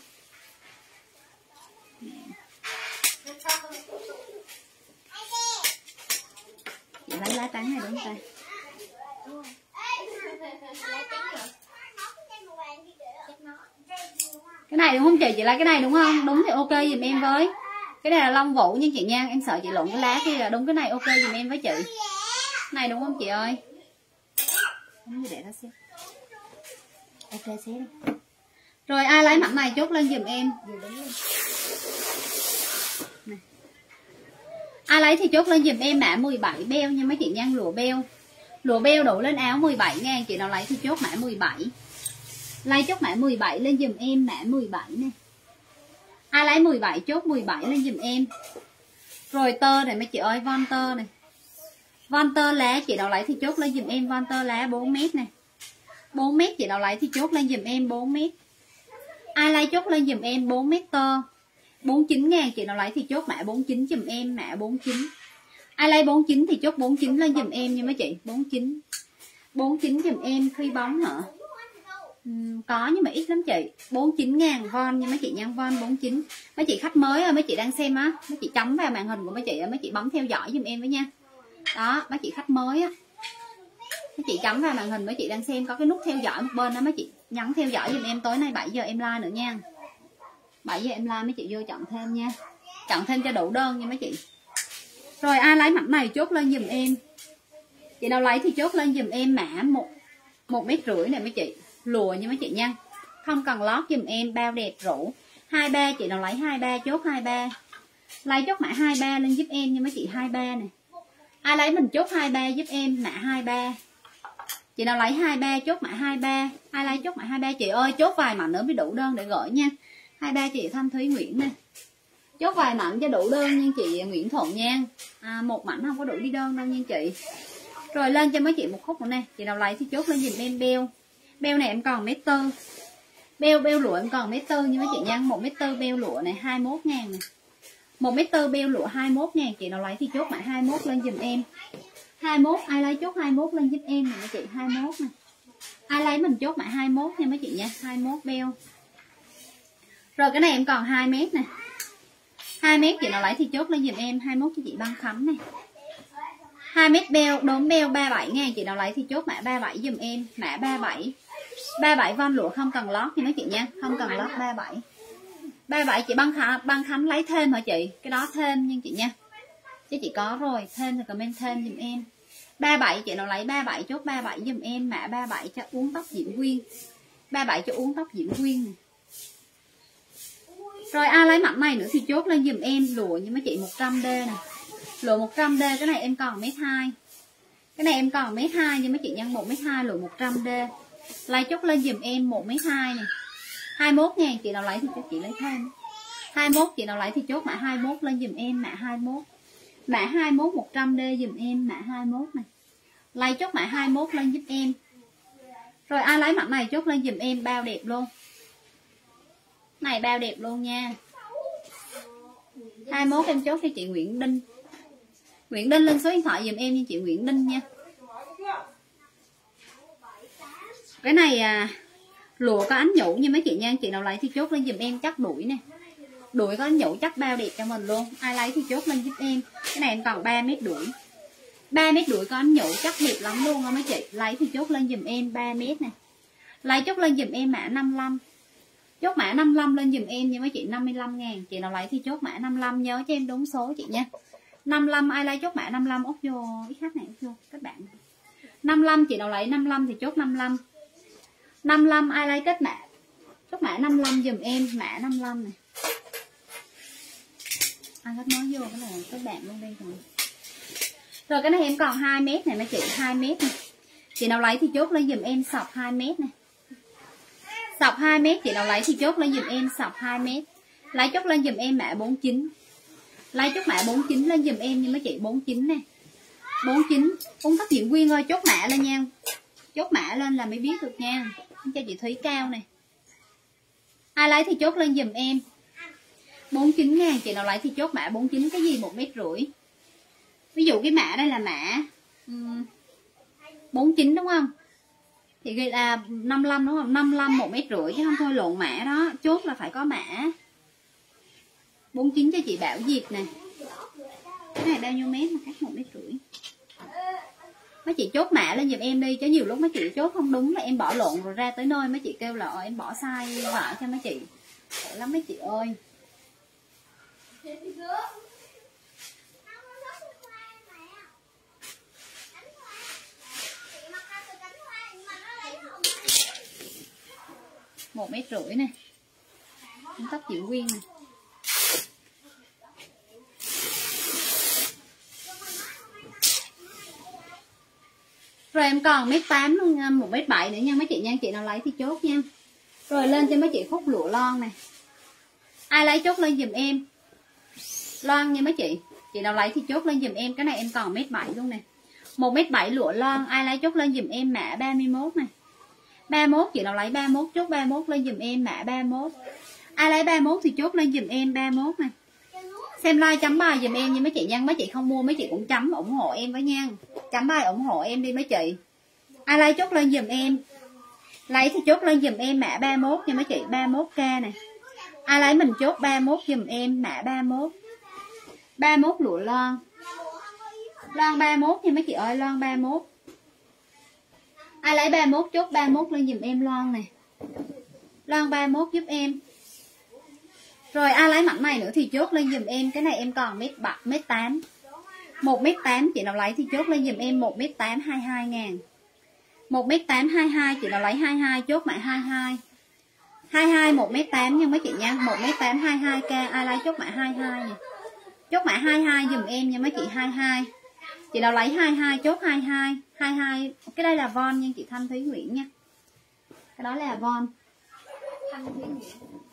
Chị lấy lá trắng này đúng không ta? Cái này đúng không chị? Chị lấy cái này đúng không? Đúng thì ok dùm em với. Cái này là Long Vũ nha chị nha. Em sợ chị lộn cái lá kia là đúng cái này ok dùm em với chị. Này đúng không chị ơi? Đúng rồi để nó xem. Ok xé đi. Rồi ai lấy mảnh này chốt lên dùm em. Này. Ai lấy thì chốt lên dùm em mã 17 beo nha mấy chị nha, lụa beo. Lụa beo đổ lên áo 17.000, chị nào lấy thì chốt mã 17. Lấy chốt mã 17 lên dùm em mã 17 nè. Ai lấy 17 chốt 17 lên dùm em. Rồi tơ này mấy chị ơi, von tơ này. Von tơ lá chị nào lấy thì chốt lên dùm em von tơ lá 4m nè. 4m chị nào lấy thì chốt lên dùm em 4m. Ai lấy chốt lên dùm em 4m tơ. 49.000 chị nào lấy thì chốt mã 49 dùm em mã 49. Ai lấy 49 thì chốt 49 lên dùm em nha mấy chị. 49. 49 dùm em khi bóng hả? Có nhưng mà ít lắm chị. 49.000 von nha mấy chị nha, von 49. Mấy chị khách mới ơi, mấy chị đang xem á, mấy chị chấm vào màn hình của mấy chị, mấy chị bấm theo dõi giùm em với nha. Đó, mấy chị khách mới á. Mấy chị chấm vào màn hình mấy chị đang xem có cái nút theo dõi một bên đó, mấy chị nhấn theo dõi giùm em. Tối nay 7 giờ em like nữa nha. 7 giờ em like mấy chị vô chọn thêm nha. Chọn thêm cho đủ đơn nha mấy chị. Rồi ai lấy mảnh này chốt lên giùm em. Chị nào lấy thì chốt lên giùm em mã 1,5m này mấy chị. Lùa nha mấy chị nha. Không cần lót giùm em, bao đẹp rủ. 23 chị nào lấy 23 chốt 23. Lấy chốt mã 23 lên giúp em nha mấy chị, 23 nè. Ai lấy mình chốt 23 giúp em mã 23. Chị nào lấy 23 chốt mã 23. Ai lấy chốt mã 23 chị ơi, chốt vài mảnh nữa mới đủ đơn để gửi nha. 23 chị Thanh Thúy Nguyễn nè. Chốt vài mảnh cho đủ đơn nha chị Nguyễn Thuận nha. Một mảnh không có đủ đi đơn đâu nha chị. Rồi lên cho mấy chị một khúc nữa nè. Chị nào lấy thì chốt lên giùm em beo. Beo này em còn 1m4. Beo lụa em còn 1m4 nha mấy chị nha. 1m4 beo lụa này 21.000 nè. 1m4 beo lụa 21.000. Chị nào lấy thì chốt mã 21 lên giùm em. 21 ai lấy chốt 21 lên giúp em nè mấy chị, 21 nè. Ai lấy mình chốt mã 21 nha mấy chị nha, 21 beo. Rồi cái này em còn 2m nè. 2m chị nào lấy thì chốt lên giùm em 21 cho chị Băng Khánh này. 2m beo, đốm beo 37.000, chị nào lấy thì chốt mã 37 giùm em, mã 37. 37 von lụa không cần lót nha mấy chị nha, không cần lót 37. 37 chị Băng Khánh lấy thêm hả chị? Cái đó thêm nha chị nha. Chứ chị có rồi, thêm thì comment thêm giùm em. 37 chị nào lấy 37 chốt 37 giùm em, mã 37 cho uống tóc Diễm Quyên. 37 cho uống tóc Diễm Quyên này. Rồi ai lấy mảnh này nữa thì chốt lên giùm em lụa như mấy chị 100D nè. Lụa 100D cái này em còn 1m2. Cái này em còn 1m2 nhưng mấy chị nhân 1m2 lụa 100D. Lấy chốt lên giùm em 1m2 nè. 21.000 chị nào lấy thì cho chị lấy thêm. 21 chị nào lấy thì chốt mã 21 lên giùm em, mã 21. Mã 21 100D giùm em, mã 21 này. Lấy chốt mã 21 lên giúp em. Rồi ai lấy mảnh này chốt lên giùm em, bao đẹp luôn. Này bao đẹp luôn nha. 21 em chốt cho chị Nguyễn Đinh. Nguyễn Đinh lên số điện thoại giùm em nha chị Nguyễn Đinh nha. Cái này lụa có ánh nhũ nha mấy chị nha. Chị nào lấy thì chốt lên giùm em chắc đuổi nè. Đuổi có ánh nhũ chắc bao đẹp cho mình luôn. Ai lấy thì chốt lên giúp em. Cái này em còn 3m đuổi. 3m đuổi có ánh nhũ chắc đẹp lắm luôn á mấy chị. Lấy thì chốt lên giùm em 3m nè. Lấy chốt lên giùm em mã 55. Chốt mã 55 lên giùm em nha mấy chị, 55.000. Chị nào lấy thì chốt mã 55, nhớ cho em đúng số chị nha. 55 ai lấy chốt mã 55 ốc vô XH này ốc vô các bạn. 55 chị nào lấy 55 thì chốt 55. 55 ai lấy kết mã chốt mã 55 giùm em, mã 55 này. Ai hết nói vô cái là các bạn luôn đây rồi. Rồi cái này em còn 2 mét này mấy chị, 2 mét này. Chị nào lấy thì chốt lên giùm em sọc 2 mét này. Sọc 2 mét, chị nào lấy thì chốt lên giùm em sọc 2 mét. Lấy chốt lên giùm em mã 49. Lấy chốt mã 49 lên giùm em nha mấy chị, 49 nè. 49. Cung cấp diễn viên ơi, chốt mã lên nha. Chốt mã lên là mới biết được nha. Cho chị Thúy Cao này. Ai lấy thì chốt lên giùm em 49 ngàn. Chị nào lấy thì chốt mã 49. Cái gì 1,5 m. Ví dụ cái mã đây là mã 49 đúng không? Thì ghi là 55 đúng không? 55 1,5 m chứ không thôi lộn mã đó. Chốt là phải có mã 49 cho chị Bảo Diệp nè. Cái này bao nhiêu mét mà cắt 1,5 m. Mấy chị chốt mã lên giùm em đi, chứ nhiều lúc mấy chị chốt không đúng là em bỏ lộn rồi ra tới nơi mấy chị kêu là em bỏ sai vợ cho mấy chị. Khổ lắm mấy chị ơi. Một 1,5 m này. Tóc diễn viên này. Rồi em còn 1,8 m, 1,7 m nữa nha mấy chị nha. Chị nào lấy thì chốt nha. Rồi lên cho mấy chị khúc lụa lon này. Ai lấy chốt lên giùm em lon nha mấy chị. Chị nào lấy thì chốt lên giùm em. Cái này em còn 1,7 m luôn nè. 1,7 m lụa lon. Ai lấy chốt lên giùm em mã 31 này. 31, chị nào lấy 31 chốt 31 lên giùm em mã 31. Ai lấy 31 thì chốt lên giùm em 31 này. Xem like chấm bài giùm em nha mấy chị nha. Mấy chị không mua mấy chị cũng chấm ủng hộ em với nha. Chấm bài ủng hộ em đi mấy chị. Ai lấy chốt lên giùm em. Lấy thì chốt lên giùm em mã 31 nha mấy chị, 31k này. Ai lấy mình chốt 31 giùm em mã 31. 31 lụa lon. Lon 31 nha mấy chị ơi, lon 31. Ai lấy 31 chốt 31 lên giùm em lon này. Lon 31 giúp em. Rồi ai lấy mảnh này nữa thì chốt lên giùm em. Cái này em còn 1,8 m. 1,8 m chị nào lấy thì chốt lên giùm em 1,8 m 22 ngàn. 1,8 m 22, chị nào lấy 22 chốt mã 22. 22 1,8 m nha mấy chị nha. 1,8 m 22k. Ai lấy chốt mã 22 nè. Chốt mã 22 giùm em nha mấy chị, 22. Chị nào lấy 22 chốt 22. 22. Cái đây là von nha chị Thanh Thúy Nguyễn nha. Cái đó là von. Thanh Thúy Nguyễn.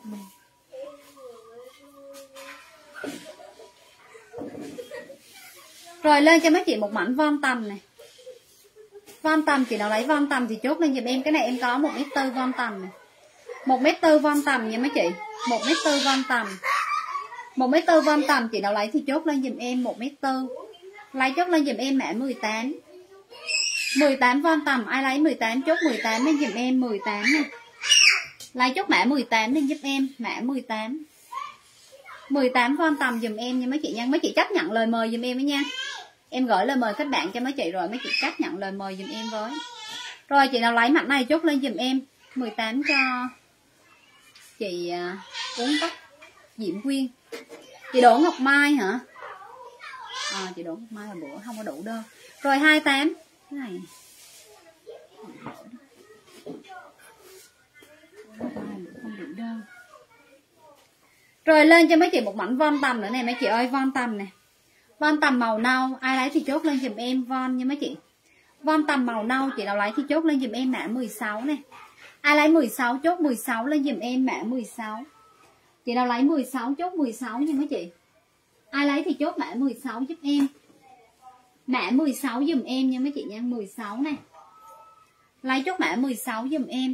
Rồi lên cho mấy chị một mảnh von tầm này. Von tầm, chị nào lấy von tầm thì chốt lên giùm em. Cái này em có 1,4 m von tầm này. 1,4 m von tầm nha mấy chị. 1,4 m von tầm. 1,4 m von tầm, chị nào lấy thì chốt lên giùm em 1,4 m. Lấy chốt lên giùm em mã 18. 18 von tầm, ai lấy 18 chốt 18 lên giùm em 18 nè. Lấy chốt mã 18 lên giúp em, mã 18. 18 von tầm giùm em nha mấy chị nha. Mấy chị chấp nhận lời mời giùm em với nha. Em gửi lời mời kết bạn cho mấy chị rồi, mấy chị chấp nhận lời mời giùm em với. Rồi chị nào lấy mặt này chốt lên giùm em 18 cho chị Uống Tóc Diễm Quyên. Chị Đỗ Ngọc Mai hả? Chị Đỗ Ngọc Mai là bữa không có đủ đơn. Rồi 28. Cái này không đủ đơn. Rồi lên cho mấy chị một mảnh von tầm nữa nè mấy chị ơi, von tầm nè. Von tầm màu nâu, ai lấy thì chốt lên giùm em von nha mấy chị. Von tầm màu nâu, chị nào lấy thì chốt lên giùm em mã 16 nè. Ai lấy 16 chốt 16 lên giùm em mã 16. Chị nào lấy 16 chốt 16 nha mấy chị. Ai lấy thì chốt mã 16 giúp em. Mã 16 giùm em nha mấy chị nha, 16 này. Lấy chốt mã 16 giùm em.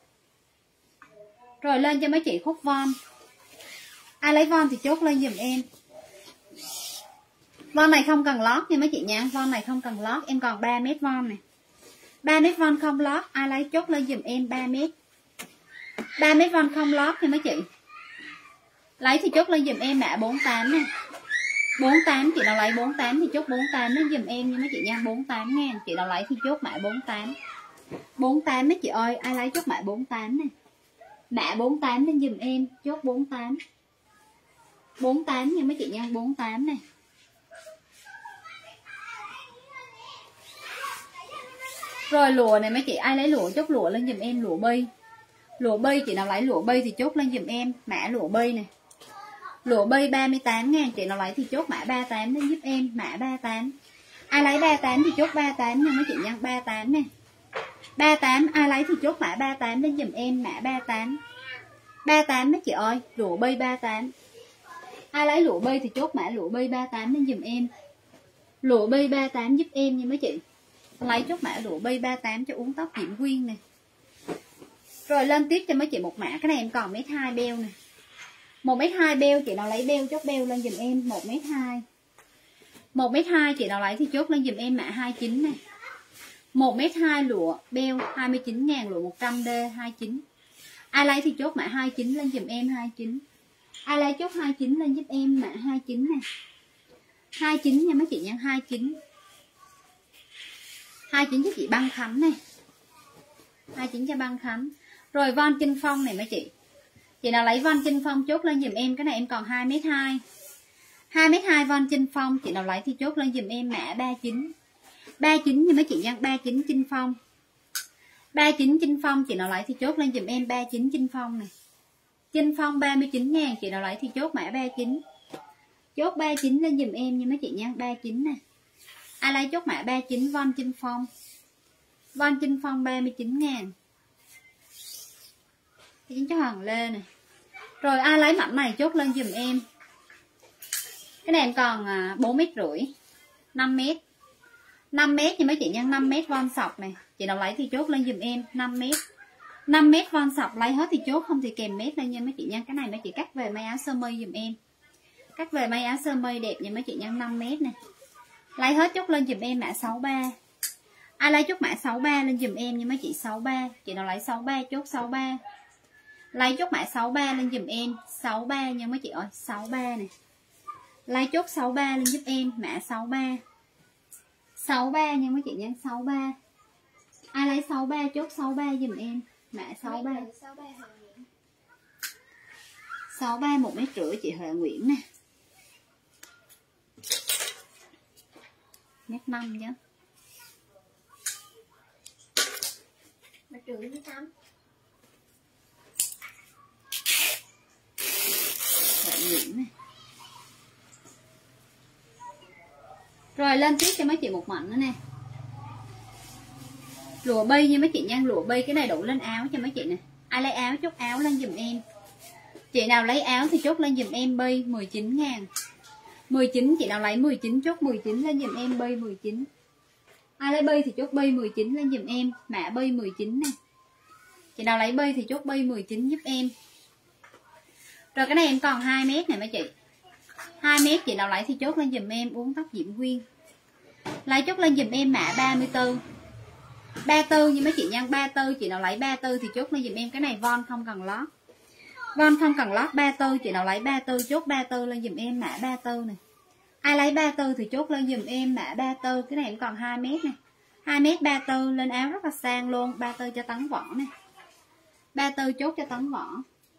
Rồi lên cho mấy chị khúc von. Ai lấy von thì chốt lên giùm em. Von này không cần lót nha mấy chị nha. Von này không cần lót. Em còn 3 mét von này. 3 mét von không lót. Ai lấy chốt lên giùm em 3 mét. 3 mét von không lót nha mấy chị. Lấy thì chốt lên giùm em mã 48 nè. 48, chị nào lấy 48 thì chốt 48 lên giùm em nha mấy chị nha. 48 ngàn. Chị nào lấy thì chốt mã 48. 48 mấy chị ơi. Ai lấy chốt mã 48 nè. Mã 48 lên giùm em. Chốt 48. 48 nha mấy chị nha. 48 nè. Rồi lụa này mấy chị, ai lấy lụa chốt lụa lên giùm em, lụa bi. Lụa bi, chị nào lấy lụa bi thì chốt lên giùm em mã lụa bi này. Lụa bi 38.000, chị nào lấy thì chốt mã 38 lên giúp em, mã 38. Ai lấy 38 thì chốt 38 nha mấy chị nha, 38 nè. 38 ai lấy thì chốt mã 38 lên giùm em, mã 38. 38 mấy chị ơi, lụa bi 38. Ai lấy lụa bi thì chốt mã lụa bi 38 lên giùm em. Lụa bi 38 giúp em nha mấy chị. Lấy chốt mã lụa bi 38 cho uống tóc Diễm Quyên nè. Rồi lên tiếp cho mấy chị một mã, cái này em còn 1m2 beo nè. 1m2 beo, chị nào lấy beo chốt beo lên giùm em, 1m2. 1m2 chị nào lấy thì chốt lên giùm em mã 29 nè. 1m2 lụa beo 29.000, lụa 100D 29. Ai lấy thì chốt mã 29 lên giùm em, 29. Ai lấy chốt 29 lên giúp em mã 29 nè. 29 nha mấy chị nha, 29. 29 cho chị Băng Khánh nè. 29 cho Băng Khánh. Rồi Von Trinh Phong này mấy chị. Chị nào lấy Von Trinh Phong chốt lên giùm em, cái này em còn 2m2. 2m2 Von Trinh Phong, chị nào lấy thì chốt lên giùm em mã 39. 39 nha mấy chị nha, 39 Trinh Phong. 39 Trinh Phong, chị nào lấy thì chốt lên giùm em 39 Trinh Phong này. Trinh Phong 39.000, chị nào lấy thì chốt mã 39. Chốt 39 lên giùm em nha mấy chị nha, 39 nè. Ai lấy chốt mã 39 Von Trinh Phong. Von Trinh Phong 39.000. Chính cho Hoàng Lê này. Rồi ai lấy mảnh này chốt lên giùm em. Cái này em còn 4m5, 5m. 5m nha mấy chị nha, 5m von sọc này. Chị nào lấy thì chốt lên giùm em 5m. 5m von sọc, lấy hết thì chốt, không thì kèm mét lên nha mấy chị nha. Cái này mấy chị cắt về may áo sơ mi giùm em. Cắt về may áo sơ mi đẹp nha mấy chị nha, 5m nè. Lấy hết chốt lên giùm em mã 63. Ai lấy chốt mã 63 lên giùm em nha mấy chị, 63. Chị nào lấy 63 chốt 63. Lấy chốt mã 63 lên giùm em, 63 nha mấy chị ơi, 63 nè. Lấy chốt 63 lên giúp em, mã 63. 63 nha mấy chị nha, 63. Ai lấy 63 chốt 63 giùm em, mã 63. 63 1m50 chị Huệ Nguyễn nè. 1m5 chứ. 1,5 m. Huệ Nguyễn nè. Rồi lên tiếp cho mấy chị một mảnh nữa nè. Lụa bi nha mấy chị nha, lụa bi cái này đủ lên áo cho mấy chị nè. Ai lấy áo chốt áo lên giùm em. Chị nào lấy áo thì chốt lên giùm em bi 19.000. 19 chị nào lấy 19 chốt 19 lên giùm em bi 19. Ai lấy bi thì chốt bi 19 lên giùm em, mã bi 19 nè. Chị nào lấy bi thì chốt bi 19 giúp em. Rồi cái này em còn 2m này mấy chị. 2m chị nào lấy thì chốt lên giùm em uống tóc Diễm Quyên. Lấy chốt lên giùm em mã 34. 34 như mấy chị nha, 34 chị nào lấy 34 thì chốt lên giùm em, cái này von không cần lót. Von không cần lót 34, chị nào lấy 34 chốt 34 lên giùm em mã 34 này. Ai lấy 34 thì chốt lên giùm em mã 34, cái này em còn 2m nè. 2m 34 lên áo rất là sang luôn, 34 cho Tấn Võ nè. 34 chốt cho Tấn Võ.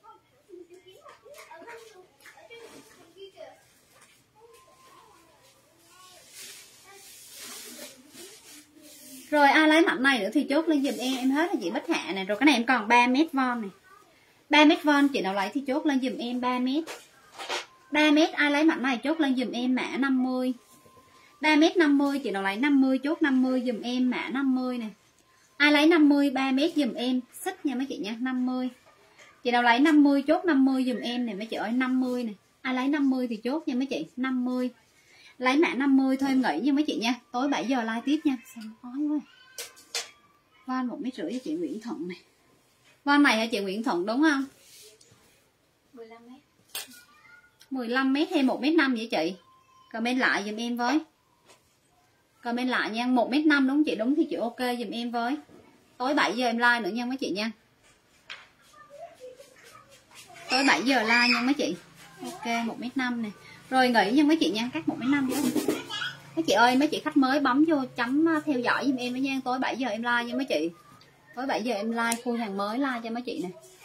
Rồi ai lấy mảnh này nữa thì chốt lên giùm em hết là chị Bích Hạ này. Rồi cái này em còn 3m von này. 3m von chị nào lấy thì chốt lên giùm em 3m. 3m ai lấy mảnh này chốt lên giùm em mã 50. 3m 50 chị nào lấy 50 chốt 50 giùm em mã 50 nè. Ai lấy 50 3m giùm em xích nha mấy chị nha, 50. Chị nào lấy 50 chốt 50 giùm em nè mấy chị ơi, 50 nè. Ai lấy 50 thì chốt nha mấy chị, 50. Lấy mã 50 thôi em nghỉ nha mấy chị nha. Tối 7 giờ live tiếp nha. Sao khói quá. Von 1,5m cho chị Nguyễn Thuận này. Von này hả chị Nguyễn Thuận đúng không? 15m. 15m hay 1m5 vậy chị? Comment lại giùm em với. Comment lại nha, 1m5 đúng chị, đúng thì chị ok giùm em với. Tối 7 giờ em like nữa nha mấy chị nha. Tối 7 giờ like nha mấy chị. Ok 1m5 nè. Rồi nghỉ nha mấy chị nha, cắt 1m5 nữa. Mấy chị ơi, mấy chị khách mới bấm vô chấm theo dõi giùm em nha. Tối 7 giờ em like nha mấy chị. Tối 7 giờ em like khui hàng mới like cho mấy chị nè.